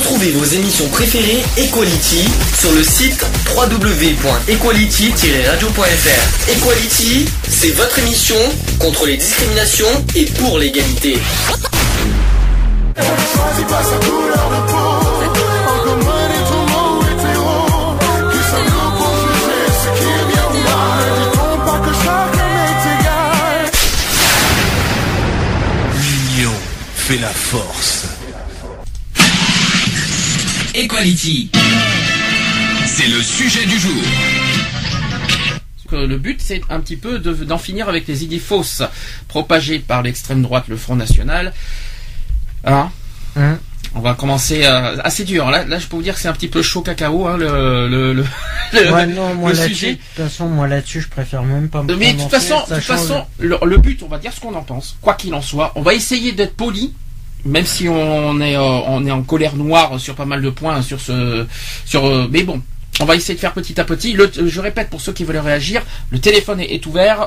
Retrouvez vos émissions préférées Equality sur le site www.equality-radio.fr. Equality, c'est votre émission contre les discriminations et pour l'égalité. Choisis pas sa couleur de peau. En commun et tout mot hétéro. Qui sommes-nous pour juger ce qui est bien ou mal? Dit-on pas que chacun est égal? L'union fait la force. Equality, c'est le sujet du jour. Le but, c'est un petit peu d'en finir avec les idées fausses propagées par l'extrême droite, le Front National. On va commencer assez dur. Là, je peux vous dire que c'est un petit peu chaud cacao, hein, le sujet. De toute façon, moi là-dessus, je préfère même pas me Mais de toute façon, le but, on va dire ce qu'on en pense. Quoi qu'il en soit, on va essayer d'être poli. Même si on est en colère noire sur pas mal de points mais bon, on va essayer de faire petit à petit. Je répète pour ceux qui veulent réagir, le téléphone est ouvert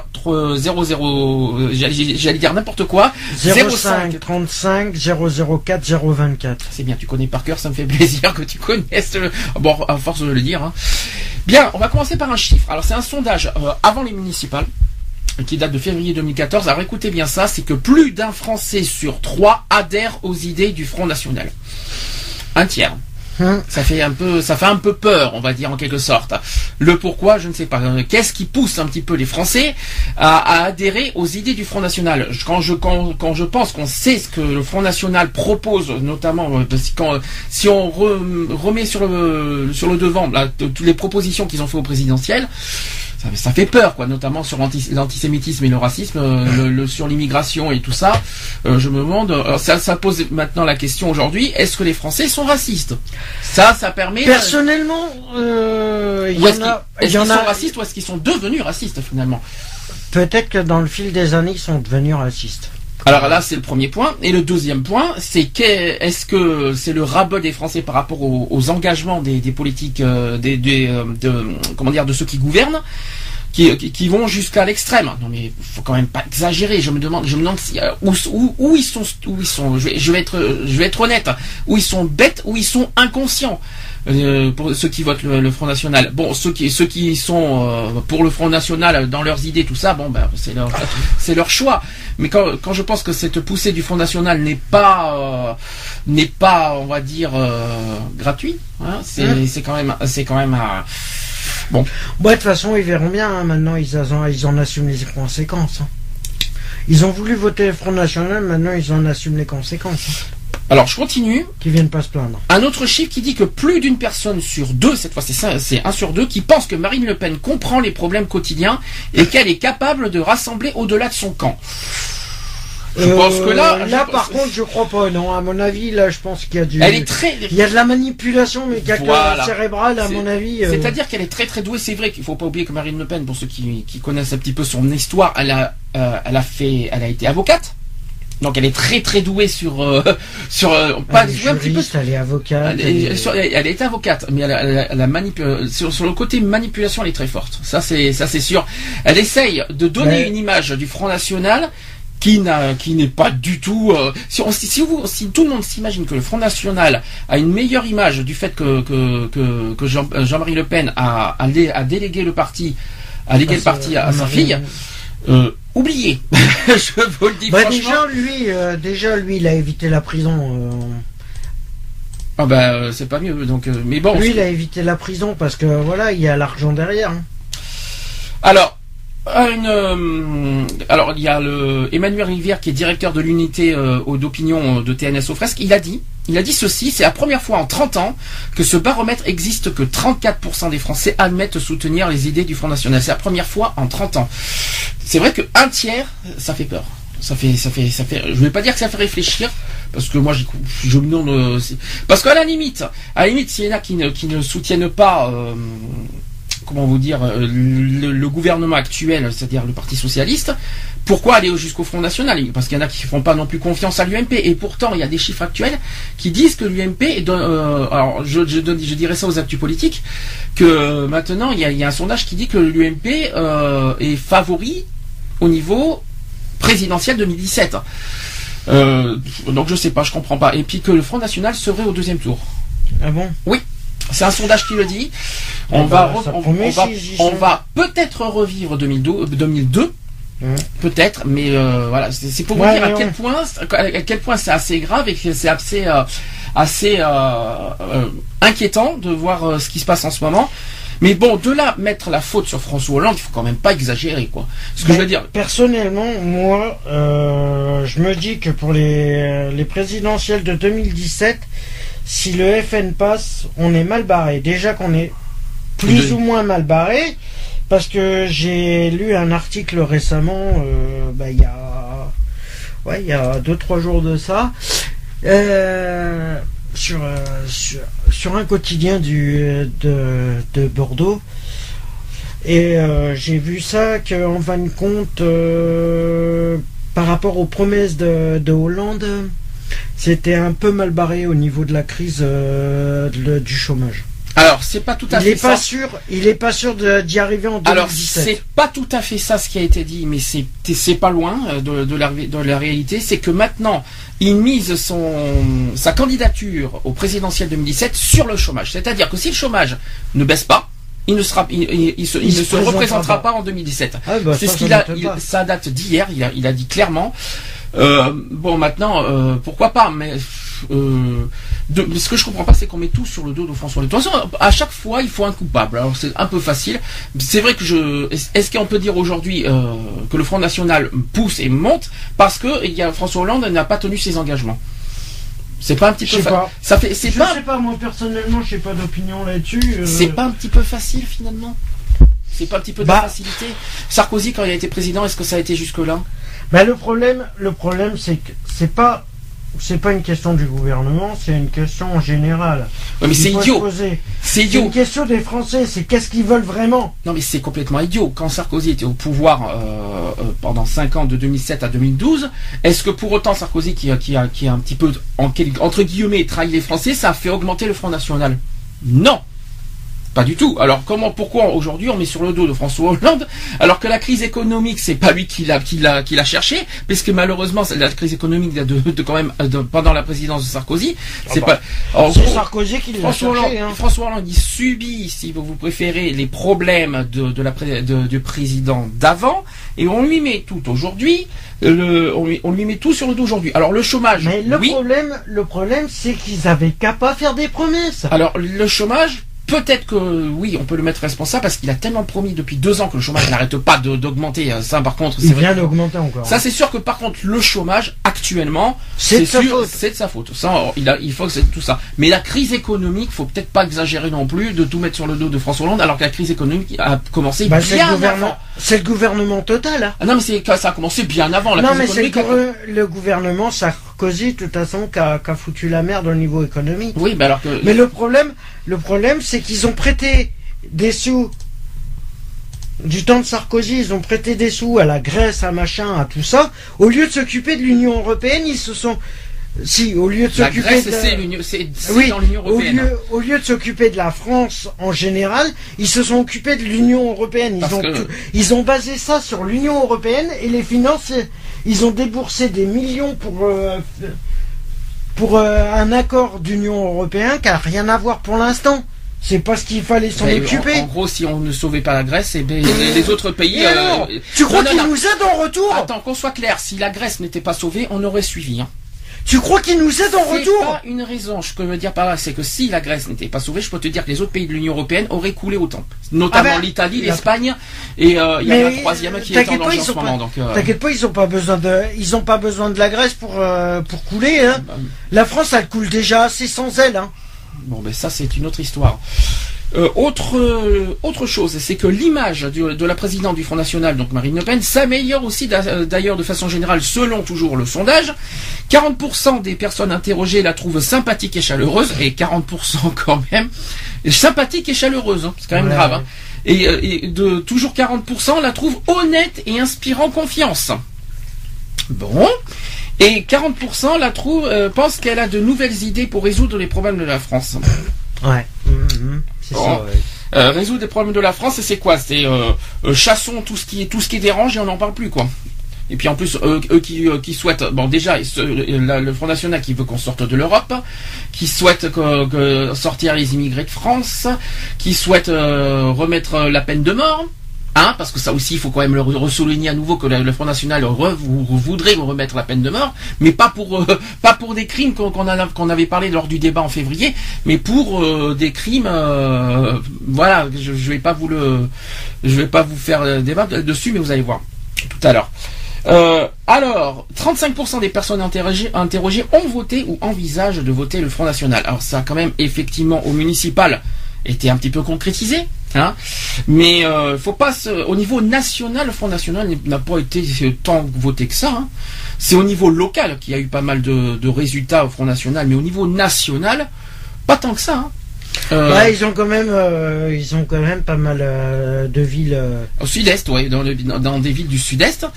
00 j'allais dire n'importe quoi 05 35 004 024. C'est bien, tu connais par cœur, ça me fait plaisir que tu connaisses. Bon, à force de le dire. Hein. Bien, on va commencer par un chiffre. Alors c'est un sondage avant les municipales, qui date de février 2014. Alors écoutez bien ça, c'est que plus d'un Français sur 3 adhère aux idées du Front National. Un tiers. Ça fait un peu peur, on va dire en quelque sorte. Le pourquoi, je ne sais pas. Qu'est-ce qui pousse un petit peu les Français à adhérer aux idées du Front National? Quand je pense qu'on sait ce que le Front National propose, notamment si on remet sur le devant là, toutes les propositions qu'ils ont fait au présidentiel, ça fait peur, quoi, notamment sur l'antisémitisme et le racisme, sur l'immigration et tout ça. Je me demande, ça pose maintenant la question aujourd'hui, est-ce que les Français sont racistes? Ça permet... Personnellement, est-ce qu'ils sont racistes ou est-ce qu'ils sont devenus racistes finalement? Peut-être que dans le fil des années, ils sont devenus racistes. Alors là, c'est le premier point. Et le deuxième point, c'est est-ce que c'est le ras-bol des Français par rapport aux engagements des politiques, de ceux qui gouvernent, qui vont jusqu'à l'extrême. Non mais faut quand même pas exagérer. Je me demande où ils sont. Je vais être honnête. Où ils sont bêtes, où ils sont inconscients. Pour ceux qui votent le Front National. Bon, ceux qui sont pour le Front National dans leurs idées, tout ça, bon ben c'est leur choix. Mais quand je pense que cette poussée du Front National n'est pas on va dire gratuit, hein, c'est quand même bon. Bon, de toute façon, ils verront bien. Hein, maintenant, ils en assument les conséquences. Hein. Ils ont voulu voter le Front National, maintenant ils en assument les conséquences. Hein. Alors je continue. Qui viennent pas se plaindre. Un autre chiffre qui dit que plus d'une personne sur 2, cette fois c'est 1 sur 2, qui pense que Marine Le Pen comprend les problèmes quotidiens et qu'elle est capable de rassembler au-delà de son camp. Je pense que par contre, je crois pas. Non, à mon avis, là, je pense qu'il y a il y a de la manipulation, mais cérébrale, à mon avis. C'est-à-dire qu'elle est très très douée. C'est vrai qu'il faut pas oublier que Marine Le Pen, pour ceux qui connaissent un petit peu son histoire, elle a été avocate. Donc elle est très très douée sur elle est avocate. Elle est avocate, mais sur le côté manipulation, elle est très forte. Ça c'est sûr. Elle essaye de donner une image du Front National qui n'est pas du tout. Si tout le monde s'imagine que le Front National a une meilleure image du fait que Jean-Marie Le Pen a délégué le parti, à sa fille. Oubliez. Je vous le dis franchement. Déjà lui, il a évité la prison. C'est pas mieux. Donc, mais bon. Lui, il a évité la prison parce que voilà, il y a l'argent derrière. Hein. Alors, il y a Emmanuel Rivière qui est directeur de l'unité d'opinion de TNS aux Fresques. Il a dit ceci: c'est la première fois en 30 ans que ce baromètre existe, que 34% des Français admettent soutenir les idées du Front National. C'est la première fois en 30 ans. C'est vrai que un tiers, ça fait peur. Ça fait. Je vais pas dire que ça fait réfléchir, parce que moi je me demande. Parce qu'à la limite, s'il y en a qui ne soutiennent pas. Comment vous dire, le gouvernement actuel, c'est-à-dire le Parti Socialiste, pourquoi aller jusqu'au Front National? Parce qu'il y en a qui ne font pas non plus confiance à l'UMP, et pourtant il y a des chiffres actuels qui disent que l'UMP, alors je dirais ça aux actus politiques, que maintenant il y a un sondage qui dit que l'UMP est favori au niveau présidentiel 2017. Donc je sais pas, je comprends pas. Et puis que le Front National serait au deuxième tour. Ah bon? C'est un sondage qui le dit. On va peut-être revivre 2002. Peut-être, mais voilà, c'est pour vous dire à quel point c'est assez grave et que c'est assez inquiétant de voir ce qui se passe en ce moment. Mais bon, de là mettre la faute sur François Hollande, il faut quand même pas exagérer, quoi. Ce que je veux dire. Personnellement, moi, je me dis que pour les présidentielles de 2017, si le FN passe, on est mal barré. Déjà qu'on est plus ou moins mal barré, parce que j'ai lu un article récemment, il y a 2-3 jours de ça, sur un quotidien de Bordeaux, et j'ai vu ça qu'en fin de compte, par rapport aux promesses de Hollande, c'était un peu mal barré au niveau de la crise du chômage. Alors, c'est pas tout à fait ça. Il est pas sûr d'y arriver en 2017. Alors, c'est pas tout à fait ça ce qui a été dit, mais c'est pas loin de la réalité. C'est que maintenant, il mise sa candidature au présidentiel 2017 sur le chômage. C'est-à-dire que si le chômage ne baisse pas, il ne se représentera pas en 2017. Ah bah, c'est ce qu'il a. Ça date d'hier. Il a dit clairement. Bon, maintenant, pourquoi pas, mais ce que je comprends pas, c'est qu'on met tout sur le dos de François Hollande. De toute façon, à chaque fois, il faut un coupable. Alors, c'est un peu facile. C'est vrai que est-ce qu'on peut dire aujourd'hui que le Front National pousse et monte parce que François Hollande n'a pas tenu ses engagements? C'est pas un petit peu facile. Je sais pas, moi personnellement, j'ai pas d'opinion là-dessus. C'est pas un petit peu facile finalement? C'est pas un petit peu de facilité? Sarkozy, quand il a été président, est-ce que ça a été jusque-là? Le problème, c'est que c'est pas une question du gouvernement, c'est une question en général. Ouais, mais c'est idiot. C'est idiot. C'est une question des Français, c'est qu'est-ce qu'ils veulent vraiment. Non, mais c'est complètement idiot. Quand Sarkozy était au pouvoir pendant 5 ans, de 2007 à 2012, est-ce que pour autant Sarkozy, qui a un petit peu, entre guillemets, trahi les Français, ça a fait augmenter le Front National? Non. Pas du tout. Alors pourquoi aujourd'hui on met sur le dos de François Hollande alors que la crise économique c'est pas lui qui l'a cherché, puisque malheureusement la crise économique pendant la présidence de Sarkozy, c'est Sarkozy qui l'a cherché. François Hollande il subit, si vous préférez, les problèmes du président d'avant, et on lui met tout aujourd'hui. On lui met tout sur le dos aujourd'hui. Alors le chômage. Mais le problème c'est qu'ils avaient qu'à pas faire des promesses. Alors le chômage. Peut-être que oui, on peut le mettre responsable parce qu'il a tellement promis depuis 2 ans que le chômage n'arrête pas d'augmenter. Ça, par contre, il vient d'augmenter encore. Ça, c'est sûr que par contre, le chômage actuellement, c'est de sa faute. Ça, il faut que c'est tout ça. Mais la crise économique, faut peut-être pas exagérer non plus de tout mettre sur le dos de François Hollande, alors que la crise économique a commencé bien avant. C'est le gouvernement total. Hein. Ah non, mais ça a commencé bien avant. C'est le gouvernement Sarkozy, de toute façon, qui a foutu la merde au niveau économique. Oui, mais alors que. Mais le problème, c'est qu'ils ont prêté des sous du temps de Sarkozy, ils ont prêté des sous à la Grèce, à machin, à tout ça. Au lieu de s'occuper de l'Union européenne, ils se sont... au lieu de s'occuper Grèce, dans l'Union européenne. Au lieu de s'occuper de la France en général, ils se sont occupés de l'Union européenne. Ils ont basé ça sur l'Union européenne et les finances. Ils ont déboursé des millions pour un accord d'Union européenne qui n'a rien à voir pour l'instant. C'est pas ce qu'il fallait s'en occuper. En gros, si on ne sauvait pas la Grèce, les autres pays... tu crois qu'ils nous aident en retour? Attends, qu'on soit clair, si la Grèce n'était pas sauvée, on aurait suivi. Hein. Tu crois qu'ils nous aident en retour? C'est pas une raison. Je peux me dire par là, c'est que si la Grèce n'était pas sauvée, je peux te dire que les autres pays de l'Union européenne auraient coulé autant. Notamment l'Italie, l'Espagne, et il y a un troisième qui est en danger en ce moment. T'inquiète pas, ils ont pas besoin de la Grèce pour couler. Hein. La France, elle coule déjà assez sans elle. Hein. Bon, ben ça, c'est une autre histoire. Autre chose, c'est que l'image de la présidente du Front National, donc Marine Le Pen, s'améliore aussi d'ailleurs de façon générale, selon toujours le sondage. 40% des personnes interrogées la trouvent sympathique et chaleureuse, et 40% quand même sympathique et chaleureuse, hein, c'est quand même grave. Hein. Et de toujours 40% la trouvent honnête et inspirant confiance. Bon. Et 40% la trouvent, pensent qu'elle a de nouvelles idées pour résoudre les problèmes de la France. Ouais. C'est ça, ouais. Résoudre les problèmes de la France, c'est quoi? C'est chassons tout ce qui dérange et on n'en parle plus, quoi. Et puis en plus, eux qui souhaitent, bon déjà, le Front National qui veut qu'on sorte de l'Europe, qui souhaite que sortir les immigrés de France, qui souhaite remettre la peine de mort. Hein, parce que ça aussi, il faut quand même le ressouligner à nouveau que le Front National voudrait remettre la peine de mort, mais pas pour des crimes qu'on avait parlé lors du débat en février, mais pour des crimes, voilà, je vais pas vous faire débat dessus, mais vous allez voir tout à l'heure. Alors, 35% des personnes interrogées ont voté ou envisagent de voter le Front National. Alors ça a quand même effectivement au municipal été un petit peu concrétisé, hein, mais faut pas au niveau national, le Front National n'a pas été tant voté que ça, hein. C'est au niveau local qu'il y a eu pas mal de résultats au Front National, mais au niveau national, pas tant que ça, hein. Ouais, ils ont quand même pas mal de villes. Au sud-est, ouais, dans des villes du sud-est.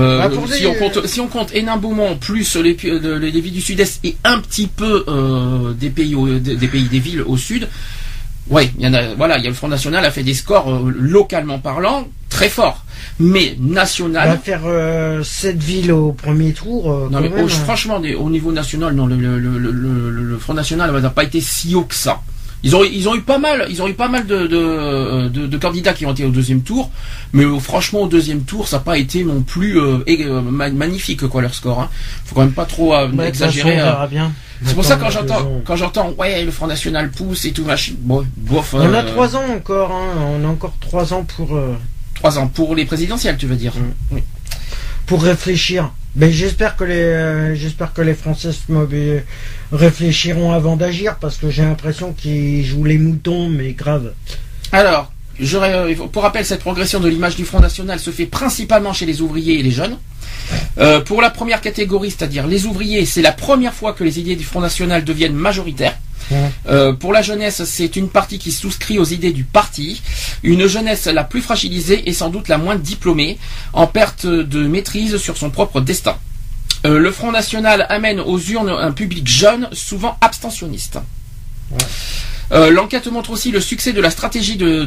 Si on compte Hénin-Beaumont plus les villes du sud-est et un petit peu des villes au sud. Ouais, il y a le Front National a fait des scores localement parlant très forts, mais national. On va faire 7 villes au premier tour. Non, mais franchement, au niveau national, non, le Front National n'a pas été si haut que ça. Ils ont eu pas mal de candidats qui ont été au deuxième tour, mais franchement au deuxième tour ça n'a pas été non plus magnifique quoi leur score, hein. Faut quand même pas trop exagérer. On verra bien. C'est pour ça quand j'entends ouais le Front National pousse et tout machin. Bon, bof. On a 3 ans encore, hein. On a encore 3 ans pour. 3 ans pour les présidentielles, tu veux dire. Oui. Pour réfléchir. Ben j'espère que les Français réfléchiront avant d'agir, parce que j'ai l'impression qu'ils jouent les moutons, mais grave. Alors, pour rappel, cette progression de l'image du Front National se fait principalement chez les ouvriers et les jeunes. Pour la première catégorie, c'est-à-dire les ouvriers, c'est la première fois que les idées du Front National deviennent majoritaires. Pour la jeunesse, c'est une partie qui souscrit aux idées du parti, une jeunesse la plus fragilisée et sans doute la moins diplômée, en perte de maîtrise sur son propre destin. Le Front National amène aux urnes un public jeune, souvent abstentionniste. L'enquête montre aussi le succès de la stratégie de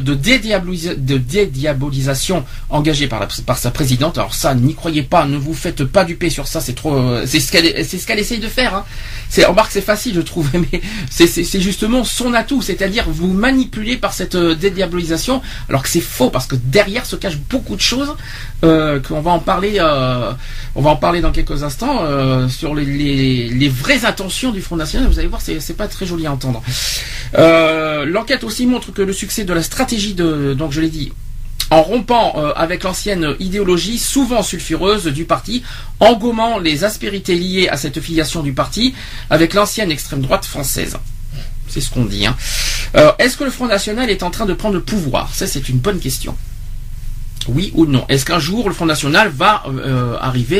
dédiabolisation engagée par sa présidente. Alors ça, n'y croyez pas, ne vous faites pas duper sur ça, c'est trop, c'est ce qu'elle essaye de faire, hein. Remarque, c'est facile, je trouve, mais c'est justement son atout, c'est-à-dire vous manipulez par cette dédiabolisation, alors que c'est faux, parce que derrière se cachent beaucoup de choses, qu'on va en parler, dans quelques instants, sur les vraies intentions du Front National. Vous allez voir, c'est pas très joli à entendre. L'enquête aussi montre que le succès de la stratégie donc je l'ai dit, en rompant avec l'ancienne idéologie souvent sulfureuse du parti, en gommant les aspérités liées à cette filiation du parti avec l'ancienne extrême droite française. C'est ce qu'on dit, hein. Est-ce que le Front National est en train de prendre le pouvoir? Ça, c'est une bonne question. Oui ou non? Est-ce qu'un jour le Front National va arriver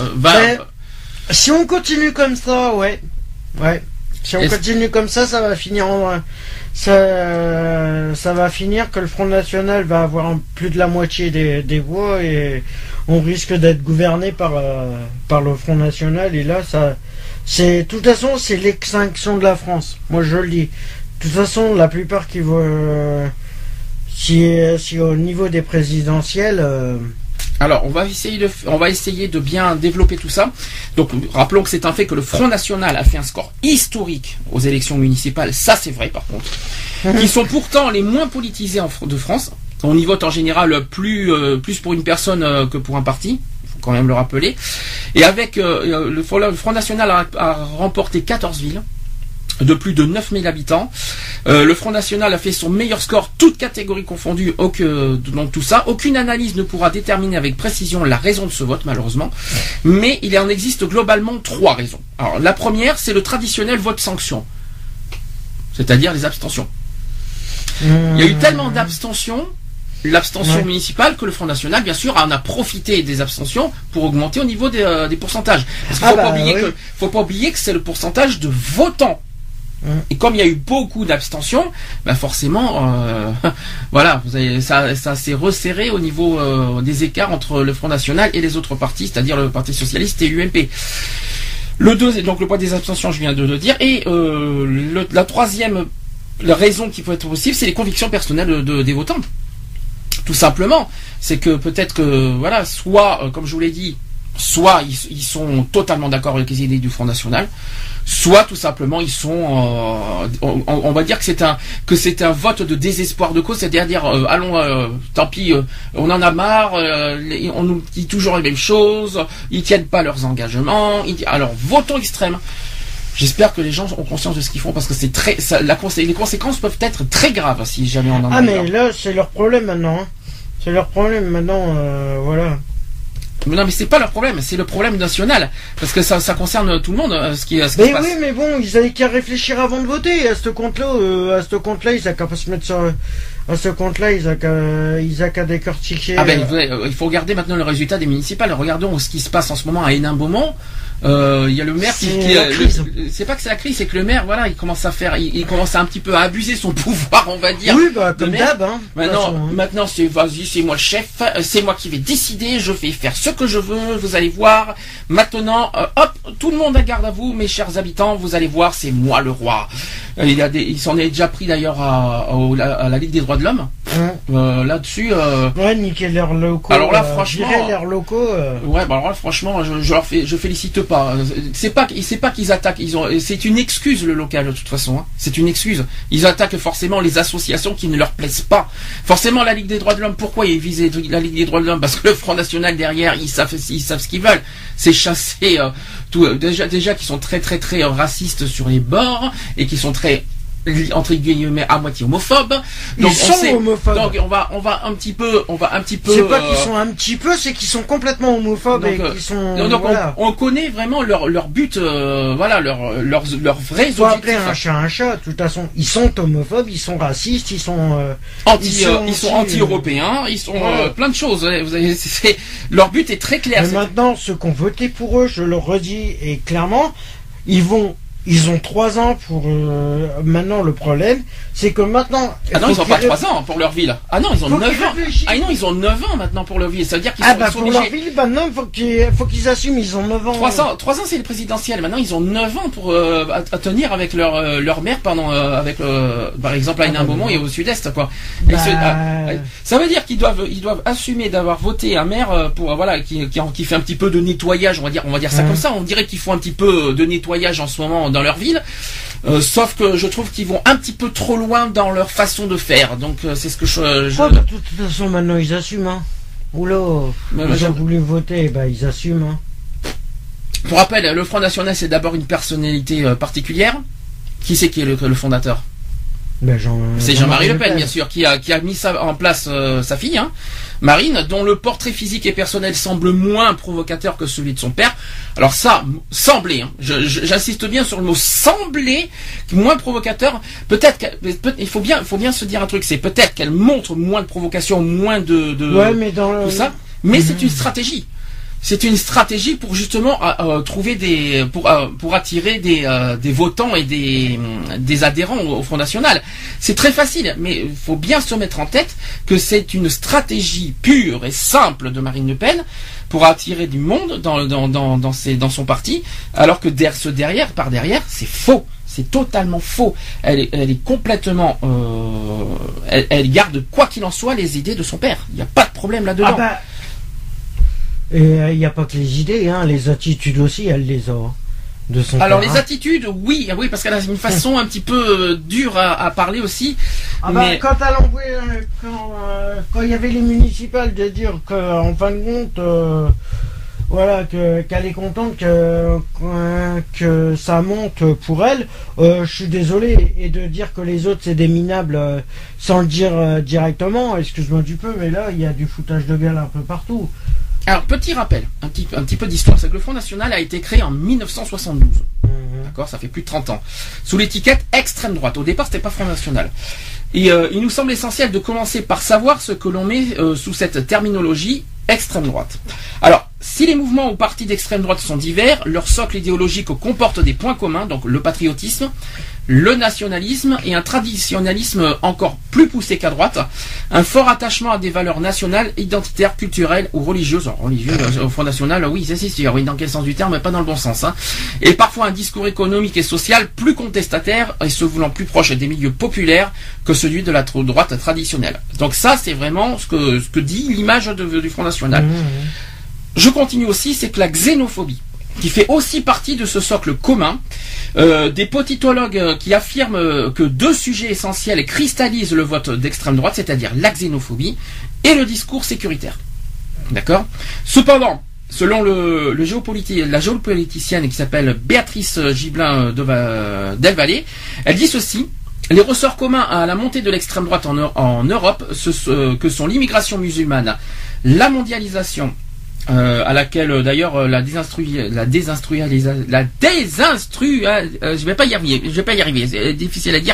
Si on continue comme ça, ouais. Si on continue comme ça, ça va finir ça va finir que le Front National va avoir plus de la moitié des voix, et on risque d'être gouverné par le Front National, et là de toute façon c'est l'extinction de la France. Moi je le dis. De toute façon, la plupart qui vont si au niveau des présidentielles. Alors, on va essayer de bien développer tout ça. Donc, rappelons que c'est un fait que le Front National a fait un score historique aux élections municipales. Ça, c'est vrai, par contre. Qui sont pourtant les moins politisés de France. On y vote en général plus pour une personne que pour un parti. Il faut quand même le rappeler. Et avec le Front National a remporté 14 villes de plus de 9000 habitants. Le Front National a fait son meilleur score, toutes catégories confondues, dans tout ça. Aucune analyse ne pourra déterminer avec précision la raison de ce vote, malheureusement. Mais il en existe globalement 3 raisons. Alors, la première, c'est le traditionnel vote sanction. C'est-à-dire les abstentions. Il y a eu tellement d'abstentions, l'abstention municipale, que le Front National, bien sûr, en a profité des abstentions pour augmenter au niveau des pourcentages. Parce qu'il faut pas oublier que c'est le pourcentage de votants. Et comme il y a eu beaucoup d'abstentions, ben forcément, voilà, ça s'est resserré au niveau des écarts entre le Front National et les autres partis, c'est-à-dire le Parti Socialiste et l'UMP. Donc le poids des abstentions, je viens de le dire. Et la troisième raison qui peut être possible, c'est les convictions personnelles des votants. Tout simplement, c'est que peut-être que, voilà, soit, comme je vous l'ai dit, soit ils sont totalement d'accord avec les idées du Front National, soit tout simplement ils sont, on va dire que c'est un vote de désespoir de cause, c'est-à-dire allons, tant pis, on en a marre, on nous dit toujours les mêmes choses, ils tiennent pas leurs engagements, alors votons extrême. J'espère que les gens ont conscience de ce qu'ils font parce que les conséquences peuvent être très graves si jamais on en a. Ah mais là c'est leur problème maintenant. Hein. C'est leur problème maintenant, voilà. Mais non mais c'est pas leur problème, c'est le problème national parce que ça concerne tout le monde ce qui se mais passe. Oui mais bon ils avaient qu'à réfléchir avant de voter à ce compte-là ils n'ont qu'à pas se mettre sur à ce compte-là ils ont qu'à décortiquer. Ah ben il faut regarder maintenant le résultat des municipales. Regardons ce qui se passe en ce moment à Hénin-Beaumont. Il y a le maire c'est pas que c'est la crise, c'est que le maire voilà il commence à un petit peu à abuser son pouvoir on va dire. Oui bah comme d'hab hein. Maintenant c'est vas-y c'est moi le chef, c'est moi qui vais décider, je vais faire ce que je veux, vous allez voir. Maintenant hop tout le monde à garde à vous mes chers habitants, vous allez voir c'est moi le roi. Il s'en est déjà pris d'ailleurs à la Ligue des droits de l'homme. Là-dessus. Ouais, niquer leurs locaux. Alors là, franchement. Leurs locaux. Ouais, bah alors là, franchement, je félicite pas. C'est pas qu'ils attaquent. C'est une excuse le local de toute façon. Hein. C'est une excuse. Ils attaquent forcément les associations qui ne leur plaisent pas. Forcément, la Ligue des droits de l'homme. Pourquoi ils visent la Ligue des droits de l'homme? Parce que le Front National derrière, ils savent ce qu'ils veulent. C'est chasser déjà qui sont très très très racistes sur les bords et qui sont très entre guillemets à moitié homophobes. Donc ils sont homophobes. Donc on va un petit peu. C'est pas qu'ils sont un petit peu, c'est qu'ils sont complètement homophobes donc, et qu'ils sont. Donc voilà. on connaît vraiment leur but, voilà leurs vrais objectifs. Faut appeler un chat. De toute façon, ils sont homophobes, ils sont racistes, ils sont anti-européens, ils sont plein de choses. Leur but est très clair. Mais maintenant, ceux qui ont voté pour eux, je le redis et clairement, ils ont 3 ans pour maintenant le problème c'est que maintenant ils ont pas 3 ans pour leur ville. Ah non ils ont 9 ans. Ah non ils ont 9 ans maintenant pour leur ville. Ça veut dire qu'ils sont pour leur ville maintenant faut qu'ils assument ils ont 9 ans. 3 ans c'est le présidentiel. Maintenant ils ont 9 ans pour à tenir avec leur maire pendant avec par exemple à Hénin-Beaumont et au sud-est quoi. Ça veut dire qu'ils doivent assumer d'avoir voté un maire pour qui fait un petit peu de nettoyage, on va dire ça comme ça, on dirait qu'ils font un petit peu de nettoyage en ce moment dans leur ville. Sauf que je trouve qu'ils vont un petit peu trop loin dans leur façon de faire. Donc c'est ce que de toute façon maintenant ils assument. Hein. Oula, ils ont voulu voter, ils assument. Hein. Pour rappel, le Front National c'est d'abord une personnalité particulière. Qui c'est qui est le fondateur? C'est Jean-Marie Le Pen, bien sûr, qui a mis ça en place sa fille, hein, Marine, dont le portrait physique et personnel semble moins provocateur que celui de son père. Alors ça, semblait, hein, j'insiste bien sur le mot semblait, moins provocateur. Il faut bien se dire un truc, c'est peut-être qu'elle montre moins de provocation, moins de tout ça, mais c'est une stratégie. C'est une stratégie pour justement trouver pour attirer des votants et des adhérents au Front National. C'est très facile, mais il faut bien se mettre en tête que c'est une stratégie pure et simple de Marine Le Pen pour attirer du monde dans son parti, alors que par derrière, c'est faux. C'est totalement faux. Elle est complètement. Elle garde quoi qu'il en soit les idées de son père. Il n'y a pas de problème là-dedans. Et il n'y a pas que les idées, hein, les attitudes aussi, elle les a. De son alors père, les attitudes, oui, parce qu'elle a une façon un petit peu dure à parler aussi. Mais... Quand elle envoyait, quand il y avait les municipales de dire qu'en fin de compte, qu'elle est contente que ça monte pour elle, je suis désolé, et de dire que les autres c'est des minables sans le dire directement, excuse-moi du peu, mais là il y a du foutage de gueule un peu partout. Alors, petit rappel, un petit peu d'histoire, c'est que le Front National a été créé en 1972. D'accord, ça fait plus de 30 ans. Sous l'étiquette extrême droite. Au départ, c'était pas Front National. Et il nous semble essentiel de commencer par savoir ce que l'on met sous cette terminologie extrême droite. Alors, si les mouvements ou partis d'extrême droite sont divers, leur socle idéologique comporte des points communs, donc le patriotisme, le nationalisme et un traditionnalisme encore plus poussé qu'à droite, un fort attachement à des valeurs nationales, identitaires, culturelles ou religieuses. Alors, religieuses au Front National, oui, c'est sûr, oui, dans quel sens du terme, mais pas dans le bon sens. Hein. Et parfois un discours économique et social plus contestataire et se voulant plus proche des milieux populaires que celui de la droite traditionnelle. Donc ça, c'est vraiment ce que dit l'image du Front National. Je continue aussi, c'est que la xénophobie, qui fait aussi partie de ce socle commun, des politologues qui affirment que 2 sujets essentiels cristallisent le vote d'extrême droite, c'est-à-dire la xénophobie et le discours sécuritaire. D'accord ? Cependant, selon la géopoliticienne qui s'appelle Béatrice Gibelin Del Valle, elle dit ceci: les ressorts communs à la montée de l'extrême droite en Europe, que sont l'immigration musulmane, la mondialisation, à laquelle d'ailleurs je vais pas y arriver, c'est difficile à dire,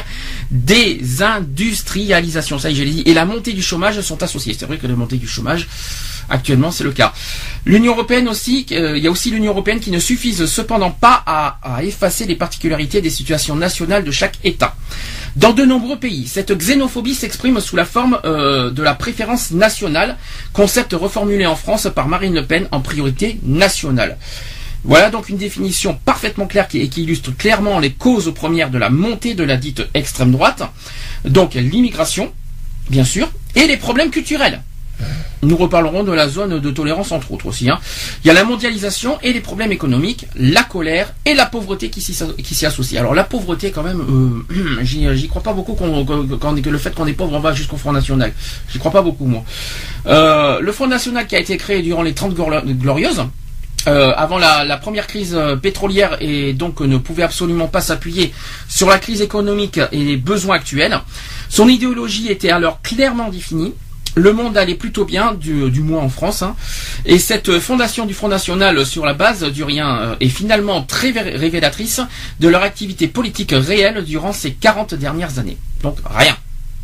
désindustrialisation, ça y est, je l'ai dit, et la montée du chômage sont associés. C'est vrai que la montée du chômage, actuellement, c'est le cas. L'Union européenne aussi, il y a aussi l'Union européenne qui ne suffise cependant pas à effacer les particularités des situations nationales de chaque État. Dans de nombreux pays, cette xénophobie s'exprime sous la forme de la préférence nationale, concept reformulé en France par Marine Le Pen en priorité nationale. Voilà donc une définition parfaitement claire qui illustre clairement les causes premières de la montée de la dite extrême droite. Donc l'immigration, bien sûr, et les problèmes culturels. Nous reparlerons de la zone de tolérance entre autres aussi. Il y a la mondialisation et les problèmes économiques, la colère et la pauvreté qui s'y associent. Alors la pauvreté quand même, j'y crois pas beaucoup que le fait qu'on est pauvre on va jusqu'au Front National. J'y crois pas beaucoup moi. Le Front National qui a été créé durant les 30 Glorieuses, avant la première crise pétrolière, et donc ne pouvait absolument pas s'appuyer sur la crise économique et les besoins actuels. Son idéologie était alors clairement définie. Le monde allait plutôt bien, du moins en France, et cette fondation du Front National sur la base du rien est finalement très révélatrice de leur activité politique réelle durant ces 40 dernières années. Donc rien. D'accord ?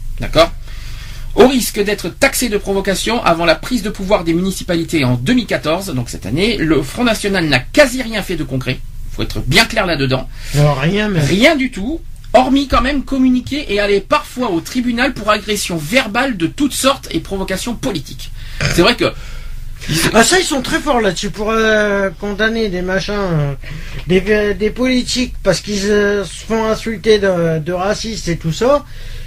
Au risque d'être taxé de provocation avant la prise de pouvoir des municipalités en 2014, donc cette année, le Front National n'a quasi rien fait de concret. Il faut être bien clair là-dedans. Non, rien du tout. Hormis quand même communiquer et aller parfois au tribunal pour agression verbale de toutes sortes et provocations politiques. C'est vrai que... ça, ils sont très forts là-dessus pour condamner des machins, des politiques parce qu'ils se font insulter de racistes et tout ça.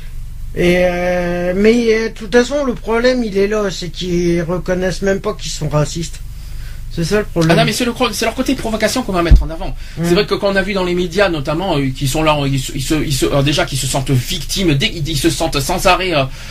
Mais de toute façon, le problème, il est là, c'est qu'ils reconnaissent même pas qu'ils sont racistes. C'est ça le problème. Ah non, mais c'est leur côté provocation qu'on va mettre en avant. C'est vrai que quand on a vu dans les médias, notamment, qui sont là, déjà qui se sentent victimes, ils se sentent sans arrêt,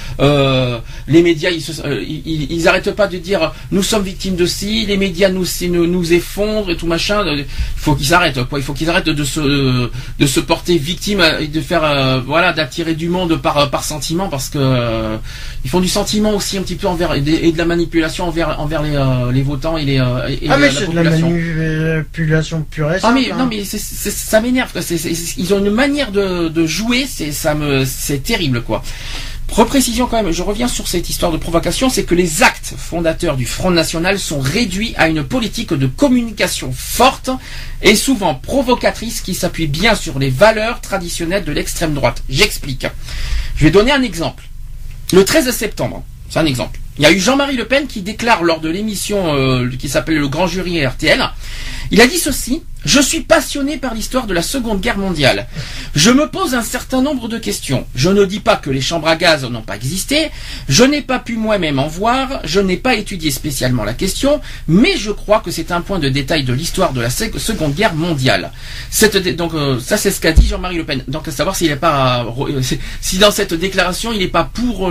les médias, ils arrêtent pas de dire, nous sommes victimes de ci, les médias nous effondrent et tout machin. Il faut qu'ils arrêtent, quoi. Il faut qu'ils arrêtent de se porter victime et de faire, d'attirer du monde par sentiment, parce que, ils font du sentiment aussi un petit peu et de la manipulation envers les votants et mais c'est de la manipulation pure et simple. Non mais ça m'énerve. Ils ont une manière de jouer, c'est terrible quoi. Reprécision quand même, je reviens sur cette histoire de provocation, c'est que les actes fondateurs du Front National sont réduits à une politique de communication forte et souvent provocatrice qui s'appuie bien sur les valeurs traditionnelles de l'extrême droite. J'explique. Je vais donner un exemple. Le 13 septembre, c'est un exemple. Il y a eu Jean-Marie Le Pen qui déclare lors de l'émission qui s'appelle Le Grand Jury RTL, il a dit ceci: « Je suis passionné par l'histoire de la Seconde Guerre mondiale. Je me pose un certain nombre de questions. Je ne dis pas que les chambres à gaz n'ont pas existé, je n'ai pas pu moi-même en voir, je n'ai pas étudié spécialement la question, mais je crois que c'est un point de détail de l'histoire de la Seconde Guerre mondiale. » Donc ça c'est ce qu'a dit Jean-Marie Le Pen. Donc à savoir s'il n'est pas si dans cette déclaration il n'est pas pour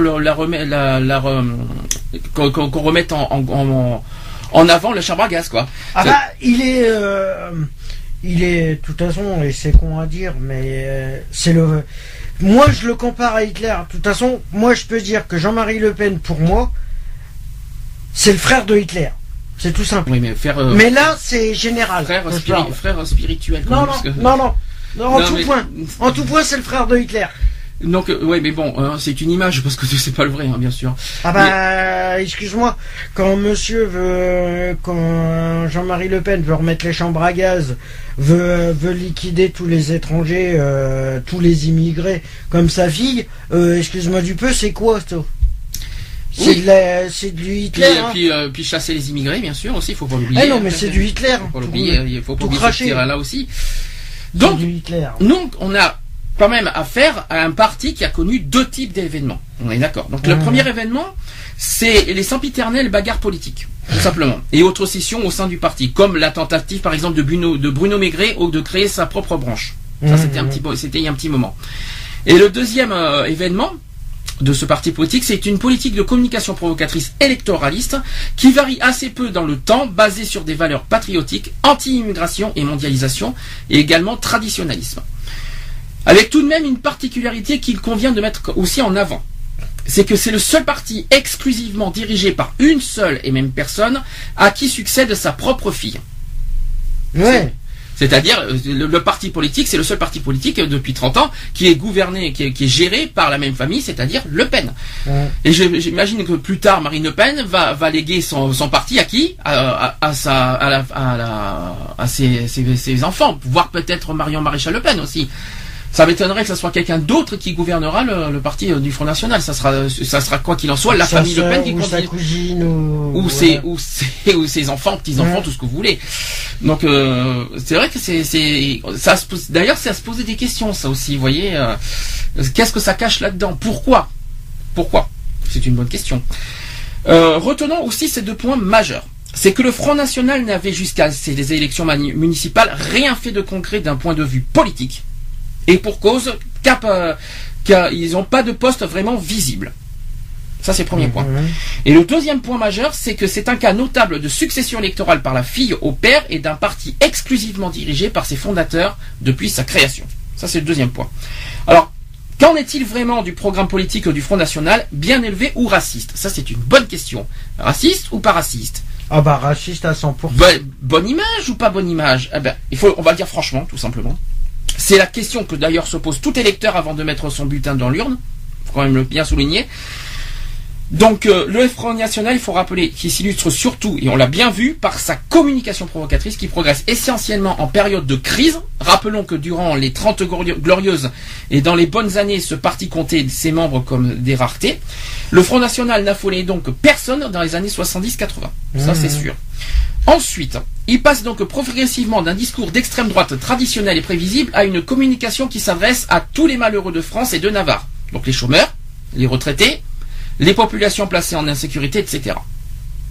qu'on remette en avant la chambre à gaz quoi. Il est de toute façon, et c'est con à dire, mais moi je le compare à Hitler. De toute façon, moi je peux dire que Jean-Marie Le Pen, pour moi, c'est le frère de Hitler. C'est tout simple. Oui, mais là c'est général. Frère spirituel. Non, en tout point c'est le frère de Hitler. Donc mais bon, c'est une image parce que c'est pas le vrai, bien sûr. Excuse-moi, quand Jean-Marie Le Pen veut remettre les chambres à gaz, veut liquider tous les étrangers, tous les immigrés comme sa fille, excuse-moi du peu, c'est quoi ça? C'est du Hitler. Puis chasser les immigrés, bien sûr aussi, il faut pas l'oublier. Non, mais c'est du Hitler. Il faut pas oublier ce là aussi. Donc, du Hitler. Donc on a quand même affaire à un parti qui a connu 2 types d'événements. On est d'accord. Donc le premier événement, c'est les sempiternelles bagarres politiques. tout simplement. Et autres scissions au sein du parti, comme la tentative par exemple de Bruno Maigret de créer sa propre branche. Ça c'était il y a un petit moment. Et le deuxième événement de ce parti politique, c'est une politique de communication provocatrice électoraliste qui varie assez peu dans le temps, basée sur des valeurs patriotiques, anti-immigration et mondialisation, et également traditionnalisme. Avec tout de même une particularité qu'il convient de mettre aussi en avant. C'est que c'est le seul parti exclusivement dirigé par une seule et même personne à qui succède sa propre fille. Ouais. C'est-à-dire, le parti politique, c'est le seul parti politique depuis 30 ans qui est gouverné, qui est géré par la même famille, c'est-à-dire Le Pen. Ouais. Et j'imagine que plus tard, Marine Le Pen va léguer son parti à qui? À ses enfants, voire peut-être Marion Maréchal Le Pen aussi. Ça m'étonnerait que ce soit quelqu'un d'autre qui gouvernera le parti du Front National. Ça sera quoi qu'il en soit la famille Le Pen qui continue. Sa cousine ou ses enfants, petits-enfants, tout ce que vous voulez. Donc c'est vrai que d'ailleurs c'est à se poser des questions, ça aussi, vous voyez. Qu'est-ce que ça cache là-dedans? Pourquoi? C'est une bonne question. Retenons aussi ces deux points majeurs. C'est que le Front National n'avait jusqu'à ces élections municipales rien fait de concret d'un point de vue politique. Et pour cause, qu'ils n'ont pas de poste vraiment visible. Ça, c'est le premier point. Et le deuxième point majeur, c'est que c'est un cas notable de succession électorale par la fille au père et d'un parti exclusivement dirigé par ses fondateurs depuis sa création. Ça, c'est le deuxième point. Alors, qu'en est-il vraiment du programme politique du Front National, bien élevé ou raciste? Ça, c'est une bonne question. Raciste ou pas raciste? Ah bah, raciste à 100%. Bonne image ou pas bonne image? Eh ben, on va le dire franchement, tout simplement. C'est la question que d'ailleurs se pose tout électeur avant de mettre son bulletin dans l'urne. Il faut quand même le bien souligner. Donc le Front National, il faut rappeler qu'il s'illustre surtout, et on l'a bien vu, par sa communication provocatrice qui progresse essentiellement en période de crise. Rappelons que durant les 30 glorieuses et dans les bonnes années, ce parti comptait ses membres comme des raretés. Le Front National n'affolait donc personne dans les années 70-80. Ça c'est sûr. Ensuite, il passe donc progressivement d'un discours d'extrême droite traditionnel et prévisible à une communication qui s'adresse à tous les malheureux de France et de Navarre. Donc les chômeurs, les retraités, les populations placées en insécurité, etc. D'accord ?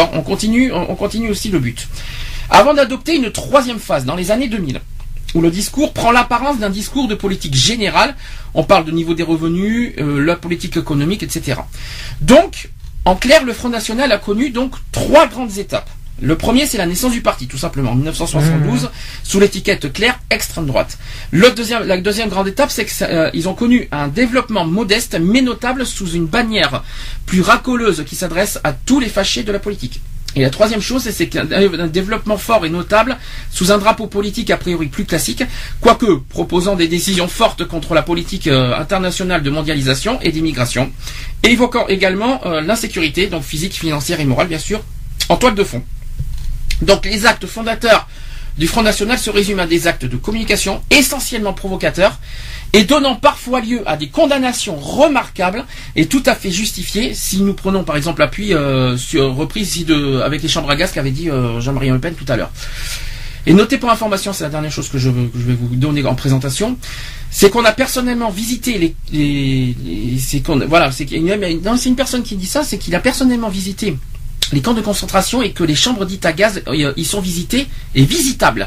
On continue aussi le but. Avant d'adopter une troisième phase dans les années 2000, où le discours prend l'apparence d'un discours de politique générale, on parle de niveau des revenus, la politique économique, etc. Donc, en clair, le Front National a connu donc 3 grandes étapes. Le premier, c'est la naissance du parti, tout simplement, en 1972, sous l'étiquette claire extrême droite. La deuxième grande étape, c'est qu'ils ont connu un développement modeste, mais notable, sous une bannière plus racoleuse qui s'adresse à tous les fâchés de la politique. Et la troisième chose, c'est qu'un développement fort et notable sous un drapeau politique a priori plus classique, quoique proposant des décisions fortes contre la politique internationale de mondialisation et d'immigration, et évoquant également l'insécurité, donc physique, financière et morale, bien sûr, en toile de fond. Donc les actes fondateurs du Front National se résument à des actes de communication essentiellement provocateurs et donnant parfois lieu à des condamnations remarquables et tout à fait justifiées si nous prenons par exemple l'appui reprise ici avec les chambres à gaz qu'avait dit Jean-Marie Le Pen tout à l'heure. Et notez pour information, c'est la dernière chose que je vais vous donner en présentation, c'est qu'on a personnellement visité c'est une personne qui dit ça, c'est qu'il a personnellement visité les camps de concentration et que les chambres dites à gaz y sont visitées et visitables.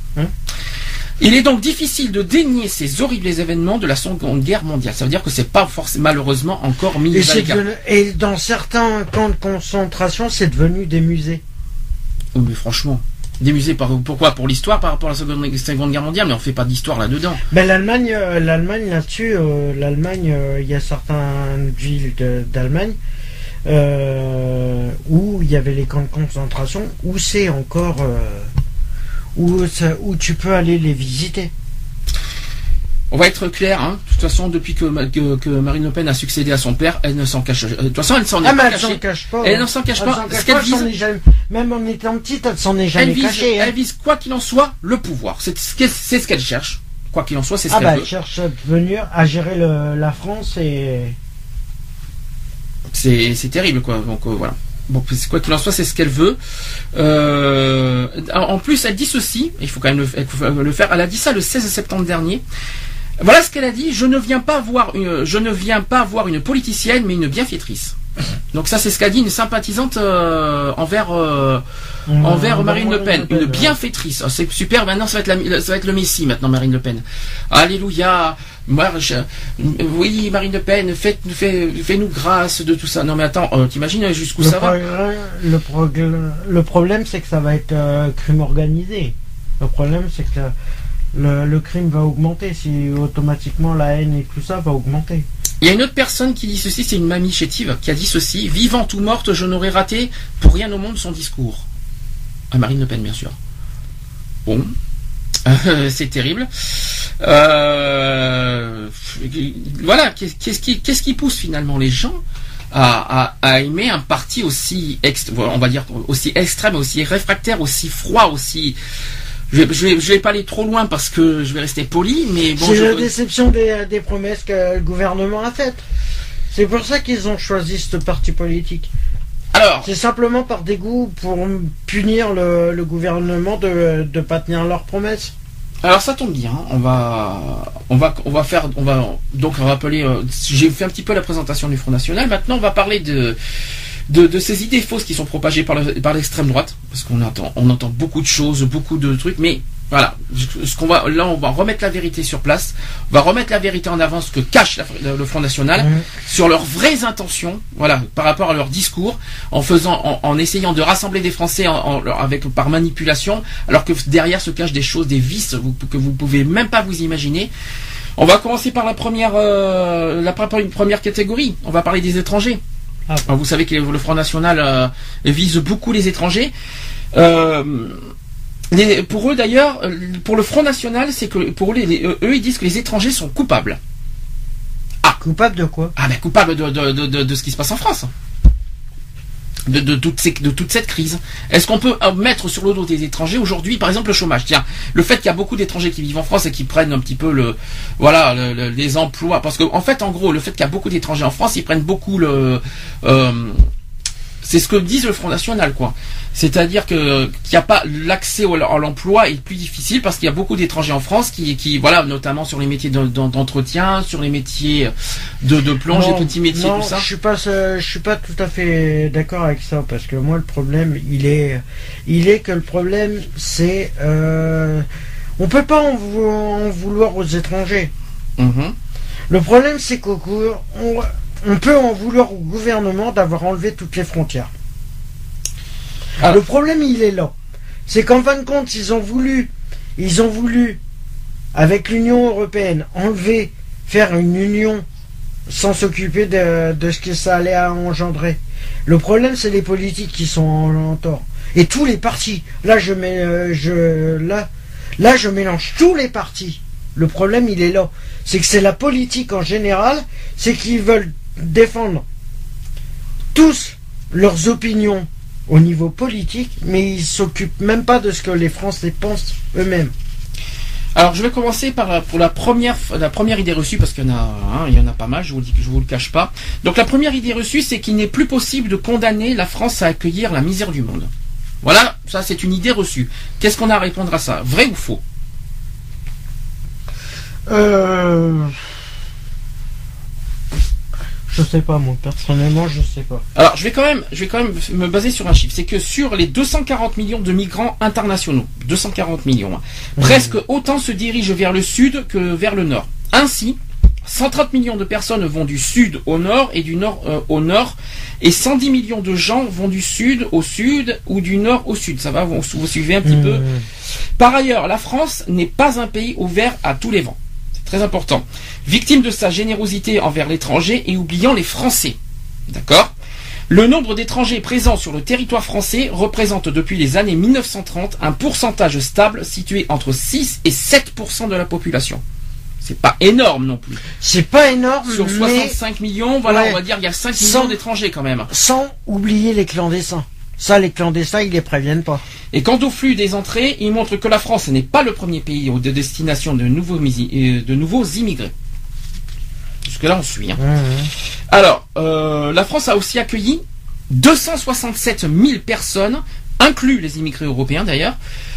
Il est donc difficile de dénier ces horribles événements de la Seconde Guerre mondiale. Ça veut dire que c'est pas forcément malheureusement encore mis à l'écart. Et dans certains camps de concentration, c'est devenu des musées. Oh, mais franchement, des musées pourquoi? Pour l'histoire par rapport à la Seconde Guerre mondiale, mais on fait pas d'histoire là-dedans. Ben l'Allemagne là-dessus, il y a certaines villes d'Allemagne où il y avait les camps de concentration, où c'est encore où tu peux aller les visiter. On va être clair, hein. De toute façon, depuis que Marine Le Pen a succédé à son père, elle ne s'en cache. De toute façon, elle s'en est pas cachée. Elle ne s'en cache pas. Ce qu'elle vise, même en étant petite, elle s'en est jamais cachée. Elle vise quoi qu'il en soit le pouvoir. C'est ce qu'elle cherche. Quoi qu'il en soit, c'est ce qu'elle veut. Elle cherche à venir à gérer la France et. C'est terrible, quoi. Donc voilà. Bon, quoi qu'il en soit, c'est ce qu'elle veut. En plus, elle dit ceci. Il faut quand même le faire. Elle a dit ça le 16 septembre dernier. Voilà ce qu'elle a dit. Je ne viens pas voir une politicienne, mais une bienfaitrice. Donc ça, c'est ce qu'a dit une sympathisante envers Marine Le Pen, une bienfaitrice. Oh, c'est super. Maintenant, ça va être le Messie. Maintenant, Marine Le Pen. Alléluia. Oui, Marine Le Pen, fais-nous grâce de tout ça. Non, mais attends, t'imagines jusqu'où ça va? Le problème, c'est que ça va être crime organisé. Le problème, c'est que le crime va augmenter. Si automatiquement la haine et tout ça va augmenter. Il y a une autre personne qui dit ceci, c'est une mamie chétive, qui a dit ceci: vivante ou morte, je n'aurais raté pour rien au monde son discours. À Marine Le Pen, bien sûr. Bon, c'est terrible. Voilà, qu'est-ce qui pousse finalement les gens à aimer un parti aussi on va dire aussi extrême, aussi réfractaire, aussi froid, aussi. Je vais pas aller trop loin parce que je vais rester poli, mais bon. C'est la déception des promesses que le gouvernement a faites. C'est pour ça qu'ils ont choisi ce parti politique. Alors, c'est simplement par dégoût pour punir le gouvernement de pas tenir leurs promesses. Alors ça tombe bien, on va rappeler. J'ai fait un petit peu la présentation du Front National. Maintenant, on va parler de ces idées fausses qui sont propagées par l'extrême droite, parce qu'on entend beaucoup de choses, beaucoup de trucs, mais voilà, on va remettre la vérité sur place, on va remettre la vérité en avant, ce que cache le Front National, sur leurs vraies intentions, voilà, par rapport à leur discours, en essayant de rassembler des Français par manipulation, alors que derrière se cachent des choses, des vices que vous pouvez même pas vous imaginer. On va commencer par une première catégorie. On va parler des étrangers. Alors, vous savez que le Front National vise beaucoup les étrangers. Pour eux d'ailleurs, pour le Front National, c'est que pour eux, ils disent que les étrangers sont coupables. Ah, coupables de quoi? Ah ben coupables de ce qui se passe en France. De toute cette crise. Est-ce qu'on peut mettre sur le dos des étrangers aujourd'hui, par exemple, le chômage? Tiens, le fait qu'il y a beaucoup d'étrangers qui vivent en France et qui prennent un petit peu les emplois, parce que en fait, en gros, le fait qu'il y a beaucoup d'étrangers en France, ils prennent beaucoup c'est ce que disent le Front National, quoi. C'est-à-dire qu'il n'y a pas l'accès à l'emploi est plus difficile parce qu'il y a beaucoup d'étrangers en France qui voilà, notamment sur les métiers d'entretien, sur les métiers de plonge, les petits métiers, tout ça. Je suis pas tout à fait d'accord avec ça, parce que moi le problème il est que le problème c'est on peut pas en vouloir aux étrangers. Le problème c'est qu'au cours on peut en vouloir au gouvernement d'avoir enlevé toutes les frontières. Le problème, il est là. C'est qu'en fin de compte, ils ont voulu, avec l'Union européenne, faire une union sans s'occuper de ce que ça allait engendrer. Le problème, c'est les politiques qui sont en tort. Et tous les partis. Là, je mélange tous les partis. Le problème, il est là. C'est que c'est la politique en général, c'est qu'ils veulent défendre tous leurs opinions au niveau politique, mais ils s'occupent même pas de ce que les Français pensent eux-mêmes. Alors je vais commencer pour la première idée reçue, parce qu'il y en a pas mal, je vous le cache pas. Donc la première idée reçue, c'est qu'il n'est plus possible de condamner la France à accueillir la misère du monde. Voilà, ça c'est une idée reçue. Qu'est-ce qu'on a à répondre à ça? Vrai ou faux? Je sais pas, moi, personnellement, je sais pas. Alors, je vais quand même me baser sur un chiffre. C'est que sur les 240 millions de migrants internationaux, 240 millions, presque autant se dirigent vers le sud que vers le nord. Ainsi, 130 millions de personnes vont du sud au nord et du nord au nord, et 110 millions de gens vont du sud ou du nord au sud. Ça va, vous suivez un petit peu. Par ailleurs, la France n'est pas un pays ouvert à tous les vents. Très important. Victime de sa générosité envers l'étranger et oubliant les Français. D'accord ? Le nombre d'étrangers présents sur le territoire français représente depuis les années 1930 un pourcentage stable situé entre 6 et 7% de la population. C'est pas énorme non plus. C'est pas énorme, sur 65 millions, voilà, ouais, on va dire qu'il y a 5 millions d'étrangers quand même. Sans oublier les clandestins. Ça, les clandestins, ils les préviennent pas. Et quant au flux des entrées, il montre que la France n'est pas le premier pays de destination de nouveaux immigrés. Jusque-là, on suit. Alors, la France a aussi accueilli 267 000 personnes, inclus les immigrés européens d'ailleurs,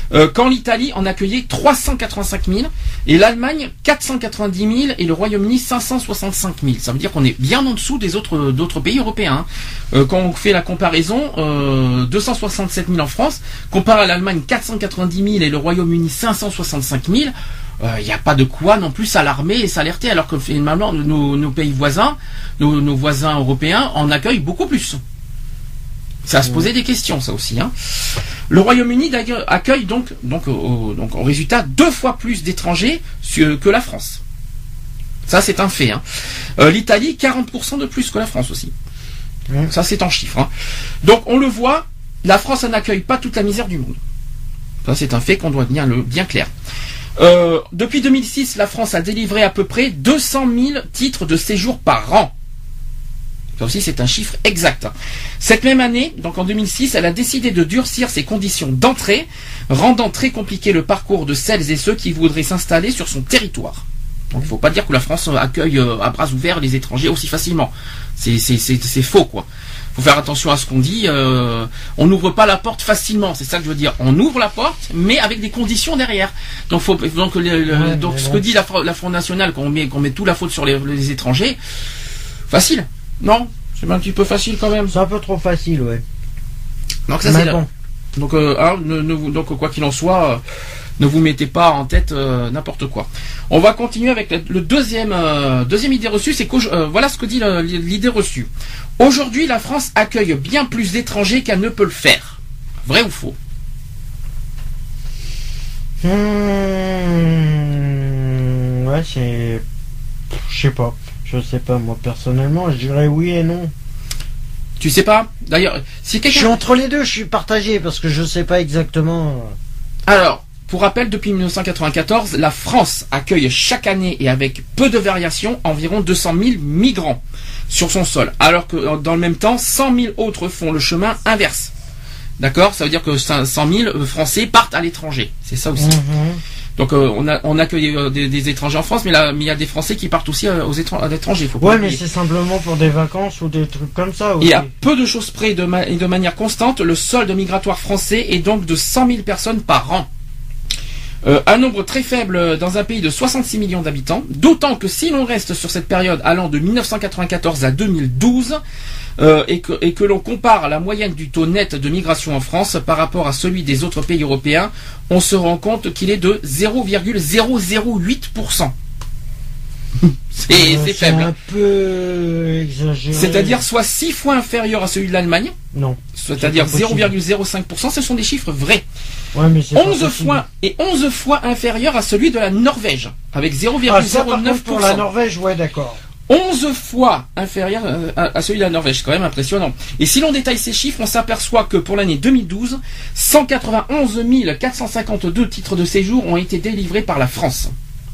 quand l'Italie en accueillait 385 000, et l'Allemagne 490 000, et le Royaume-Uni 565 000. Ça veut dire qu'on est bien en dessous d'autres pays européens. Quand on fait la comparaison, 267 000 en France, comparé à l'Allemagne 490 000 et le Royaume-Uni 565 000, il n'y a pas de quoi non plus s'alarmer et s'alerter, alors que finalement nos pays voisins, nos voisins européens en accueillent beaucoup plus. Ça a se poser des questions, ça aussi. Hein. Le Royaume-Uni d'ailleurs accueille donc en résultat 2 fois plus d'étrangers que la France. Ça c'est un fait. Hein. L'Italie 40% de plus que la France aussi. Ça c'est en chiffres. Hein. Donc on le voit, la France n'accueille pas toute la misère du monde. Ça c'est un fait qu'on doit tenir bien clair. Depuis 2006, la France a délivré à peu près 200 000 titres de séjour par an. Ça aussi, c'est un chiffre exact. Cette même année, donc en 2006, elle a décidé de durcir ses conditions d'entrée, rendant très compliqué le parcours de celles et ceux qui voudraient s'installer sur son territoire. Donc il ne faut pas dire que la France accueille à bras ouverts les étrangers aussi facilement. C'est faux, quoi. Faut faire attention à ce qu'on dit. On n'ouvre pas la porte facilement, c'est ça que je veux dire. On ouvre la porte, mais avec des conditions derrière. Donc, ce que dit la Front National, qu'on met tout la faute sur les étrangers, facile. Non, c'est un petit peu facile quand même. C'est un peu trop facile, ouais. Donc ça c'est bon. Donc quoi qu'il en soit, ne vous mettez pas en tête n'importe quoi. On va continuer avec le deuxième idée reçue, c'est que voilà ce que dit l'idée reçue. Aujourd'hui, la France accueille bien plus d'étrangers qu'elle ne peut le faire. Vrai ou faux? Ouais, c'est... Je sais pas, moi personnellement, je dirais oui et non. Tu sais pas? D'ailleurs, si quelqu'un... Je suis entre les deux, je suis partagé parce que je sais pas exactement. Alors, pour rappel, depuis 1994, la France accueille chaque année et avec peu de variations environ 200 000 migrants sur son sol, alors que dans le même temps, 100 000 autres font le chemin inverse. D'accord? Ça veut dire que 100 000 Français partent à l'étranger. C'est ça aussi. Donc on accueille des étrangers en France, mais il y a des Français qui partent aussi à l'étranger. Ouais, mais c'est simplement pour des vacances ou des trucs comme ça. Et à peu de choses près et de manière constante, le solde migratoire français est donc de 100 000 personnes par an. Un nombre très faible dans un pays de 66 millions d'habitants, d'autant que si l'on reste sur cette période allant de 1994 à 2012, et que l'on compare la moyenne du taux net de migration en France par rapport à celui des autres pays européens, on se rend compte qu'il est de 0,008%. C'est faible. C'est un peu exagéré. C'est-à-dire soit 6 fois inférieur à celui de l'Allemagne. Non. C'est-à-dire 0,05%, ce sont des chiffres vrais. Ouais, mais c'est 11 fois inférieur à celui de la Norvège, avec 0,09%. Pour la Norvège, ouais, d'accord. 11 fois inférieur à celui de la Norvège, c'est quand même impressionnant. Et si l'on détaille ces chiffres, on s'aperçoit que pour l'année 2012, 191 452 titres de séjour ont été délivrés par la France,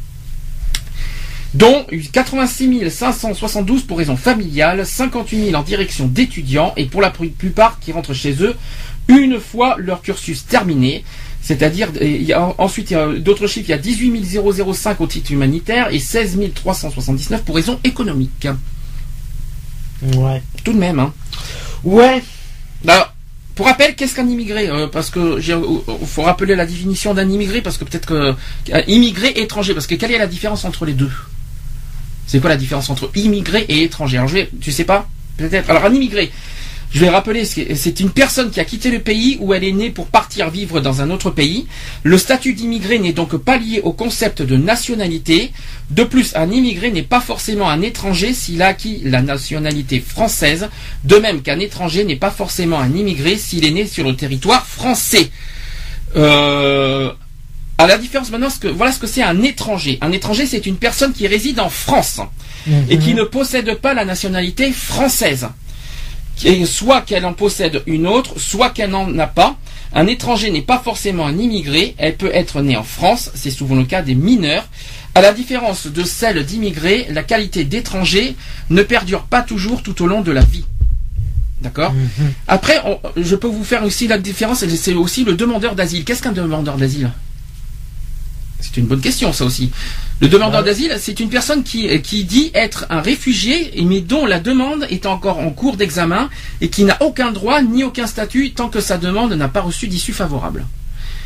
dont 86 572 pour raison familiale, 58 000 en direction d'étudiants, et pour la plupart qui rentrent chez eux une fois leur cursus terminé. C'est-à-dire, ensuite, il y a d'autres chiffres, il y a 18 005 au titre humanitaire et 16 379 pour raison économique. Ouais. Tout de même, hein. Ouais. Alors, pour rappel, qu'est-ce qu'un immigré? Parce que faut rappeler la définition d'un immigré, parce que peut-être que immigré et étranger, parce que quelle est la différence entre les deux? C'est quoi la différence entre immigré et étranger? Alors, tu sais pas? Peut-être. Alors, un immigré, je vais rappeler, c'est une personne qui a quitté le pays où elle est née pour partir vivre dans un autre pays. Le statut d'immigré n'est donc pas lié au concept de nationalité. De plus, un immigré n'est pas forcément un étranger s'il a acquis la nationalité française, de même qu'un étranger n'est pas forcément un immigré s'il est né sur le territoire français. À la différence maintenant, voilà ce que c'est un étranger. Un étranger, c'est une personne qui réside en France et qui ne possède pas la nationalité française. Soit qu'elle en possède une autre, soit qu'elle n'en a pas. Un étranger n'est pas forcément un immigré, elle peut être née en France, c'est souvent le cas des mineurs. À la différence de celle d'immigré, la qualité d'étranger ne perdure pas toujours tout au long de la vie. D'accord ? Après, je peux vous faire aussi la différence, c'est aussi le demandeur d'asile. Qu'est-ce qu'un demandeur d'asile ? C'est une bonne question, ça aussi. Le demandeur d'asile, c'est une personne qui dit être un réfugié, mais dont la demande est encore en cours d'examen et qui n'a aucun droit ni aucun statut tant que sa demande n'a pas reçu d'issue favorable.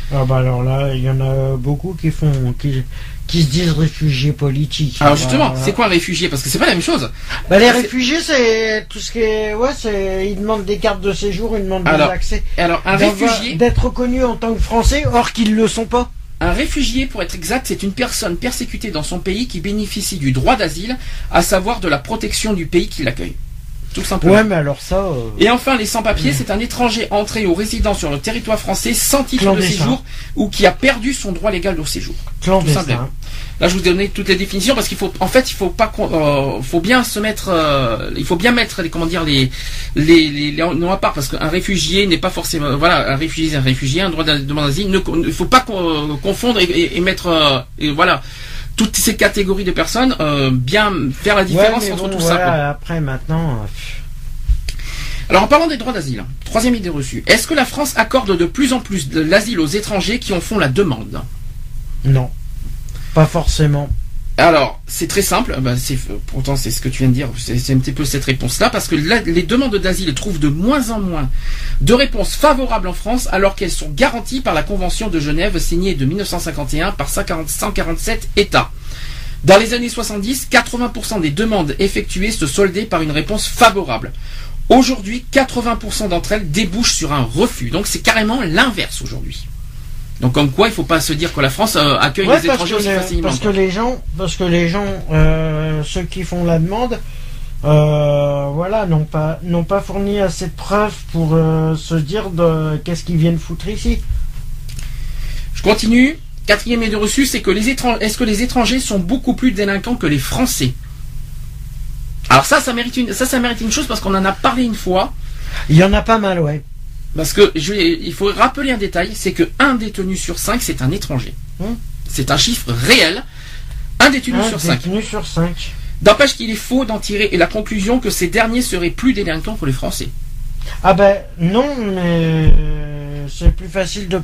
Ah bah alors là, il y en a beaucoup qui se disent réfugiés politiques. Alors justement, c'est quoi un réfugié? Parce que c'est pas la même chose. Bah les réfugiés, c'est tout ce qui est, ils demandent des cartes de séjour, ils demandent des accès. Alors un réfugié, d'être reconnu en tant que Français, or qu'ils le sont pas. Un réfugié, pour être exact, c'est une personne persécutée dans son pays qui bénéficie du droit d'asile, à savoir de la protection du pays qui l'accueille. Tout simplement. Ouais, mais alors ça... Et enfin, les sans-papiers, c'est un étranger entré ou résident sur le territoire français sans titre de séjour ou qui a perdu son droit légal au séjour. Tout simplement. Là, je vous ai donné toutes les définitions parce qu'il faut, en fait, il faut pas, faut bien se mettre, il faut bien mettre les noms à part parce qu'un réfugié n'est pas forcément, voilà, un réfugié c'est un réfugié, un droit de demande d'asile, il faut pas confondre et mettre, voilà, toutes ces catégories de personnes, bien faire la différence entre tout ça. Quoi. Après, maintenant. Alors, en parlant des droits d'asile, troisième idée reçue, est-ce que la France accorde de plus en plus de l'asile aux étrangers qui en font la demande? Non. Pas forcément. Alors, c'est très simple, pourtant c'est ce que tu viens de dire, c'est un petit peu cette réponse-là, parce que les demandes d'asile trouvent de moins en moins de réponses favorables en France, alors qu'elles sont garanties par la Convention de Genève signée de 1951 par 147 États. Dans les années 70, 80% des demandes effectuées se soldaient par une réponse favorable. Aujourd'hui, 80% d'entre elles débouchent sur un refus, donc c'est carrément l'inverse aujourd'hui. Donc comme quoi, il ne faut pas se dire que la France accueille les étrangers aussi facilement. Parce que les gens, ceux qui font la demande, n'ont pas fourni assez de preuves pour se dire qu'est-ce qu'ils viennent foutre ici. Je continue. Quatrième idée reçue, c'est que est-ce que les étrangers sont beaucoup plus délinquants que les Français? Alors ça mérite une chose parce qu'on en a parlé une fois. Il y en a pas mal, ouais. Parce que il faut rappeler un détail, c'est que 1 détenu sur 5 c'est un étranger. C'est un chiffre réel. 1 détenu sur 5. D'empêche qu'il est faux d'en tirer la conclusion que ces derniers seraient plus délinquants que les Français. Ah ben non, mais c'est plus facile de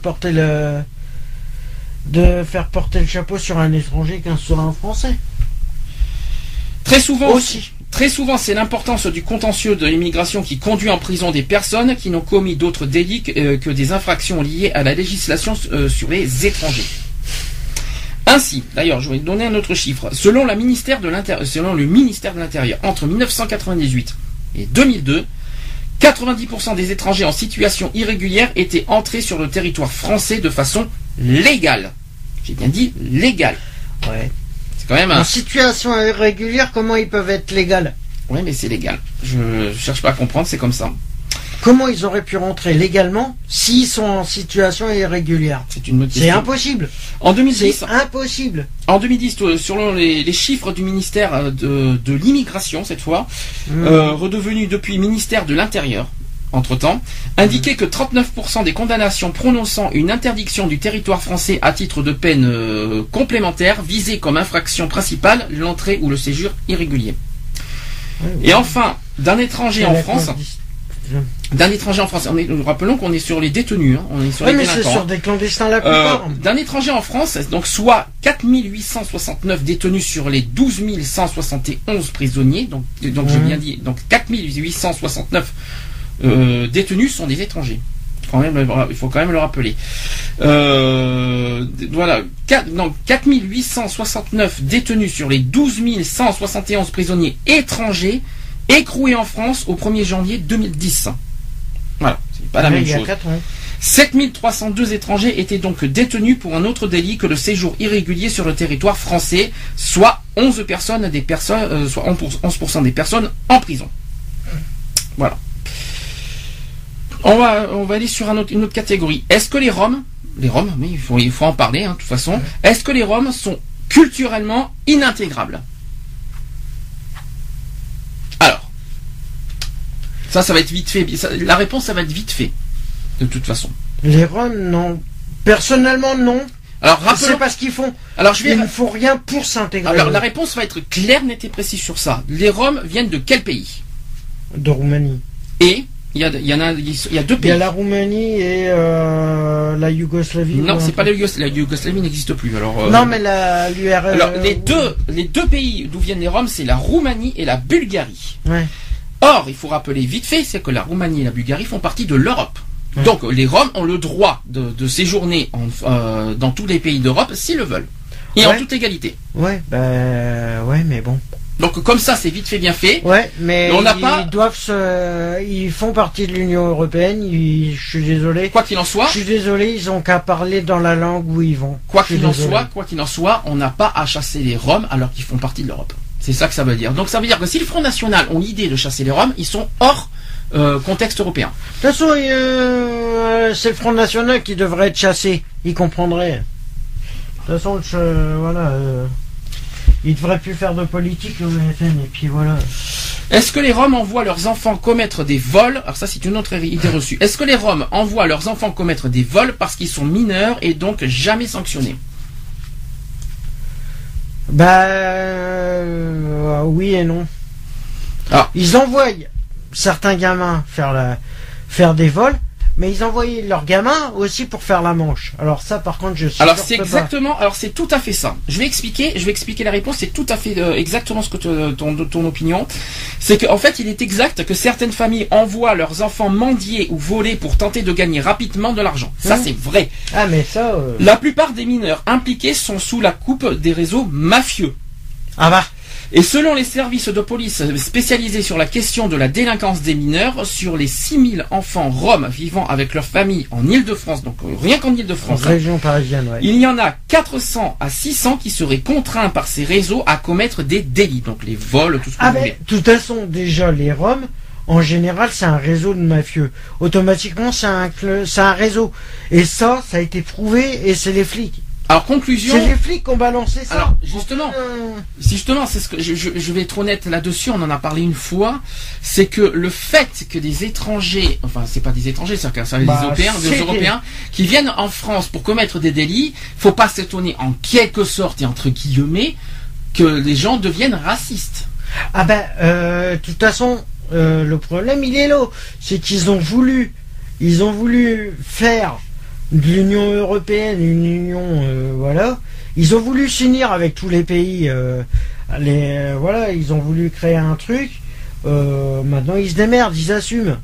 faire porter le chapeau sur un étranger qu'un sur un Français. Très souvent, c'est l'importance du contentieux de l'immigration qui conduit en prison des personnes qui n'ont commis d'autres délits que des infractions liées à la législation sur les étrangers. Ainsi, d'ailleurs, je vais donner un autre chiffre. Selon le ministère de l'Intérieur, entre 1998 et 2002, 90% des étrangers en situation irrégulière étaient entrés sur le territoire français de façon légale. J'ai bien dit légale. Ouais. C'est quand même en situation irrégulière, comment ils peuvent être légaux? Oui, mais c'est légal. Je cherche pas à comprendre, c'est comme ça. Comment ils auraient pu rentrer légalement s'ils sont en situation irrégulière? C'est une bonne question. C'est impossible. En 2010, c'est impossible. En 2010, selon les chiffres du ministère de l'immigration, cette fois, redevenu depuis ministère de l'Intérieur, entre-temps, indiquait que 39% des condamnations prononçant une interdiction du territoire français à titre de peine complémentaire visaient comme infraction principale l'entrée ou le séjour irrégulier. Et enfin, d'un étranger en France... rappelons qu'on est sur les détenus, on est sur les délinquants. C'est sur des clandestins la plupart. D'un étranger en France, donc soit 4869 détenus sur les 12 171 prisonniers, donc j'ai bien dit, donc 4869 détenus sont des étrangers. Il faut quand même le rappeler. Voilà, 4869 détenus sur les 12 171 prisonniers étrangers écroués en France au 1er janvier 2010. Voilà, c'est pas la même chose. 7302 étrangers étaient donc détenus pour un autre délit que le séjour irrégulier sur le territoire français, soit 11% des personnes des personnes en prison. Voilà. On va aller sur une autre catégorie. Est-ce que les Roms, mais il faut en parler, de toute façon, est-ce que les Roms sont culturellement inintégrables? Alors, ça va être vite fait. La réponse, ça va être vite fait, de toute façon. Les Roms, non. Personnellement, non. Alors, rappelons... C'est pas ce qu'ils font. Alors, il ne faut rien pour s'intégrer. Alors, la réponse va être claire, nette et précise sur ça. Les Roms viennent de quel pays? De Roumanie. Et il y a 2 pays. Il y a la Roumanie et la Yougoslavie. Non, c'est pas la Yougoslavie. La Yougoslavie n'existe plus. Alors, non, mais l'URSS. Alors, les deux pays d'où viennent les Roms, c'est la Roumanie et la Bulgarie. Ouais. Or, il faut rappeler vite fait, c'est que la Roumanie et la Bulgarie font partie de l'Europe. Donc les Roms ont le droit de séjourner dans tous les pays d'Europe s'ils le veulent. Et en toute égalité. Ouais, mais bon. Donc comme ça, c'est vite fait, bien fait. Ouais, mais on n'a ils font partie de l'Union Européenne. Je suis désolé. Quoi qu'il en soit. Je suis désolé, ils ont qu'à parler dans la langue où ils vont. Quoi qu'il en soit, on n'a pas à chasser les Roms alors qu'ils font partie de l'Europe. C'est ça que ça veut dire. Donc ça veut dire que si le Front National ont l'idée de chasser les Roms, ils sont hors contexte européen. De toute façon, c'est le Front National qui devrait être chassé. Ils comprendraient. De toute façon, ils devraient plus faire de politique, le FN, et puis voilà. Est-ce que les Roms envoient leurs enfants commettre des vols? Alors ça, c'est une autre idée reçue. Est-ce que les Roms envoient leurs enfants commettre des vols parce qu'ils sont mineurs et donc jamais sanctionnés? Oui et non. Ah. Ils envoient certains gamins faire des vols, mais ils envoyaient leurs gamins aussi pour faire la manche. Alors ça, par contre, je suis. Alors c'est exactement. Alors c'est tout à fait ça. Je vais expliquer la réponse. C'est tout à fait exactement ce que ton opinion. C'est qu'en fait, il est exact que certaines familles envoient leurs enfants mendier ou voler pour tenter de gagner rapidement de l'argent. Ça, c'est vrai. Ah, mais ça. La plupart des mineurs impliqués sont sous la coupe des réseaux mafieux. Ah bah. Et selon les services de police spécialisés sur la question de la délinquance des mineurs, sur les 6000 enfants roms vivant avec leur famille en Île-de-France, donc rien qu'en Île-de-France, région parisienne, ouais. Il y en a 400 à 600 qui seraient contraints par ces réseaux à commettre des délits, donc les vols, tout ce que vous voulez. De toute façon, déjà, les Roms, en général, c'est un réseau de mafieux. Automatiquement, c'est un réseau. Et ça a été prouvé, et c'est les flics. Alors conclusion. C'est les flics qui ont balancé ça. Alors justement, c'est ce que je vais être honnête là-dessus. On en a parlé une fois. C'est que le fait que des étrangers, enfin c'est pas des étrangers, c'est des Européens qui viennent en France pour commettre des délits, faut pas s'étonner en quelque sorte et entre guillemets que les gens deviennent racistes. Ah de toute façon, le problème il est là, c'est qu'ils ont voulu faire de l'Union Européenne, une union, ils ont voulu s'unir avec tous les pays, ils ont voulu créer un truc, maintenant ils se démerdent, ils assument.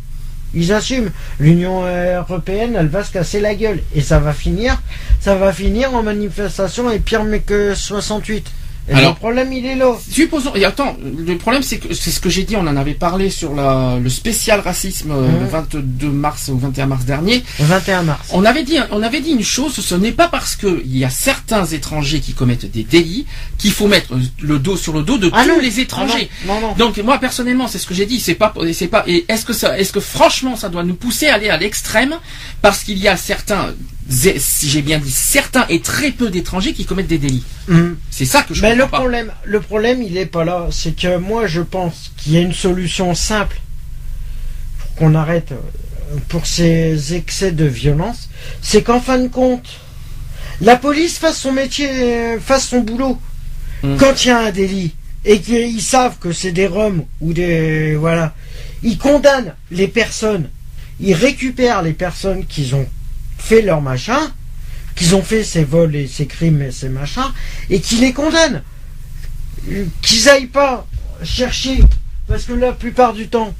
L'Union Européenne, elle va se casser la gueule, et ça va finir en manifestation, et pire mais que 68. Et alors, le problème, il est là. Supposons, et attends, le problème, c'est que c'est ce que j'ai dit, on en avait parlé sur le spécial racisme le 22 mars ou 21 mars dernier. 21 mars. On avait dit une chose, ce n'est pas parce que il y a certains étrangers qui commettent des délits qu'il faut mettre le dos sur le dos de tous les étrangers. Non. Donc, moi, personnellement, c'est ce que j'ai dit, et est-ce que franchement, ça doit nous pousser à aller à l'extrême parce qu'il y a certains, si j'ai bien dit, certains et très peu d'étrangers qui commettent des délits. C'est ça que je comprends pas. Le problème, il est pas là. C'est que moi, je pense qu'il y a une solution simple pour qu'on arrête pour ces excès de violence. C'est qu'en fin de compte, la police fasse son métier, fasse son boulot. Quand il y a un délit et qu'ils savent que c'est des Roms ou des ils condamnent les personnes, ils récupèrent les personnes qui ont fait leur machin, qu'ils ont fait ces vols et ces crimes et ces machins, et qui les condamnent. Qu'ils aillent pas chercher, parce que la plupart du temps,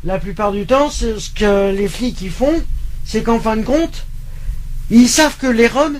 c'est ce que les flics ils font, c'est qu'en fin de compte, ils savent que les Roms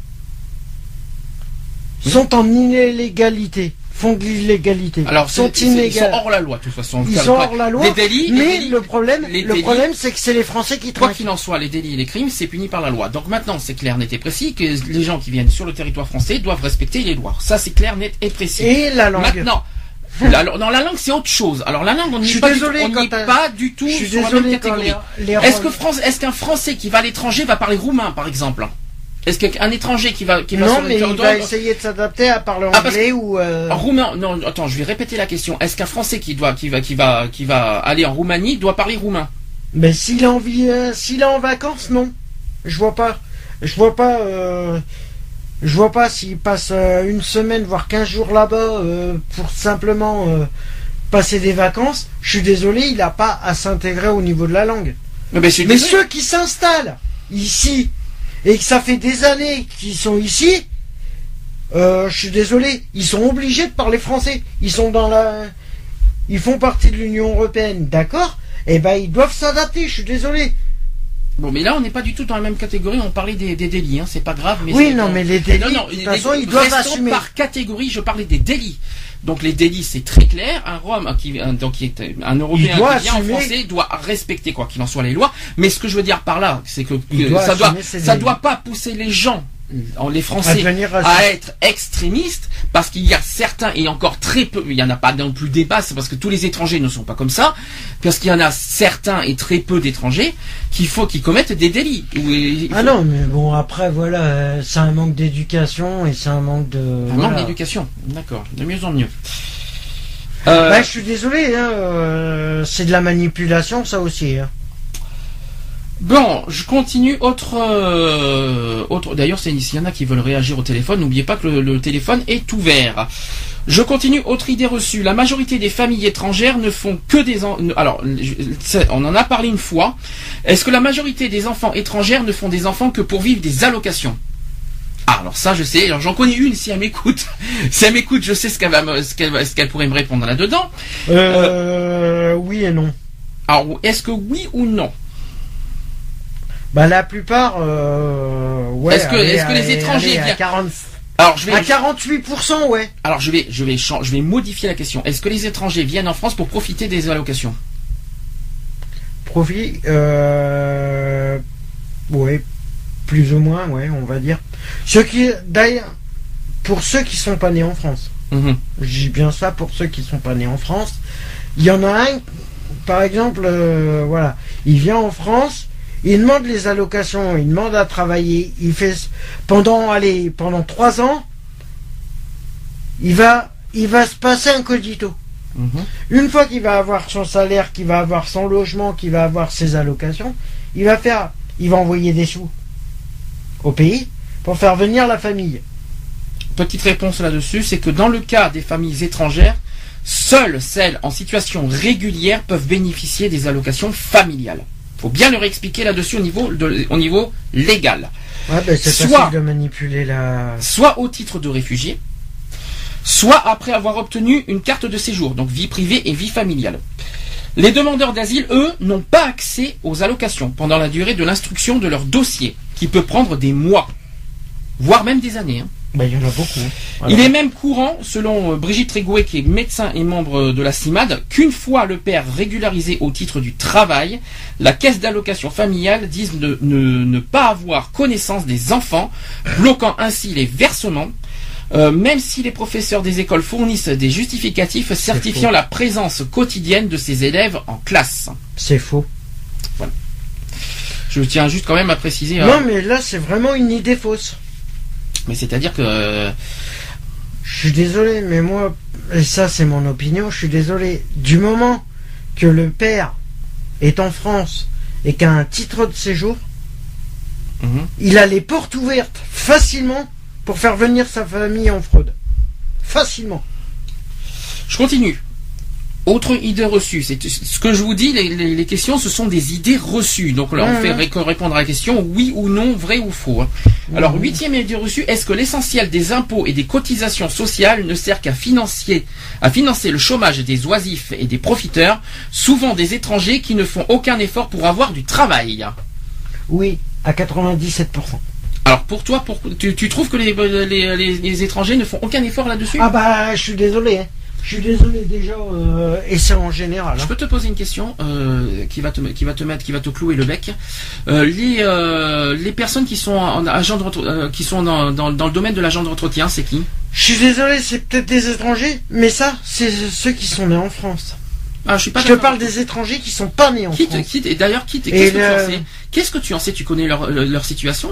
sont en illégalité. Font de l'illégalité. Alors, ils sont hors la loi, de toute façon. Ils sont hors la loi. Les délits, le problème, c'est que c'est les Français qui quoi qu'il en soit, les délits et les crimes, c'est puni par la loi. Donc maintenant, c'est clair, net et précis que les gens qui viennent sur le territoire français doivent respecter les lois. Ça, c'est clair, net et précis. Et la langue. Maintenant, la langue, c'est autre chose. Alors, la langue, on n'y est pas du tout sur la même catégorie. Est-ce qu'un Français qui va à l'étranger va parler roumain, par exemple? Est-ce qu'un étranger qui va non, mais il va essayer de s'adapter à parler anglais ou roumain? Non, attends, je vais répéter la question. Est-ce qu'un Français qui va aller en Roumanie doit parler roumain? Mais s'il a envie, s'il est en vacances, non. Je vois pas s'il passe une semaine voire 15 jours là-bas pour simplement passer des vacances. Je suis désolé, il n'a pas à s'intégrer au niveau de la langue. Mais ceux qui s'installent ici et que ça fait des années qu'ils sont ici, je suis désolé, ils sont obligés de parler français. Ils font partie de l'Union Européenne, d'accord? Eh ben ils doivent s'adapter, je suis désolé. Bon, mais là, on n'est pas du tout dans la même catégorie. On parlait des délits, hein. C'est pas grave. Mais oui, non, mais les délits, de toute façon, ils doivent assumer. Par catégorie, je parlais des délits. Donc les délits, c'est très clair. Un Rome qui est un Européen qui vient en français doit respecter quoi qu'il en soit les lois. Mais ce que je veux dire par là, c'est que ça doit pas pousser les gens, les Français, à être extrémistes, parce qu'il y a certains, et encore très peu, il n'y en a pas non plus débat, c'est parce que tous les étrangers ne sont pas comme ça, parce qu'il y en a certains et très peu d'étrangers qui commettent des délits. Non, mais bon, après, voilà, c'est un manque d'éducation et c'est un manque de... manque d'éducation, d'accord, de mieux en mieux. Je suis désolé, hein, c'est de la manipulation, ça aussi, hein. Bon, je continue. Autre. D'ailleurs, s'il y en a qui veulent réagir au téléphone, n'oubliez pas que le téléphone est ouvert. Je continue. Autre idée reçue. La majorité des familles étrangères ne font que des alors, on en a parlé une fois. Est-ce que la majorité des enfants étrangères ne font des enfants que pour vivre des allocations? Ah, alors ça, je sais. Alors, j'en connais une. Si elle m'écoute, je sais ce qu'elle pourrait me répondre là-dedans. Oui et non. Alors, est-ce que oui ou non? La plupart, ouais. Est-ce que les étrangers viennent à 40... Alors, à 48%, ouais. Alors, je vais modifier la question. Est-ce que les étrangers viennent en France pour profiter des allocations? Profit, ouais, plus ou moins, ouais, on va dire. D'ailleurs, pour ceux qui sont pas nés en France. Je dis bien ça pour ceux qui sont pas nés en France. Il y en a un, par exemple, voilà, il vient en France. Il demande les allocations, il demande à travailler, il fait pendant 3 ans, il va se passer un cogito. Une fois qu'il va avoir son salaire, qu'il va avoir son logement, qu'il va avoir ses allocations, il va envoyer des sous au pays pour faire venir la famille. Petite réponse là-dessus, c'est que dans le cas des familles étrangères, seules celles en situation régulière peuvent bénéficier des allocations familiales. Faut bien leur expliquer là-dessus au niveau légal. Ouais, c'est facile de manipuler soit au titre de réfugié, soit après avoir obtenu une carte de séjour, donc vie privée et vie familiale. Les demandeurs d'asile, eux, n'ont pas accès aux allocations pendant la durée de l'instruction de leur dossier, qui peut prendre des mois, voire même des années. Il y en a beaucoup. Alors. Il est même courant, selon Brigitte Régouet, qui est médecin et membre de la CIMAD, qu'une fois le père régularisé au titre du travail, la caisse d'allocation familiale dise ne pas avoir connaissance des enfants, bloquant ainsi les versements, même si les professeurs des écoles fournissent des justificatifs certifiant la présence quotidienne de ces élèves en classe. C'est faux. Voilà. Je tiens juste quand même à préciser... Non, mais là, c'est vraiment une idée fausse. Mais c'est-à-dire que... Je suis désolé, mais moi, et ça c'est mon opinion, je suis désolé. Du moment que le père est en France et qu'a un titre de séjour, il a les portes ouvertes facilement pour faire venir sa famille en fraude. Facilement. Je continue. Autre idée reçue, c'est ce que je vous dis, les questions, ce sont des idées reçues. Donc là, on fait répondre à la question oui ou non, vrai ou faux. Alors, 8e idée reçue, est-ce que l'essentiel des impôts et des cotisations sociales ne sert qu'à financer le chômage des oisifs et des profiteurs, souvent des étrangers qui ne font aucun effort pour avoir du travail? Oui, à 97%. Alors pour toi, tu trouves que les étrangers ne font aucun effort là-dessus? Ah je suis désolé. Je suis désolé déjà, et c'est en général. Je peux te poser une question qui va te clouer le bec. Les personnes qui sont qui sont dans le domaine de l'agent d'entretien, c'est qui? Je suis désolé, c'est peut-être des étrangers, mais ça, c'est ceux qui sont nés en France. Ah, je te parle des étrangers qui sont pas nés en France. Qu'est-ce que tu en sais? Tu connais leur situation,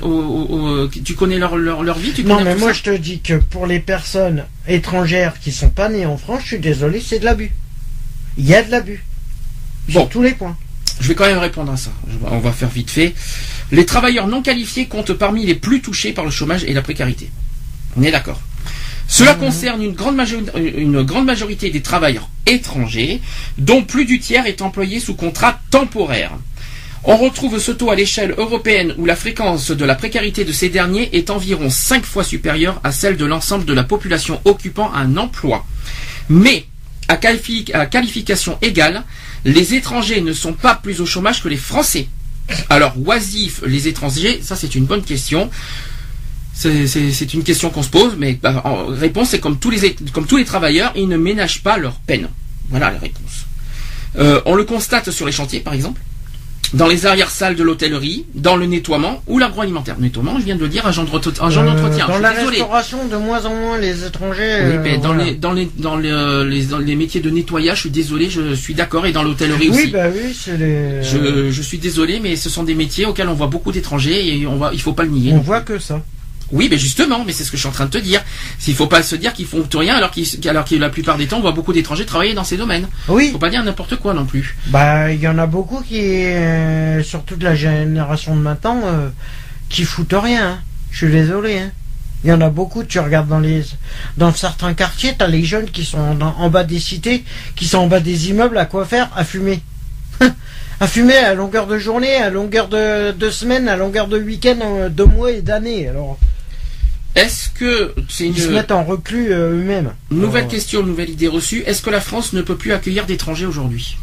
tu connais leur vie, Non, mais moi je te dis que pour les personnes étrangères qui sont pas nées en France, je suis désolé, c'est de l'abus. Il y a de l'abus. Sur tous les points. Je vais quand même répondre à ça. On va faire vite fait. Les travailleurs non qualifiés comptent parmi les plus touchés par le chômage et la précarité. On est d'accord. Cela concerne une grande majorité des travailleurs étrangers, dont plus du tiers est employé sous contrat temporaire. On retrouve ce taux à l'échelle européenne où la fréquence de la précarité de ces derniers est environ 5 fois supérieure à celle de l'ensemble de la population occupant un emploi. Mais, à qualification égale, les étrangers ne sont pas plus au chômage que les Français. Alors, oisifs, les étrangers, ça c'est une bonne question. C'est une question qu'on se pose, mais en réponse, c'est comme tous les travailleurs, ils ne ménagent pas leur peine. Voilà la réponse. On le constate sur les chantiers, par exemple, dans les arrière-salles de l'hôtellerie, dans le nettoiement ou l'agroalimentaire. Nettoiement, je viens de le dire, agent d'entretien. Dans la restauration, de moins en moins les étrangers. Oui, mais dans voilà. les métiers de nettoyage, je suis désolé, je suis d'accord, et dans l'hôtellerie aussi. Oui, bah oui, c'est les. Je suis désolé, mais ce sont des métiers auxquels on voit beaucoup d'étrangers et il faut pas le nier. On voit que ça. Oui, mais justement, mais c'est ce que je suis en train de te dire. S'il faut pas se dire qu'ils font tout rien, alors que la plupart des temps, on voit beaucoup d'étrangers travailler dans ces domaines. Oui. Faut pas dire n'importe quoi non plus. Bah, il y en a beaucoup qui, surtout de la génération de maintenant, qui foutent rien. Hein. Je suis désolé. Hein. Il y en a beaucoup. Tu regardes dans certains quartiers, t'as les jeunes qui sont en bas des cités, qui sont en bas des immeubles, à quoi faire? À fumer. À fumer à longueur de journée, à longueur de semaine, à longueur de week-end, de mois et d'années. Alors. Est-ce que c'est ils se mettent en reclus eux-mêmes? Nouvelle question, nouvelle idée reçue. Est-ce que la France ne peut plus accueillir d'étrangers aujourd'hui?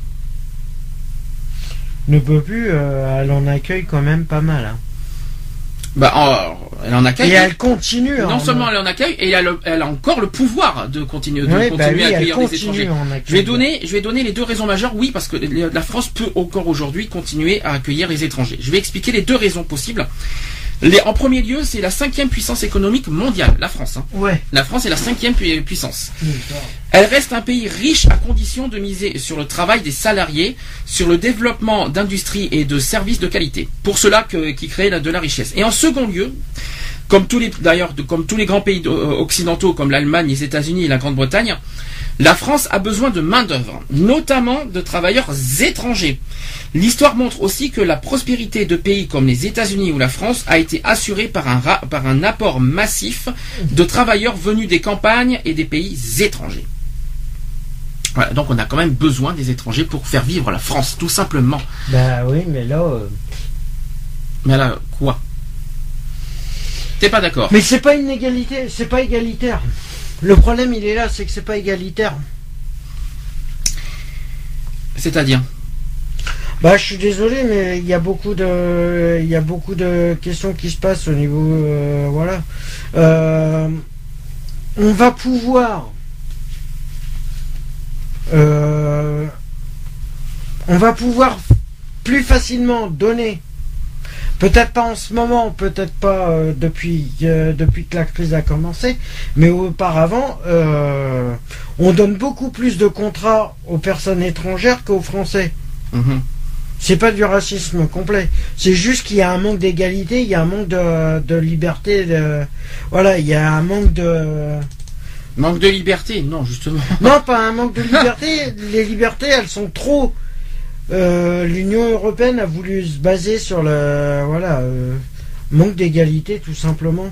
Ne peut plus. Elle en accueille quand même pas mal. Hein. Elle en accueille. Et elle continue. Non seulement elle en accueille, et elle a encore le pouvoir de continuer à accueillir des étrangers. Je vais donner les deux raisons majeures. Oui, parce que la France peut encore aujourd'hui continuer à accueillir les étrangers. Je vais expliquer les deux raisons possibles. En premier lieu, c'est la 5e puissance économique mondiale, la France. Hein. Ouais. La France est la 5e puissance. Elle reste un pays riche à condition de miser sur le travail des salariés, sur le développement d'industries et de services de qualité. Pour cela qui crée de la richesse. Et en second lieu, comme tous les grands pays occidentaux comme l'Allemagne, les États-Unis et la Grande-Bretagne, la France a besoin de main-d'œuvre, notamment de travailleurs étrangers. L'histoire montre aussi que la prospérité de pays comme les États-Unis ou la France a été assurée par un apport massif de travailleurs venus des campagnes et des pays étrangers. Voilà, donc on a quand même besoin des étrangers pour faire vivre la France, tout simplement. Bah oui, mais là... Mais là, quoi? T'es pas d'accord? Mais c'est pas une égalité, c'est pas égalitaire. Le problème, il est là, c'est que c'est pas égalitaire. C'est-à-dire? Bah, je suis désolé, mais il y a beaucoup de questions qui se passent au niveau, voilà. On va pouvoir, plus facilement donner. Peut-être pas en ce moment, peut-être pas depuis que la crise a commencé, mais auparavant, on donne beaucoup plus de contrats aux personnes étrangères qu'aux Français. Mmh. C'est pas du racisme complet. C'est juste qu'il y a un manque d'égalité, il y a un manque de liberté. Voilà, il y a un manque de... Manque de liberté? Non, justement. Non, pas un manque de liberté. Les libertés, elles sont trop... l'Union européenne a voulu se baser sur le manque d'égalité, tout simplement.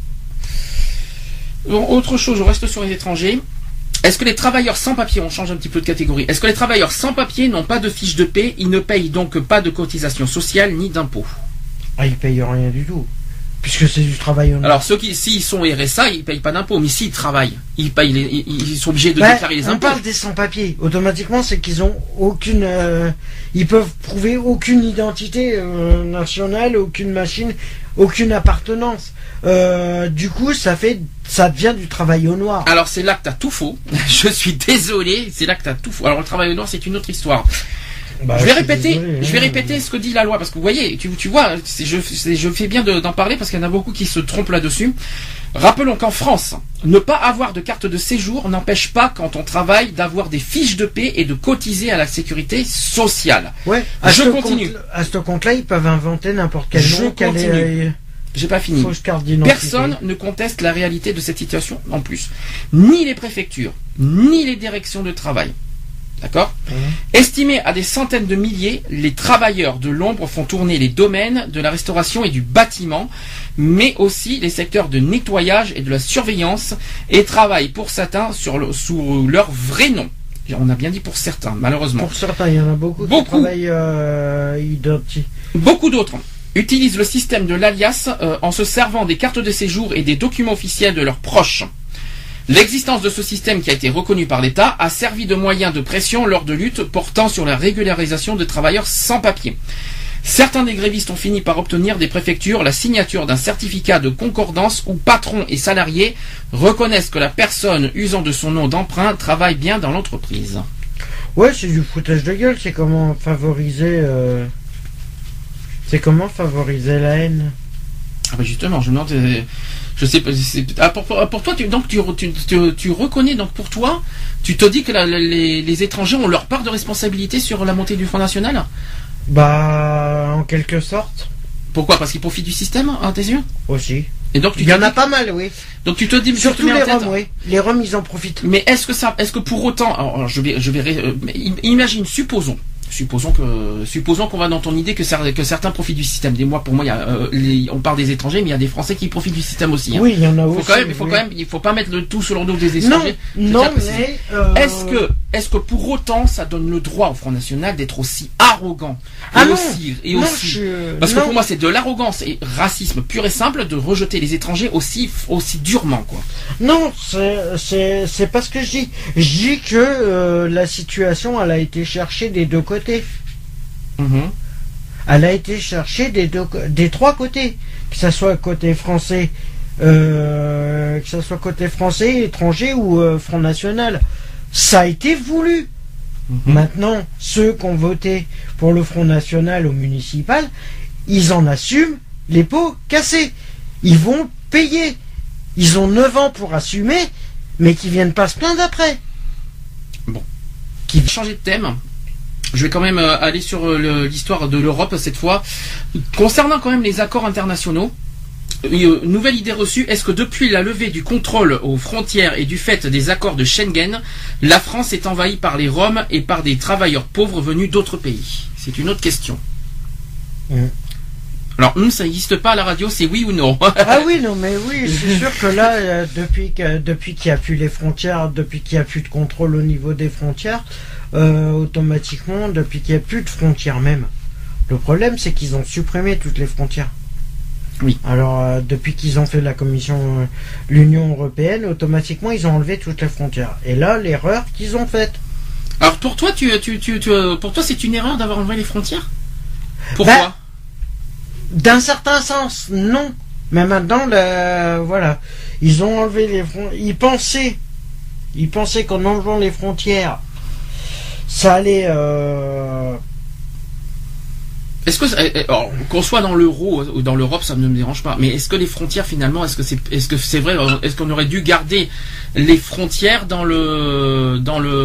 Bon, autre chose, on reste sur les étrangers. Est-ce que les travailleurs sans papier, on change un petit peu de catégorie, est-ce que les travailleurs sans papier n'ont pas de fiche de paie, ils ne payent donc pas de cotisation sociale ni d'impôts? Ah, ils payent rien du tout. Puisque c'est du travail honnête. Alors, s'ils sont RSA, ils payent pas d'impôts, mais s'ils travaillent, ils sont obligés de déclarer les impôts. On parle des sans-papiers. Automatiquement, c'est qu'ils ont aucune, ils peuvent prouver aucune identité nationale, aucune machine, aucune appartenance. Du coup, ça devient du travail au noir. Alors, c'est là que t'as tout faux. Je suis désolé, c'est là que t'as tout faux. Alors, le travail au noir, c'est une autre histoire. Bah, je vais répéter ce que dit la loi, parce que vous voyez, tu vois, je fais bien d'en parler parce qu'il y en a beaucoup qui se trompent là-dessus. Rappelons qu'en France, ne pas avoir de carte de séjour n'empêche pas, quand on travaille, d'avoir des fiches de paie et de cotiser à la sécurité sociale. Ouais. Je continue. À ce compte-là, ils peuvent inventer n'importe quel nom. J'ai pas fini. Personne ne conteste la réalité de cette situation en plus. Ni les préfectures, ni les directions de travail. D'accord ? Estimés à des centaines de milliers, les travailleurs de l'ombre font tourner les domaines de la restauration et du bâtiment, mais aussi les secteurs de nettoyage et de la surveillance, et travaillent pour certains sous leur vrai nom. On a bien dit pour certains, malheureusement. Pour certains, il y en a beaucoup qui travaillent identiques. Beaucoup d'autres utilisent le système de l'alias en se servant des cartes de séjour et des documents officiels de leurs proches. L'existence de ce système qui a été reconnu par l'État a servi de moyen de pression lors de luttes portant sur la régularisation de travailleurs sans papier. Certains des grévistes ont fini par obtenir des préfectures la signature d'un certificat de concordance où patrons et salariés reconnaissent que la personne usant de son nom d'emprunt travaille bien dans l'entreprise. Ouais, c'est du foutage de gueule, c'est comment favoriser la haine. Ah bah justement, je me demande, je sais pas, pour toi, tu reconnais, donc pour toi, tu te dis que les étrangers ont leur part de responsabilité sur la montée du Front National? Bah, en quelque sorte. Pourquoi? Parce qu'ils profitent du système, à tes yeux? Aussi. Et donc, il y en a pas mal, oui. Donc tu te dis, surtout les Roms, oui. Les Roms, ils en profitent. Mais est-ce que pour autant, alors imagine, supposons qu'on va dans ton idée que certains profitent du système. Pour moi, on parle des étrangers, mais il y a des Français qui profitent du système aussi. Hein. Oui, il y en a aussi. Il faut pas mettre le tout sur le dos des étrangers. Non, mais est-ce que pour autant ça donne le droit au Front National d'être aussi arrogant parce que pour moi c'est de l'arrogance et racisme pur et simple de rejeter les étrangers aussi durement, quoi. Non, c'est pas ce que je dis. Je dis que la situation elle a été cherchée des deux côtés. Elle a été cherchée des trois côtés, que ça soit côté français, étranger ou Front National. Ça a été voulu. Maintenant, ceux qui ont voté pour le Front National au municipal, ils en assument les pots cassés. Ils vont payer. Ils ont 9 ans pour assumer, mais qui viennent pas se plaindre après. Bon. Changer de thème. Je vais quand même aller sur l'histoire de l'Europe cette fois. Concernant quand même les accords internationaux, nouvelle idée reçue, est-ce que depuis la levée du contrôle aux frontières et du fait des accords de Schengen, la France est envahie par les Roms et par des travailleurs pauvres venus d'autres pays? C'est une autre question. Alors, ça n'existe pas à la radio, c'est oui ou non? Ah oui, non, mais oui, c'est sûr que là, depuis qu'il n'y a plus les frontières, depuis qu'il n'y a plus de contrôle au niveau des frontières, automatiquement, depuis qu'il n'y a plus de frontières même. Le problème, c'est qu'ils ont supprimé toutes les frontières. Oui. Alors, depuis qu'ils ont fait la commission, l'Union européenne, automatiquement, ils ont enlevé toutes les frontières. Et là, l'erreur qu'ils ont faite. Alors, pour toi, pour toi, c'est une erreur d'avoir enlevé les frontières? Pourquoi? D'un certain sens, non. Mais maintenant, voilà, ils ont enlevé les frontières. Ils pensaient qu'en enlevant les frontières, ça allait. Est-ce que qu'on soit dans l'euro ou dans l'Europe, ça ne me dérange pas. Mais est-ce que les frontières finalement, est-ce que c'est vrai, est-ce qu'on aurait dû garder les frontières dans le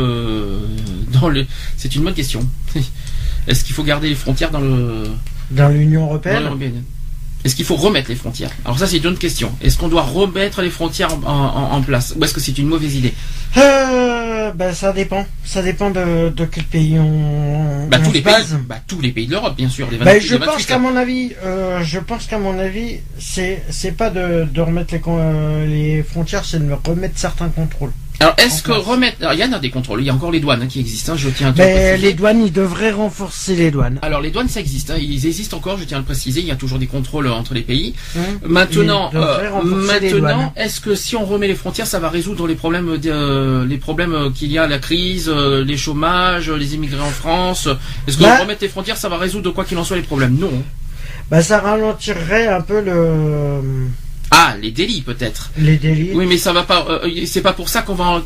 c'est une bonne question. Est-ce qu'il faut garder les frontières dans l'Union européenne? Est-ce qu'il faut remettre les frontières? Alors ça c'est une autre question. Est-ce qu'on doit remettre les frontières en place? Ou est-ce que c'est une mauvaise idée? Ça dépend. Ça dépend de quel pays on tous les base. pays. Tous les pays de l'Europe, bien sûr. Je pense qu'à mon avis, c'est pas de remettre les frontières, c'est de remettre certains contrôles. Alors, est-ce que remettre... Alors, il y en a des contrôles, il y a encore les douanes qui existent, je tiens à te préciser. Les douanes, ils devraient renforcer les douanes. Alors, les douanes, ça existe, ils existent encore, je tiens à le préciser, il y a toujours des contrôles entre les pays. Maintenant, est-ce que si on remet les frontières, ça va résoudre les problèmes qu'il y a, la crise, les chômages, les immigrés en France? Est-ce que remettre les frontières, ça va résoudre quoi qu'il en soit les problèmes? Non. Ça ralentirait un peu les délits peut-être. Les délits. Oui, mais ça va pas. C'est pas pour ça qu'on va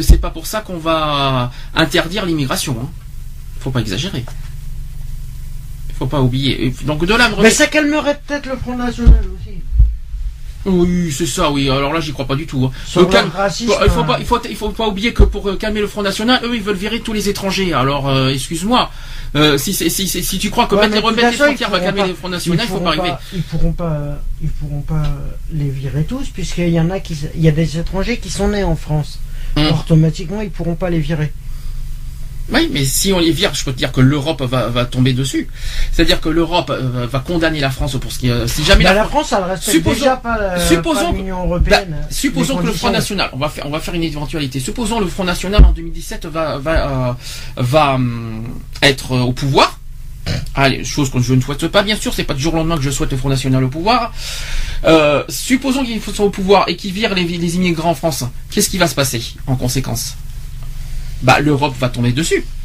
interdire l'immigration. Hein. Faut pas exagérer. Faut pas oublier. Donc de là. Mais ça calmerait peut-être le Front National aussi. Oui, c'est ça. Oui. Alors là, j'y crois pas du tout. Racisme, il faut pas oublier que pour calmer le Front National, eux, ils veulent virer tous les étrangers. Alors, excuse-moi. Si tu crois que remettre les frontières va calmer le Front National, il faut pas arriver. Ils pourront pas les virer tous, puisqu'il y a des étrangers qui sont nés en France. Automatiquement, ils pourront pas les virer. Oui, mais si on les vire, je peux te dire que l'Europe va tomber dessus. C'est-à-dire que l'Europe va condamner la France pour ce qui si jamais la France, elle respecte déjà pas l'Union européenne. Supposons que le Front National, on va faire une éventualité. Supposons le Front National en 2017 va être au pouvoir. Allez, chose que je ne souhaite pas, bien sûr, c'est pas du jour au lendemain que je souhaite le Front National au pouvoir. Supposons qu'ils soient au pouvoir et qu'ils virent les immigrants en France. Qu'est-ce qui va se passer en conséquence? L'Europe va tomber dessus.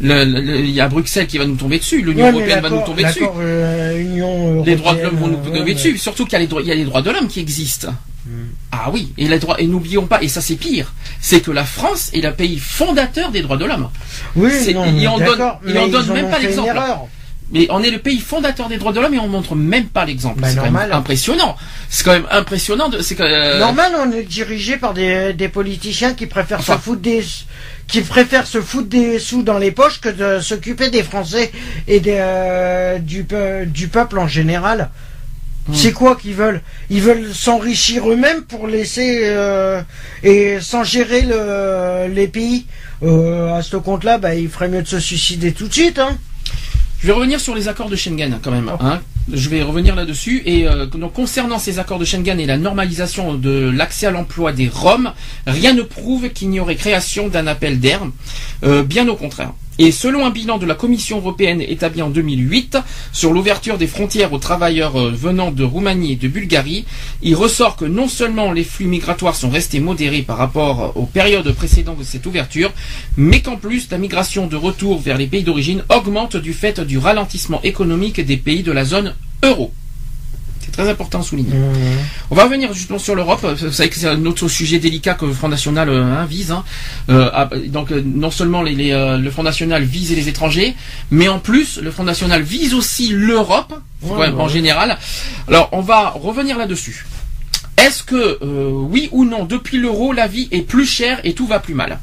Il y a Bruxelles qui va nous tomber dessus, l'Union européenne va nous tomber dessus. Les droits de l'homme vont nous tomber dessus. Surtout qu'il y a les droits de l'homme qui existent. Ah oui, et n'oublions pas, et ça c'est pire, c'est que la France est le pays fondateur des droits de l'homme. Oui, il en donne même pas l'exemple. Mais on est le pays fondateur des droits de l'homme et on montre même pas l'exemple. C'est quand même impressionnant. C'est quand même impressionnant. Normal, on est dirigé par des politiciens qui préfèrent se foutre des sous dans les poches que de s'occuper des Français et du peuple en général. C'est quoi qu'ils veulent? Ils veulent s'enrichir eux-mêmes pour laisser et sans gérer les pays. À ce compte-là, il ferait mieux de se suicider tout de suite. Hein. Je vais revenir sur les accords de Schengen quand même. Hein. Je vais revenir là-dessus. Et donc concernant ces accords de Schengen et la normalisation de l'accès à l'emploi des Roms, rien ne prouve qu'il n'y aurait création d'un appel d'air. Bien au contraire. Et selon un bilan de la Commission européenne établi en 2008 sur l'ouverture des frontières aux travailleurs venant de Roumanie et de Bulgarie, il ressort que non seulement les flux migratoires sont restés modérés par rapport aux périodes précédentes de cette ouverture, mais qu'en plus la migration de retour vers les pays d'origine augmente du fait du ralentissement économique des pays de la zone euro. C'est très important à souligner. On va revenir justement sur l'Europe. Vous savez que c'est un autre sujet délicat que le Front National vise. Donc non seulement le Front National vise les étrangers, mais en plus le Front National vise aussi l'Europe en général. Alors on va revenir là-dessus. Est-ce que oui ou non, depuis l'euro, la vie est plus chère et tout va plus mal?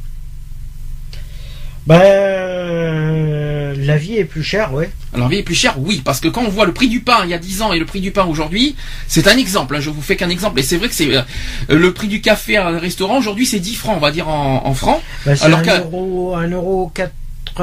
La vie est plus chère, oui. Alors la vie est plus chère, oui, parce que quand on voit le prix du pain il y a 10 ans et le prix du pain aujourd'hui, c'est un exemple, hein, je vous fais qu'un exemple, et c'est vrai que c'est le prix du café à un restaurant aujourd'hui c'est 10 francs, on va dire en francs. C'est alors €1,65.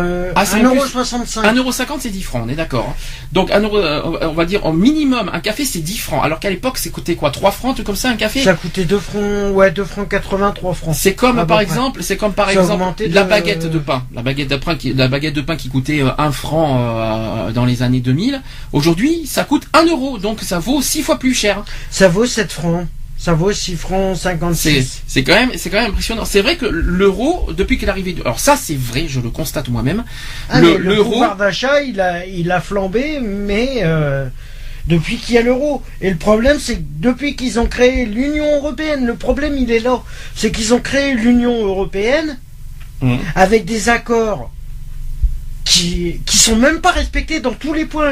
1,50€ c'est 10 francs, on est d'accord. Donc on va dire en minimum un café c'est 10 francs, alors qu'à l'époque c'est coûtait quoi, 3 francs, tout comme ça un café? Ça coûtait 2 francs, 2 francs 80, 3 francs. C'est comme par exemple la baguette de pain. La baguette de pain qui coûtait 1 franc dans les années 2000. Aujourd'hui, ça coûte 1 euro, donc ça vaut 6 fois plus cher. Ça vaut 7 francs. Ça vaut 6 francs 56. C'est quand même impressionnant. C'est vrai que l'euro, depuis qu'il est arrivé, alors ça c'est vrai, je le constate moi-même. Le pouvoir d'achat, il a flambé, mais depuis qu'il y a l'euro. Et le problème, c'est que depuis qu'ils ont créé l'Union européenne, le problème il est là, c'est qu'ils ont créé l'Union européenne avec des accords qui sont même pas respectés dans tous les points,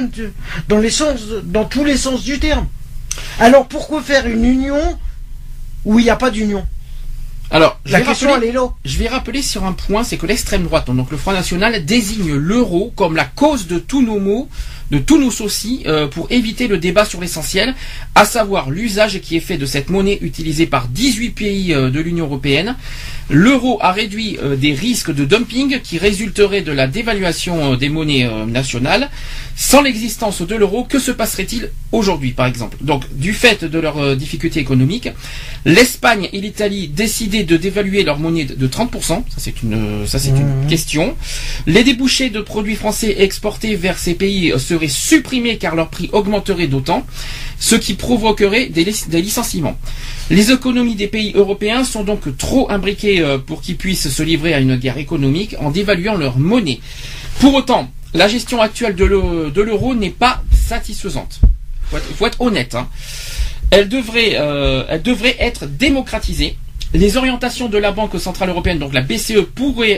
dans tous les sens du terme. Alors pourquoi faire une union où il n'y a pas d'union? Alors, la question elle est là. Je vais rappeler sur un point, c'est que l'extrême droite, donc le Front National, désigne l'euro comme la cause de tous nos maux, de tous nos soucis, pour éviter le débat sur l'essentiel, à savoir l'usage qui est fait de cette monnaie utilisée par 18 pays de l'Union européenne. L'euro a réduit des risques de dumping qui résulteraient de la dévaluation des monnaies nationales. Sans l'existence de l'euro, que se passerait-il aujourd'hui, par exemple? Donc, du fait de leurs difficultés économiques, l'Espagne et l'Italie décidaient de dévaluer leur monnaie de 30%. Ça, c'est une question. Les débouchés de produits français exportés vers ces pays seraient supprimés car leur prix augmenterait d'autant, ce qui provoquerait des licenciements. Les économies des pays européens sont donc trop imbriquées pour qu'ils puissent se livrer à une guerre économique en dévaluant leur monnaie. Pour autant, la gestion actuelle de l'euro n'est pas satisfaisante. Faut être honnête. Hein. Elle devrait être démocratisée. Les orientations de la Banque Centrale Européenne, donc la BCE, pourraient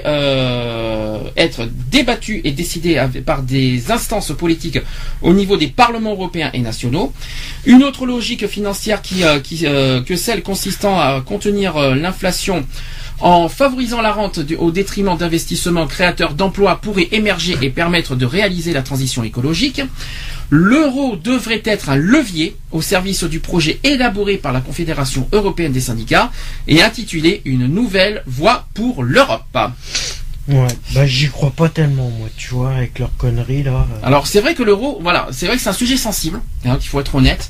être débattues et décidées par des instances politiques au niveau des parlements européens et nationaux. Une autre logique financière que celle consistant à contenir l'inflation en favorisant la rente au détriment d'investissements créateurs d'emplois pourrait émerger et permettre de réaliser la transition écologique. L'euro devrait être un levier au service du projet élaboré par la Confédération européenne des syndicats et intitulé Une nouvelle voie pour l'Europe. Ouais, j'y crois pas tellement, moi, tu vois, avec leurs conneries là. Alors c'est vrai que l'euro, voilà, c'est vrai que c'est un sujet sensible, hein, qu'il faut être honnête.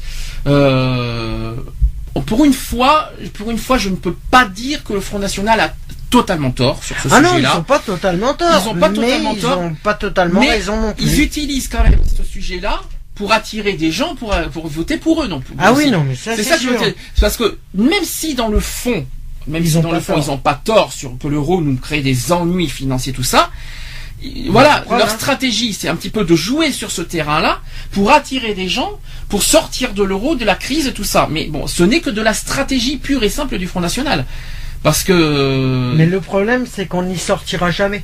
Pour une fois, je ne peux pas dire que le Front National a totalement tort sur ce sujet-là. Ah non, ils sont pas totalement tort. Ils ont pas totalement raison non plus. Ils utilisent quand même ce sujet-là pour attirer des gens pour voter pour eux non plus. Ah oui, non, mais ça c'est ça sûr. Parce que même si dans le fond, ils n'ont pas tort sur que l'euro nous crée des ennuis financiers, tout ça, Voilà, leur stratégie, c'est un petit peu de jouer sur ce terrain-là pour attirer des gens, pour sortir de l'euro, de la crise, tout ça. Mais bon, ce n'est que de la stratégie pure et simple du Front National. Parce que... Mais le problème, c'est qu'on n'y sortira jamais.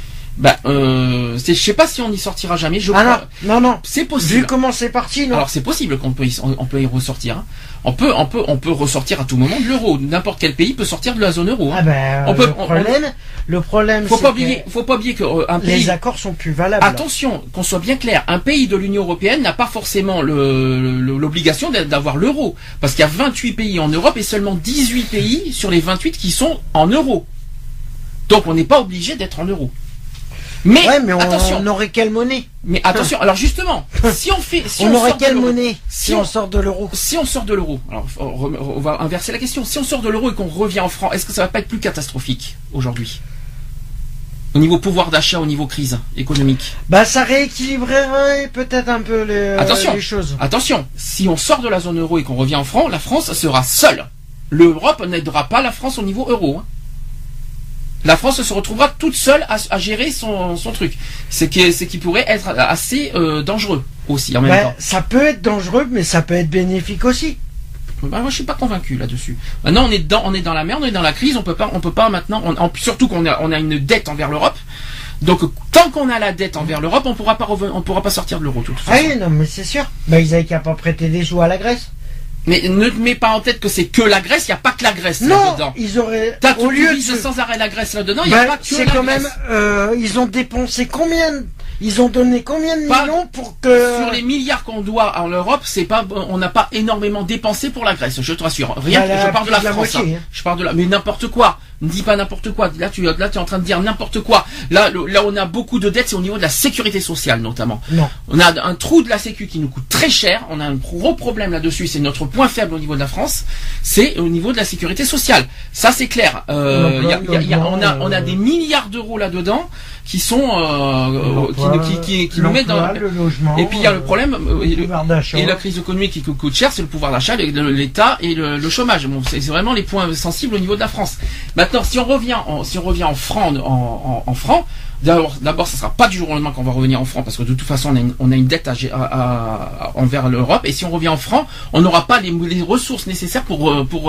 Je sais pas si on y sortira jamais. Non. C'est possible. Vu comment c'est parti, non. Alors c'est possible qu'on peut y ressortir. Hein. On peut ressortir à tout moment de l'euro. N'importe quel pays peut sortir de la zone euro. Hein. Le problème, faut pas oublier que un pays. Les accords sont plus valables. Attention, qu'on soit bien clair. Un pays de l'Union européenne n'a pas forcément l'obligation d'avoir l'euro, parce qu'il y a 28 pays en Europe et seulement 18 pays sur les 28 qui sont en euro. Donc on n'est pas obligé d'être en euro. Mais attention, on aurait quelle monnaie? Mais attention, alors justement, si on aurait quelle monnaie si on sort de l'euro? Si on sort de l'euro, alors on va inverser la question. Si on sort de l'euro et qu'on revient en franc, est-ce que ça va pas être plus catastrophique aujourd'hui? Au niveau pouvoir d'achat, au niveau crise économique. Ça rééquilibrerait peut-être un peu les choses. Attention, si on sort de la zone euro et qu'on revient en franc, la France sera seule. L'Europe n'aidera pas la France au niveau euro. Hein. La France se retrouvera toute seule à gérer son truc. C'est qui pourrait être assez dangereux aussi en même temps. Ça peut être dangereux, mais ça peut être bénéfique aussi. Moi je suis pas convaincu là-dessus. Maintenant on est dans la merde, on est dans la crise, on peut pas maintenant, surtout qu'on a une dette envers l'Europe. Donc tant qu'on a la dette envers l'Europe, on pourra pas sortir de l'euro. Ah oui, non mais c'est sûr. Ils avaient qu'à pas prêter des sous à la Grèce. Mais ne te mets pas en tête que c'est que la Grèce, il n'y a pas que la Grèce là-dedans. Ils auraient... Au lieu de sans arrêt la Grèce là-dedans, il n'y a pas que c'est quand même... ils ont dépensé combien... Ils ont donné combien de millions pour que... Sur les milliards qu'on doit en Europe, on n'a pas énormément dépensé pour la Grèce, je te rassure. Rien, je parle de la France. Moitié, hein. Je parle de la... Mais n'importe quoi. Ne dis pas n'importe quoi. Là, tu es en train de dire n'importe quoi. Là, on a beaucoup de dettes, c'est au niveau de la sécurité sociale, notamment. Non. On a un trou de la sécu qui nous coûte très cher. On a un gros problème là-dessus. C'est notre point faible au niveau de la France. C'est au niveau de la sécurité sociale. Ça, c'est clair. On a des milliards d'euros là-dedans qui sont qui nous mettent dans le logement. Et puis il y a le problème et la crise économique qui coûte cher, c'est le pouvoir d'achat, l'État et le chômage. Bon, c'est vraiment les points sensibles au niveau de la France. Maintenant, si on revient en franc, en franc, d'abord, ça sera pas du jour au lendemain qu'on va revenir en franc, parce que de toute façon, on a une dette envers l'Europe, et si on revient en franc, on n'aura pas les ressources nécessaires pour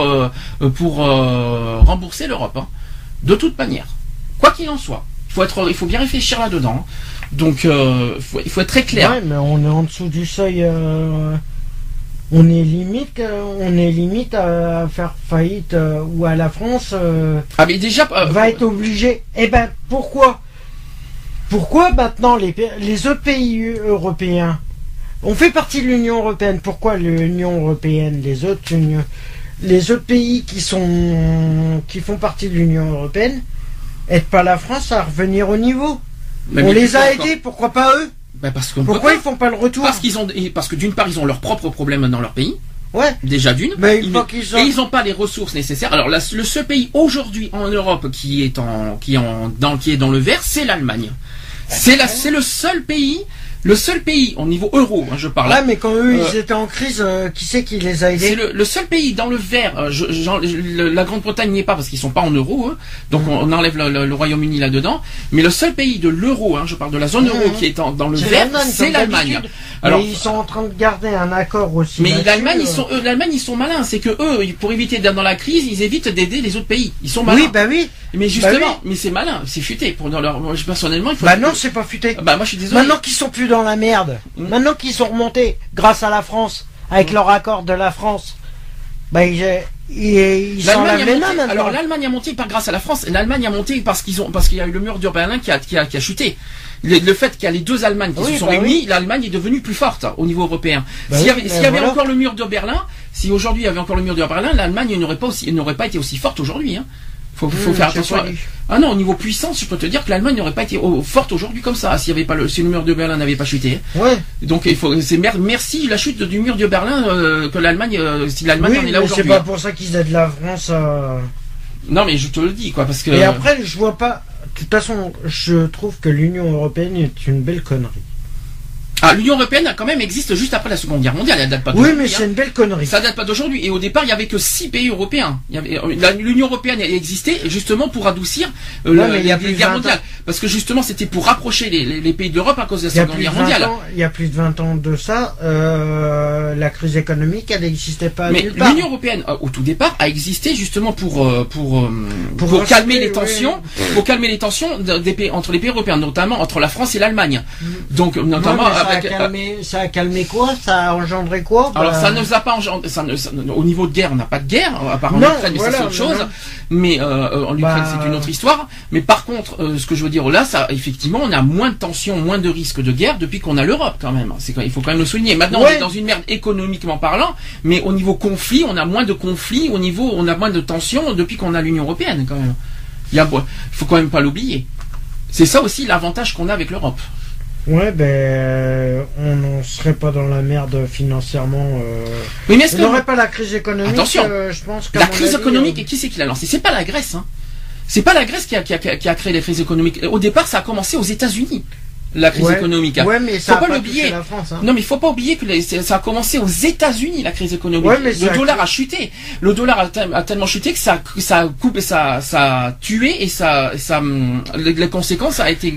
rembourser l'Europe. Hein. De toute manière, quoi qu'il en soit. Il faut bien réfléchir là-dedans. Donc, il faut être très clair. Ouais, mais on est en dessous du seuil. On est limite à faire faillite ou à la France. Mais déjà va être obligé. Pourquoi maintenant les autres pays européens? On fait partie de l'Union européenne. Pourquoi l'Union européenne? Les autres pays qui font partie de l'Union européenne aident pas la France à revenir au niveau. On les a aidés, pourquoi pas eux? Pourquoi ils font pas le retour? Parce que d'une part ils ont leurs propres problèmes dans leur pays. Ouais. Déjà d'une. Et ils n'ont pas les ressources nécessaires. Alors le seul pays aujourd'hui en Europe qui est dans le vert, c'est l'Allemagne. C'est le seul pays. Le seul pays au niveau euro, je parle. Ouais, mais quand eux ils étaient en crise, qui c'est qui les a aidés? C'est le seul pays dans le vert. La Grande-Bretagne n'y est pas parce qu'ils sont pas en euro, eux. Donc on enlève le Royaume-Uni là-dedans. Mais le seul pays de l'euro, je parle de la zone euro qui est dans le vert, c'est l'Allemagne. Alors ils sont en train de garder un accord aussi. Mais l'Allemagne, ils sont malins. C'est que eux, pour éviter d'être dans la crise, ils évitent d'aider les autres pays. Ils sont malins. Oui. Mais justement, mais c'est malin, c'est futé. Moi, personnellement, il faut. Non, c'est pas futé. Moi, je suis désolé. Maintenant qu'ils sont plus dans la merde, maintenant qu'ils sont remontés grâce à la France, avec leur accord de la France, ils sont la même. Alors l'Allemagne a monté pas grâce à la France, l'Allemagne a monté parce qu'il y a eu le mur de Berlin qui a chuté. Le fait qu'il y a les deux Allemagnes qui se sont réunies, l'Allemagne est devenue plus forte au niveau européen. S'il y avait encore le mur de Berlin, si aujourd'hui il y avait encore le mur de Berlin, l'Allemagne n'aurait pas été aussi forte aujourd'hui. Hein. Faut faire attention. Non, au niveau puissance, je peux te dire que l'Allemagne n'aurait pas été forte aujourd'hui comme ça si le mur de Berlin n'avait pas chuté. Ouais. Donc merci la chute du mur de Berlin que l'Allemagne, si l'Allemagne en est là aujourd'hui. C'est pas pour ça qu'ils aident la France. Non, mais je te le dis parce que. Et après, je vois pas. De toute façon, je trouve que l'Union européenne est une belle connerie. Ah, l'Union européenne quand même existe juste après la Seconde Guerre mondiale. Elle date pas Oui, d'aujourd'hui, mais c'est une belle connerie. Ça date pas d'aujourd'hui. Et au départ, il y avait que 6 pays européens. L'Union européenne existait justement pour adoucir mais il y a plus les de guerres 20 mondiales. Parce que justement, c'était pour rapprocher les pays d'Europe à cause de la Seconde Guerre mondiale. Il y a plus de 20 ans de ça, la crise économique, elle n'existait pas. Mais nulle part. l'Union européenne, au tout départ, a existé justement pour calmer les tensions, pour calmer les tensions des pays, entre les pays européens, notamment entre la France et l'Allemagne. Donc, notamment avec. Ça a calmé quoi? Ça a engendré quoi? Alors ça ne nous a pas engendré. Au niveau de guerre, on n'a pas de guerre, à part en Ukraine, mais ça c'est autre chose. Non. Mais en Ukraine, c'est une autre histoire. Mais par contre, ce que je veux dire là, ça, effectivement, on a moins de tensions, moins de risques de guerre depuis qu'on a l'Europe quand même. Il faut quand même le souligner. Maintenant, on est dans une merde économiquement parlant, mais au niveau conflit, on a moins de conflits. On a moins de tensions depuis qu'on a l'Union européenne quand même. Il faut quand même pas l'oublier. C'est ça aussi l'avantage qu'on a avec l'Europe. Ouais, on n'en serait pas dans la merde financièrement. Oui, mais est-ce on n'aurait pas la crise économique. Attention, je pense qu'à la mon crise avis, économique, et qui c'est qui l'a lancée? C'est pas la Grèce, hein. C'est pas la Grèce qui a créé les crises économiques. Au départ, ça a commencé aux États-Unis. La crise économique. Ouais, mais ça faut a pas pas l'oublier. touché la France, hein. Non, mais il faut pas oublier que ça a commencé aux États-Unis, la crise économique. Ouais, mais le dollar a chuté. Le dollar a tellement chuté que ça a coupé, ça a tué et les conséquences a été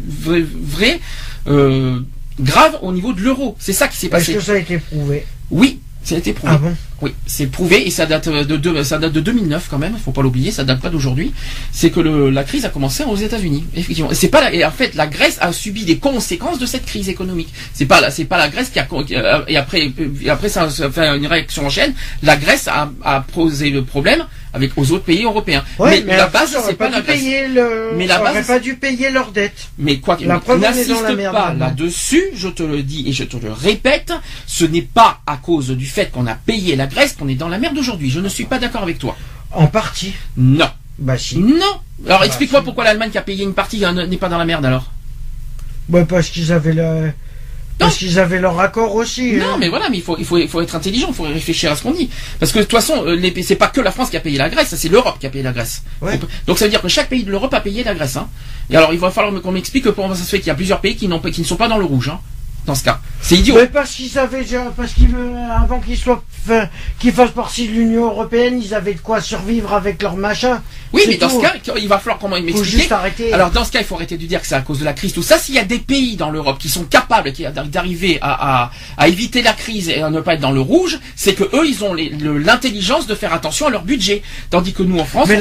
grave au niveau de l'euro. C'est ça qui s'est passé. Est-ce que ça a été prouvé? Oui. Ça a été prouvé. Ah bon? Oui, c'est prouvé et ça date de 2009 quand même. Il faut pas l'oublier, ça date pas d'aujourd'hui. C'est que la crise a commencé aux États-Unis. Effectivement, et en fait, la Grèce a subi des conséquences de cette crise économique. C'est pas la Grèce et après ça fait une réaction en chaîne. La Grèce a posé le problème aux autres pays européens. Ouais, mais la base, c'est pas la Grèce. Mais la base, pas dû payer leurs dettes. Mais quoi qu'il n'insiste pas là-dessus, je te le dis et je te le répète, ce n'est pas à cause du fait qu'on a payé la Grèce qu'on est dans la merde aujourd'hui. Je ne suis pas d'accord avec toi. En partie. Non. Bah si. Non. Alors explique-moi pourquoi l'Allemagne qui a payé une partie n'est pas dans la merde alors. Bah parce qu'ils avaient leur accord aussi. Non, mais voilà, mais il faut être intelligent, il faut réfléchir à ce qu'on dit. Parce que de toute façon, c'est pas que la France qui a payé la Grèce, c'est l'Europe qui a payé la Grèce. Ouais. Donc ça veut dire que chaque pays de l'Europe a payé la Grèce. Hein. Et alors il va falloir qu'on m'explique comment ça se fait qu'il y a plusieurs pays qui ne sont pas dans le rouge. Hein. Dans ce cas, c'est idiot. Mais parce avant qu'ils fassent partie de l'Union européenne, ils avaient de quoi survivre avec leur machin. Oui, mais dans ce cas, il va falloir comment m'expliquer. Faut juste arrêter. Alors dans ce cas, il faut arrêter de dire que c'est à cause de la crise. Tout ça, s'il y a des pays dans l'Europe qui sont capables d'arriver à éviter la crise et à ne pas être dans le rouge, c'est que eux, ils ont l'intelligence de faire attention à leur budget. Tandis que nous en France,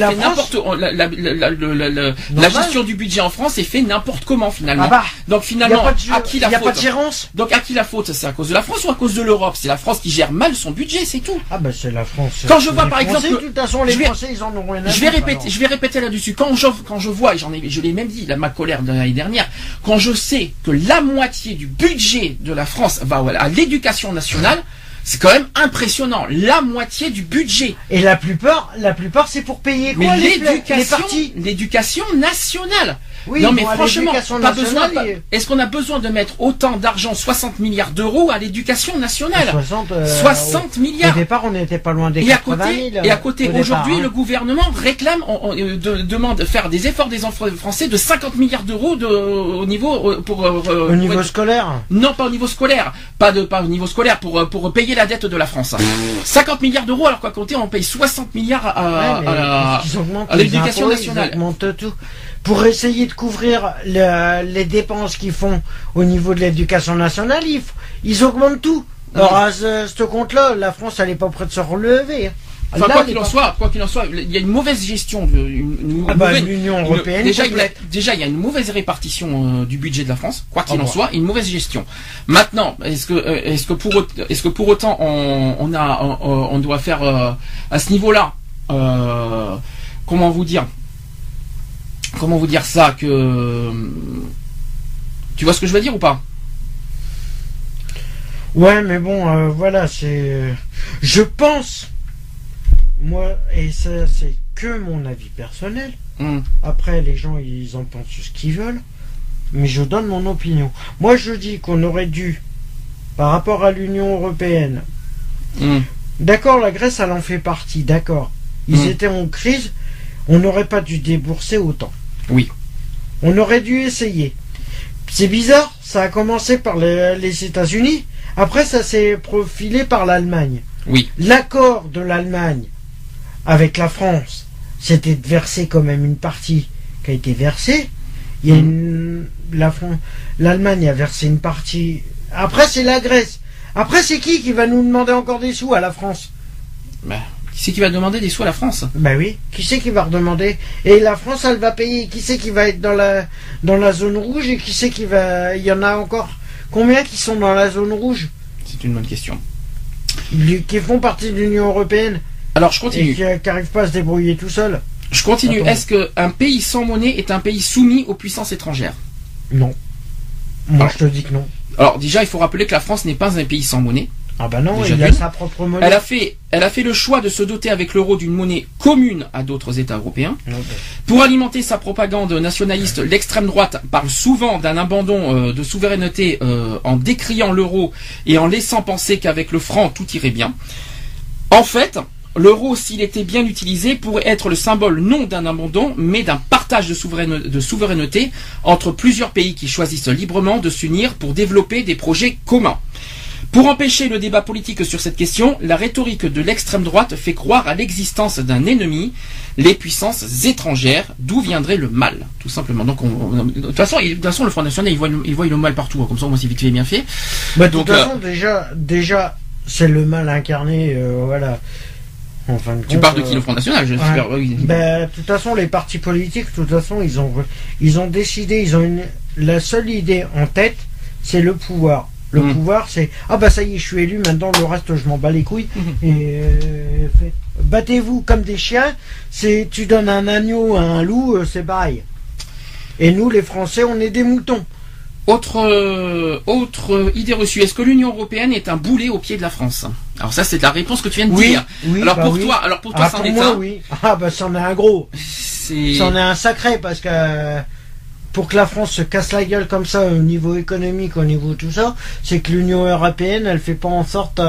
la gestion du budget en France est fait n'importe comment finalement. Ah bah, donc finalement, à qui la faute? Il n'y a pas de gérance. Donc à qui la faute? C'est à cause de la France ou à cause de l'Europe? C'est la France qui gère mal son budget, c'est tout. Ah bah c'est la France. Quand je vois par exemple, de toute façon les Français ils en ont rien à dire. Je vais répéter là-dessus. Quand je vois, je l'ai même dit, ma colère de l'année dernière, quand je sais que la moitié du budget de la France va à l'éducation nationale, c'est quand même impressionnant. La moitié du budget. Et la plupart c'est pour payer quoi? L'éducation nationale. Oui, non mais franchement, est-ce qu'on a besoin de mettre autant d'argent, 60 milliards d'euros à l'éducation nationale? 60 milliards. Au départ, on n'était pas loin des 80 000. Et à côté, aujourd'hui, le gouvernement réclame, demande de faire des efforts des enfants français de 50 milliards d'euros au niveau scolaire. Non, pas au niveau scolaire, pas au niveau scolaire pour payer la dette de la France. 50 milliards d'euros, alors qu'à côté, on paye 60 milliards à l'éducation nationale. Ils augmentent tout. Pour essayer de couvrir les dépenses qu'ils font au niveau de l'éducation nationale, ils augmentent tout. Alors à ce compte-là, la France elle n'est pas prête de se relever. Enfin, quoi qu'il en soit, il y a une mauvaise gestion de l'Union européenne. Déjà, il y a une mauvaise répartition du budget de la France. Quoi qu'il en soit, une mauvaise gestion. Maintenant, est-ce que pour autant on doit faire à ce niveau-là, comment vous dire ça, que tu vois ce que je veux dire ou pas? Ouais, mais bon, voilà, je pense, moi, et ça c'est que mon avis personnel. Après, les gens ils en pensent ce qu'ils veulent, mais je donne mon opinion. Moi, je dis qu'on aurait dû, par rapport à l'Union européenne, d'accord, la Grèce elle en fait partie, d'accord, ils étaient en crise. On n'aurait pas dû débourser autant. Oui. On aurait dû essayer. C'est bizarre, ça a commencé par les États-Unis, après ça s'est profilé par l'Allemagne. Oui. L'accord de l'Allemagne avec la France, c'était de verser quand même une partie qui a été versée. Il y a l'Allemagne a versé une partie. Après c'est la Grèce. Après c'est qui va nous demander encore des sous à la France? Qui c'est qui va demander des sous à la France? Ben oui, qui c'est qui va redemander? Et la France, elle va payer. Qui c'est qui va être dans la zone rouge? Et qui c'est qui va... Il y en a encore combien qui sont dans la zone rouge? C'est une bonne question. Qui font partie de l'Union Européenne. Alors je continue. Et qui n'arrivent pas à se débrouiller tout seul. Je continue. Attends. Est-ce qu'un pays sans monnaie est un pays soumis aux puissances étrangères? Non. Moi, je te dis que non. Alors déjà, il faut rappeler que la France n'est pas un pays sans monnaie. Ah bah non, Déjà il a d'une. sa propre monnaie. Elle a fait le choix de se doter avec l'euro d'une monnaie commune à d'autres États européens. Ok. Pour alimenter sa propagande nationaliste, l'extrême droite parle souvent d'un abandon de souveraineté en décriant l'euro et en laissant penser qu'avec le franc tout irait bien. En fait, l'euro, s'il était bien utilisé, pourrait être le symbole non d'un abandon, mais d'un partage de souveraineté entre plusieurs pays qui choisissent librement de s'unir pour développer des projets communs. Pour empêcher le débat politique sur cette question, la rhétorique de l'extrême droite fait croire à l'existence d'un ennemi, les puissances étrangères, d'où viendrait le mal, tout simplement. Donc, de toute façon, le Front National, il voit le mal partout, comme ça, au moins, c'est vite fait, bien fait. Bah, de toute façon, déjà, c'est le mal incarné, voilà. En fin de compte, Tu parles de qui, le Front National? Oui. Bah, de toute façon, les partis politiques, de toute façon, ils ont décidé, la seule idée en tête, c'est le pouvoir. Le pouvoir, c'est ah bah ça y est, je suis élu, maintenant le reste je m'en bats les couilles. Et battez-vous comme des chiens. Tu donnes un agneau à un loup, c'est pareil. Et nous, les Français, on est des moutons. Autre idée reçue. Est-ce que l'Union européenne est un boulet au pied de la France? Alors ça, c'est la réponse que tu viens de dire. Oui, alors, bah pour oui. Toi, c'en est moi, un. oui. Ah bah c'en est un gros. C'en est un sacré parce que pour que la France se casse la gueule comme ça au niveau économique, au niveau tout ça, c'est que l'Union européenne, elle fait pas en sorte.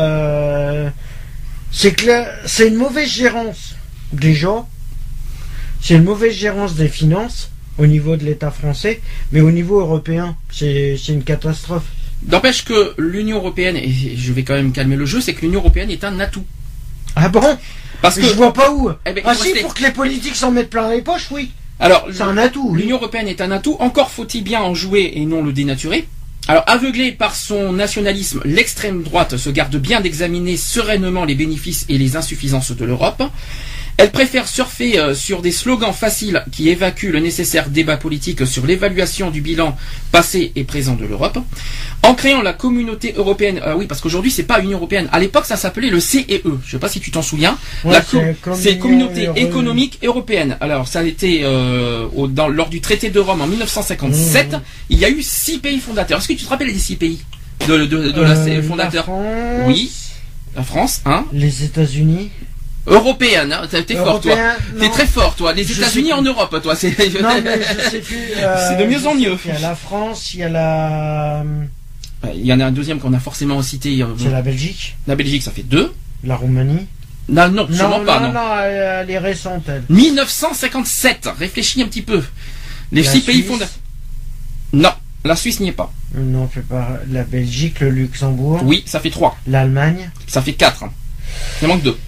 C'est une mauvaise gérance déjà. C'est une mauvaise gérance des finances au niveau de l'État français, mais au niveau européen, c'est une catastrophe. N'empêche que l'Union européenne, et je vais quand même calmer le jeu, c'est que l'Union européenne est un atout. Ah bon? Parce que je vois pas où. Eh ben, si, pour que les politiques s'en mettent plein les poches, oui. Alors, c'est un atout. L'Union européenne est un atout. Encore faut-il bien en jouer et non le dénaturer. Alors, aveuglé par son nationalisme, l'extrême droite se garde bien d'examiner sereinement les bénéfices et les insuffisances de l'Europe. Elle préfère surfer sur des slogans faciles qui évacuent le nécessaire débat politique sur l'évaluation du bilan passé et présent de l'Europe. En créant la communauté européenne, oui, parce qu'aujourd'hui c'est pas Union européenne. À l'époque ça s'appelait le CEE. Je sais pas si tu t'en souviens. Ouais, c'est Communauté économique européenne. Alors ça a été lors du traité de Rome en 1957. Il y a eu 6 pays fondateurs. Est-ce que tu te rappelles des 6 pays de la fondateur? Oui, la France, hein. Les États-Unis. Européenne, hein, t'es fort toi. T'es très fort toi. Les États-Unis en Europe, toi. Non mais je sais plus. C'est de mieux en mieux. Il y a la France, il y a la. Il y en a un deuxième qu'on a forcément cité. C'est la Belgique. La Belgique, ça fait 2. La Roumanie. Non, sûrement pas. Non, elle est récente. Elle. 1957. Réfléchis un petit peu. Les 6 pays fondateurs. Non, la Suisse n'y est pas. Non, fait pas. La Belgique, le Luxembourg. Oui, ça fait 3. L'Allemagne. Ça fait 4. Il manque 2.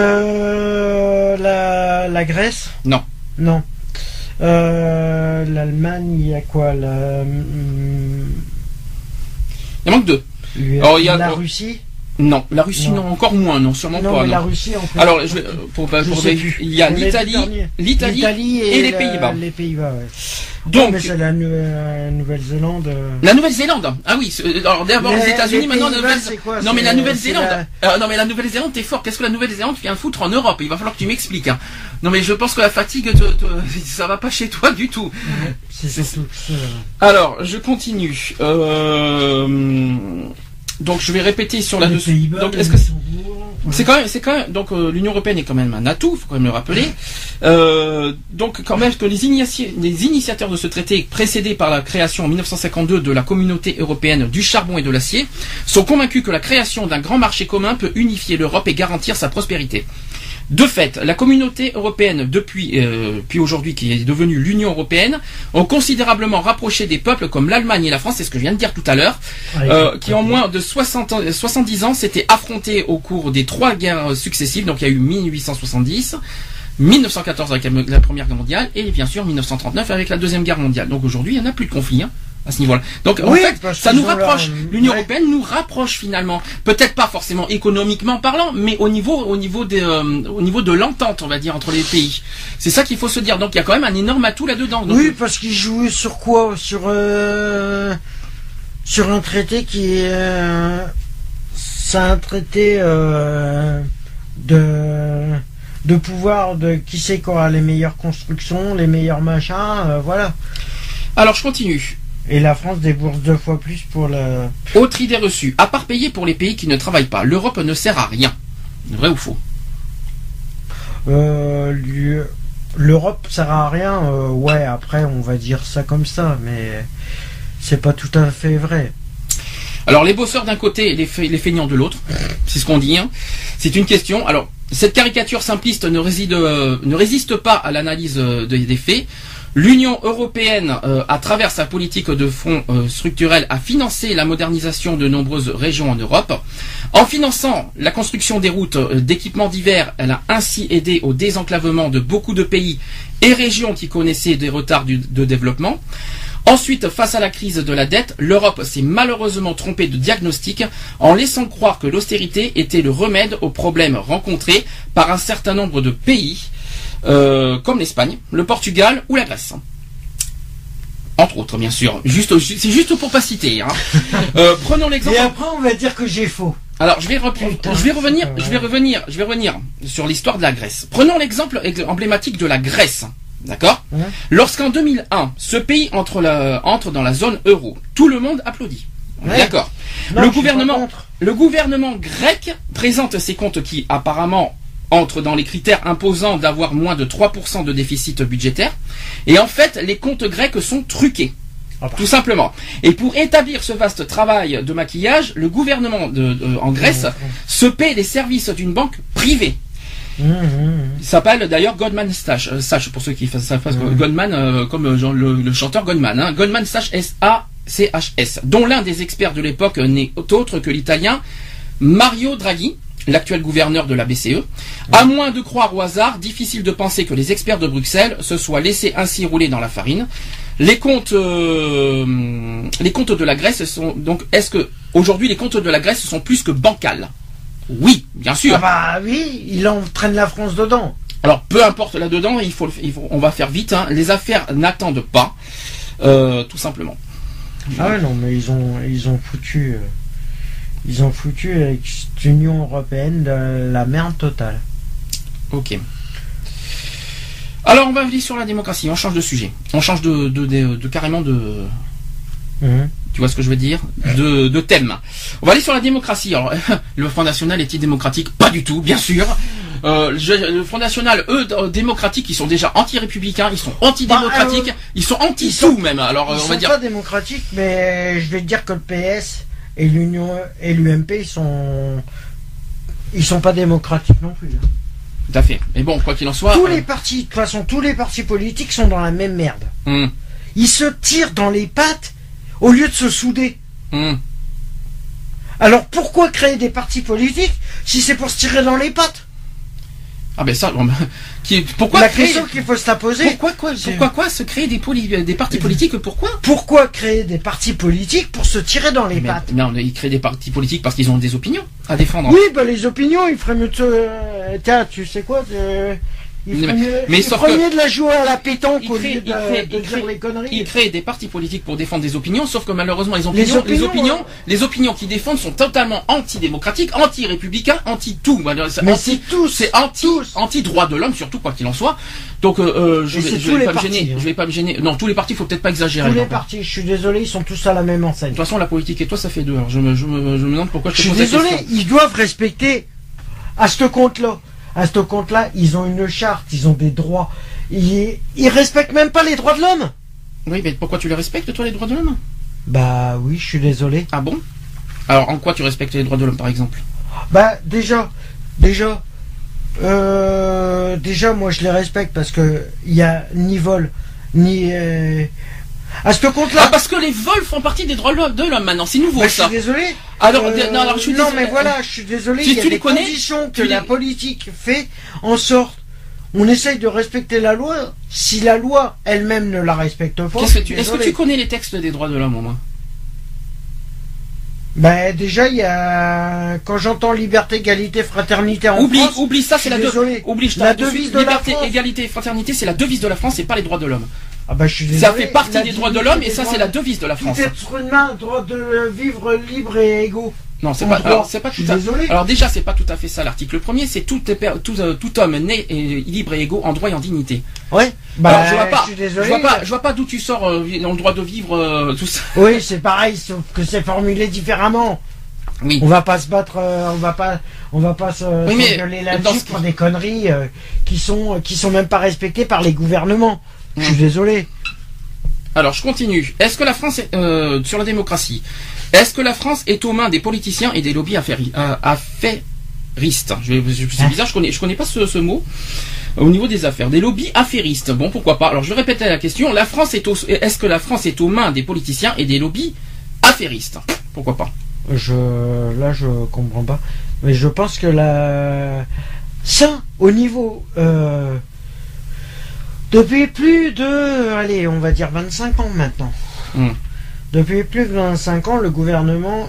La Grèce. Non. Non. L'Allemagne, il y a quoi Il manque 2. La Russie. Non, la Russie non, encore moins, non, sûrement pas. Mais non. La Russie, en fait. Alors, il y a l'Italie et les Pays-Bas. Les Pays-Bas, ouais. Donc, mais c'est la Nouvelle-Zélande. La Nouvelle-Zélande. Ah oui. Alors d'abord les États-Unis, maintenant la Nouvelle-Zélande. Non mais la Nouvelle-Zélande. Non mais la Nouvelle-Zélande, t'es fort. Qu'est-ce que la Nouvelle-Zélande vient foutre en Europe? Il va falloir que tu m'expliques. Hein. Non mais je pense que la fatigue, ça va pas chez toi du tout. C'est surtout ça. Alors, je continue. Donc je vais répéter sur la dessus. Donc est-ce que c'est quand même donc l'Union européenne est quand même un atout, faut quand même le rappeler. Donc quand même que les initiateurs de ce traité, précédés par la création en 1952 de la Communauté européenne du charbon et de l'acier, sont convaincus que la création d'un grand marché commun peut unifier l'Europe et garantir sa prospérité. De fait, la communauté européenne, puis aujourd'hui qui est devenue l'Union européenne, ont considérablement rapproché des peuples comme l'Allemagne et la France, c'est ce que je viens de dire tout à l'heure, qui en moins de 70 ans s'étaient affrontés au cours des 3 guerres successives. Donc il y a eu 1870, 1914 avec la Première Guerre mondiale et bien sûr 1939 avec la Deuxième Guerre mondiale. Donc aujourd'hui, il n'y en a plus de conflit. À ce niveau-là. Donc en fait, ça nous rapproche. L'Union européenne nous rapproche finalement. Peut-être pas forcément économiquement parlant, mais au niveau de l'entente, on va dire, entre les pays. C'est ça qu'il faut se dire. Donc il y a quand même un énorme atout là-dedans. Donc, oui, parce qu'ils jouent sur quoi? Sur un traité qui est c'est un traité de pouvoir, de qui sait quoi, les meilleures constructions, les meilleurs machins, voilà. Alors je continue. Et la France débourse 2 fois plus pour le... Autre idée reçue. À part payer pour les pays qui ne travaillent pas, l'Europe ne sert à rien. Vrai ou faux? L'Europe sert à rien, ouais, après on va dire ça comme ça, mais c'est pas tout à fait vrai. Alors les bosseurs d'un côté et les feignants de l'autre, c'est ce qu'on dit. Hein. C'est une question. Alors cette caricature simpliste ne résiste pas à l'analyse des faits. L'Union européenne, à travers sa politique de fonds structurels, a financé la modernisation de nombreuses régions en Europe. En finançant la construction des routes, d'équipements divers, elle a ainsi aidé au désenclavement de beaucoup de pays et régions qui connaissaient des retards de développement. Ensuite, face à la crise de la dette, l'Europe s'est malheureusement trompée de diagnostic en laissant croire que l'austérité était le remède aux problèmes rencontrés par un certain nombre de pays, comme l'Espagne, le Portugal ou la Grèce. Entre autres, bien sûr. C'est juste pour pas citer. Hein. Prenons l'exemple. Et après, on va dire que j'ai faux. Alors, je vais revenir sur l'histoire de la Grèce. Prenons l'exemple emblématique de la Grèce. D'accord ? Lorsqu'en 2001, ce pays entre dans la zone euro, tout le monde applaudit. D'accord. Le gouvernement grec présente ses comptes qui, apparemment, entrent dans les critères imposant d'avoir moins de 3% de déficit budgétaire. Et en fait, les comptes grecs sont truqués. Tout simplement. Et pour établir ce vaste travail de maquillage, le gouvernement en Grèce se paie les services d'une banque privée. Il s'appelle d'ailleurs Goldman Sachs, pour ceux qui savent pas, Goldman, comme le chanteur Goldman, hein, Goldman Sachs, S-A-C-H-S, dont l'un des experts de l'époque n'est autre que l'italien Mario Draghi, l'actuel gouverneur de la BCE. À moins de croire au hasard, difficile de penser que les experts de Bruxelles se soient laissés ainsi rouler dans la farine. Les comptes de la Grèce sont donc, est-ce que aujourd'hui les comptes de la Grèce sont plus que bancals? Oui, bien sûr. Ah bah oui, il entraîne la France dedans. Alors peu importe là-dedans, on va faire vite. Hein. Les affaires n'attendent pas, tout simplement. Ah ouais, non, mais ils ont foutu avec l'Union européenne de la merde totale. Ok. Alors on va aller sur la démocratie. On change de sujet. On change de carrément de. Tu vois ce que je veux dire, de thème. On va aller sur la démocratie. Alors, le Front National est-il démocratique? Pas du tout, bien sûr. Le Front National, eux, démocratiques, ils sont déjà anti-républicains, ils sont anti-démocratiques, ils sont anti-tout même. Alors, on va dire. Ils sont pas démocratiques, mais je vais te dire que le PS et l'Union et l'UMP, ils sont pas démocratiques non plus. Tout à fait. Mais bon, quoi qu'il en soit. Tous les partis, de toute façon, tous les partis politiques sont dans la même merde. Ils se tirent dans les pattes au lieu de se souder. Alors pourquoi créer des partis politiques si c'est pour se tirer dans les pattes? Ah ben ça, pourquoi la question qu'il faut se la poser. Pourquoi se créer des partis politiques? Pourquoi créer des partis politiques pour se tirer dans les pattes? Non, ils créent des partis politiques parce qu'ils ont des opinions à défendre. Oui, bah les opinions, il ferait mieux de tiens, tu sais quoi, il ferait mieux de la jouer à la pétanque au lieu de dire les conneries. Ils créent des partis politiques pour défendre des opinions, sauf que malheureusement les opinions qu'ils défendent sont totalement antidémocratiques, anti-républicains, anti-tout. C'est anti-droit de l'homme, surtout quoi qu'il en soit. Donc je vais pas me gêner. Non, tous les partis, faut peut-être pas exagérer. Tous les partis, je suis désolé, ils sont tous à la même enseigne. De toute façon, la politique et toi, ça fait deux. Alors, je me demande pourquoi je suis désolé, ils doivent respecter à ce compte-là. À ce compte-là, ils ont une charte, ils ont des droits. Ils respectent même pas les droits de l'homme. Oui, mais pourquoi tu les respectes, toi, les droits de l'homme? Bah oui, je suis désolé. Ah bon? Alors, en quoi tu respectes les droits de l'homme, par exemple? Bah déjà, Déjà, moi, je les respecte parce que il y a ni vol, ni... À ce compte-là... Ah, parce que les vols font partie des droits de l'homme maintenant, c'est nouveau, bah, ça. Je suis désolé. Alors, non, alors, je suis désolé. Non, mais voilà, je suis désolé. Si il y a tu des les connais, conditions que la politique fait en sorte... On essaye de respecter la loi. Si la loi elle-même ne la respecte pas... Est-ce que tu connais les textes des droits de l'homme, au moins? Ben déjà il y a quand j'entends liberté, égalité, fraternité en France. Oublie ça, c'est la devise de la France. Égalité, fraternité, c'est la devise de la France, c'est pas les droits de l'homme. Ah ben je suis désolé. Ça fait partie des droits de l'homme et ça c'est la devise de la France. Tout être humain a le droit de vivre libre et égaux. Non, c'est pas. Alors, c'est pas tout à. Désolé. Alors déjà, c'est pas tout à fait ça. L'article premier, c'est tout homme né libre et égaux en droit et en dignité. Ouais. Bah, alors, je vois pas. Je suis désolé. Je vois pas d'où tu sors dans le droit de vivre tout ça. Oui, c'est pareil, sauf que c'est formulé différemment. Oui. On va pas se battre, on va pas se gueuler là-dessus pour des conneries qui sont même pas respectées par les gouvernements. Je suis désolé. Alors, je continue. Est-ce que la France est sur la démocratie? Est-ce que la France est aux mains des politiciens et des lobbies affairistes? C'est bizarre, je connais pas ce mot. Au niveau des affaires, des lobbies affairistes. Bon, pourquoi pas. Alors, je vais répéter la question. Est-ce que la France est aux mains des politiciens et des lobbies affairistes? Pourquoi pas? Là, je comprends pas. Mais je pense que ça, au niveau, depuis plus de, allez, on va dire 25 ans maintenant. Depuis plus de 25 ans, le gouvernement,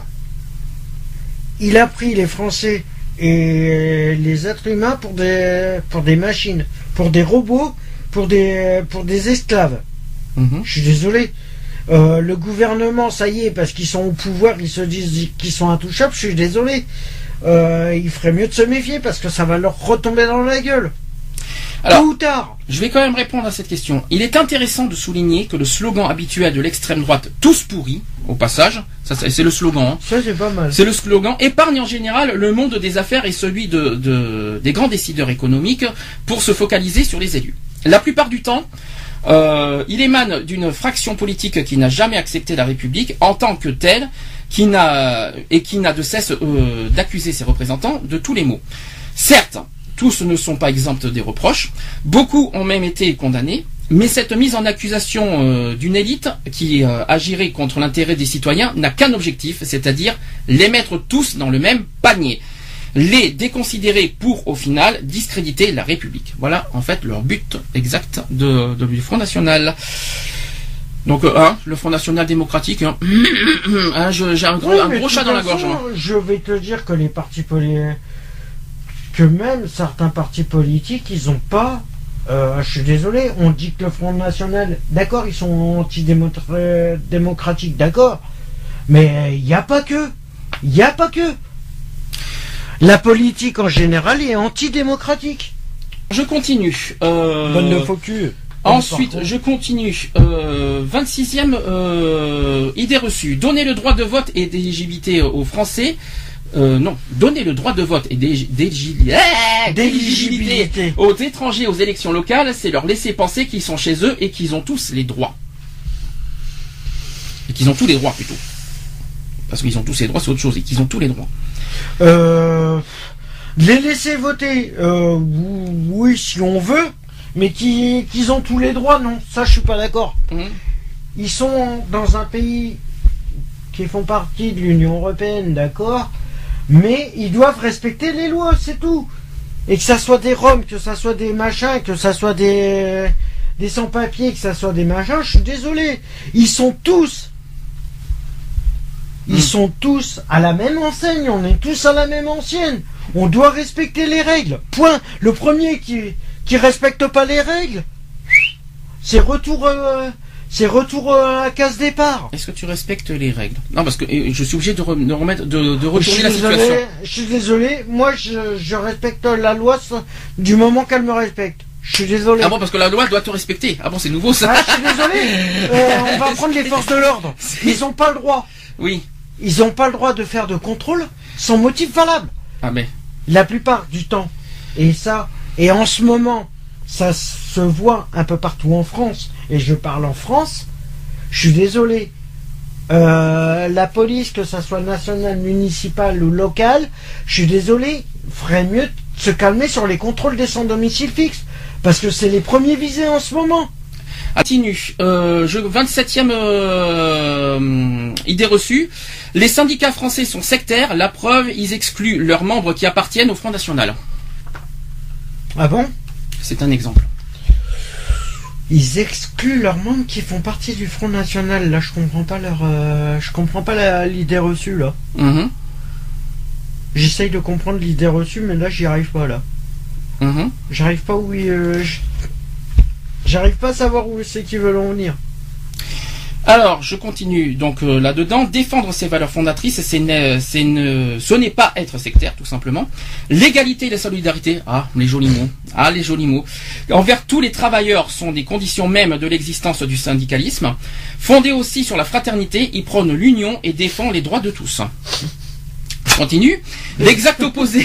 il a pris les Français et les êtres humains pour des machines, pour des robots, pour des esclaves. Je suis désolé. Le gouvernement, ça y est, parce qu'ils sont au pouvoir, ils se disent qu'ils sont intouchables. Je suis désolé. Il ferait mieux de se méfier parce que ça va leur retomber dans la gueule. Alors, tôt ou tard. Je vais quand même répondre à cette question. Il est intéressant de souligner que le slogan habituel de l'extrême droite, tous pourris, au passage, ça c'est le slogan. Hein. Ça c'est pas mal. C'est le slogan, épargne en général le monde des affaires et celui des grands décideurs économiques pour se focaliser sur les élus. La plupart du temps, il émane d'une fraction politique qui n'a jamais accepté la République en tant que telle, qui n'a de cesse d'accuser ses représentants de tous les maux. Certes, tous ne sont pas exempts des reproches, beaucoup ont même été condamnés, mais cette mise en accusation d'une élite qui agirait contre l'intérêt des citoyens n'a qu'un objectif, c'est-à-dire les mettre tous dans le même panier. Les déconsidérer pour, au final, discréditer la République. Voilà, en fait, leur but exact du Front National. Donc, le Front National démocratique, j'ai un gros chat dans la gorge. Je vais te dire que les partis politiques, que même certains partis politiques, ils ont pas... je suis désolé, on dit que le Front National, d'accord, ils sont antidémocratiques, d'accord, mais il n'y a pas que. Il n'y a pas que. La politique en général est antidémocratique. Je continue. Bonne de faux cul. Ensuite, je continue. 26e idée reçue. Donner le droit de vote et d'éligibilité aux Français. Non, donner le droit de vote et d'éligibilité aux étrangers aux élections locales, c'est leur laisser penser qu'ils sont chez eux et qu'ils ont tous les droits. Et qu'ils ont tous les droits plutôt. Parce qu'ils ont tous les droits, c'est autre chose, et qu'ils ont tous les droits. Les laisser voter, oui, si on veut, mais qu'ils ont tous les droits, non, ça je suis pas d'accord. Ils sont dans un pays qui font partie de l'Union Européenne, d'accord, mais ils doivent respecter les lois, c'est tout. Et que ça soit des Roms, que ça soit des machins, que ça soit des sans-papiers, que ça soit des machins, je suis désolé. Ils sont tous à la même enseigne, on est tous à la même ancienne. On doit respecter les règles. Point. Le premier qui respecte pas les règles, c'est retour à case départ. Est-ce que tu respectes les règles? Non, parce que je suis obligé de retourner la situation. Je suis désolé. Moi, je respecte la loi du moment qu'elle me respecte. Je suis désolé. Ah bon, parce que la loi doit te respecter. Ah bon, c'est nouveau ça. Ah, je suis désolé. On va prendre les forces de l'ordre. Ils n'ont pas le droit. Oui. Ils n'ont pas le droit de faire de contrôle sans motif valable. Ah mais. La plupart du temps. Et en ce moment, ça se voit un peu partout en France. Et je parle en France. Je suis désolé. La police, que ça soit nationale, municipale ou locale, je suis désolé, ferait mieux se calmer sur les contrôles des sans domicile fixe. Parce que c'est les premiers visés en ce moment. Continue. 27e idée reçue. Les syndicats français sont sectaires. La preuve, ils excluent leurs membres qui appartiennent au Front National. Ah bon? C'est un exemple. Ils excluent leurs membres qui font partie du Front National. Là, je comprends pas l'idée reçue, là. Mm-hmm. J'essaye de comprendre l'idée reçue, mais là, j'y arrive pas, là. Mm-hmm. J'arrive pas où j'arrive pas à savoir où c'est qu'ils veulent en venir. Alors, je continue donc là-dedans. Défendre ses valeurs fondatrices, ce n'est pas être sectaire, tout simplement. L'égalité et la solidarité, les jolis mots. Envers tous les travailleurs sont des conditions mêmes de l'existence du syndicalisme. Fondé aussi sur la fraternité, il prône l'union et défend les droits de tous. Je continue. L'exact opposé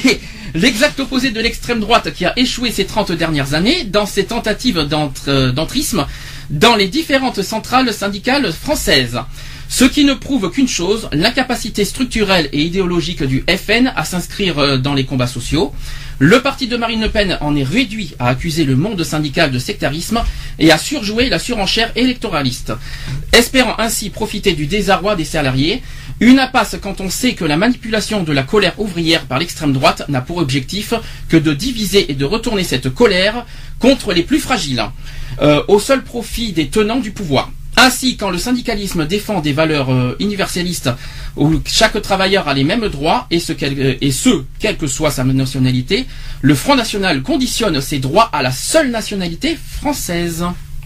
de l'extrême droite qui a échoué ces 30 dernières années dans ses tentatives d'entrisme dans les différentes centrales syndicales françaises. Ce qui ne prouve qu'une chose, l'incapacité structurelle et idéologique du FN à s'inscrire dans les combats sociaux. Le parti de Marine Le Pen en est réduit à accuser le monde syndical de sectarisme et à surjouer la surenchère électoraliste, espérant ainsi profiter du désarroi des salariés. Une impasse quand on sait que la manipulation de la colère ouvrière par l'extrême droite n'a pour objectif que de diviser et de retourner cette colère contre les plus fragiles, au seul profit des tenants du pouvoir. Ainsi, quand le syndicalisme défend des valeurs universalistes où chaque travailleur a les mêmes droits et ce quelle que soit sa nationalité, le Front National conditionne ses droits à la seule nationalité française.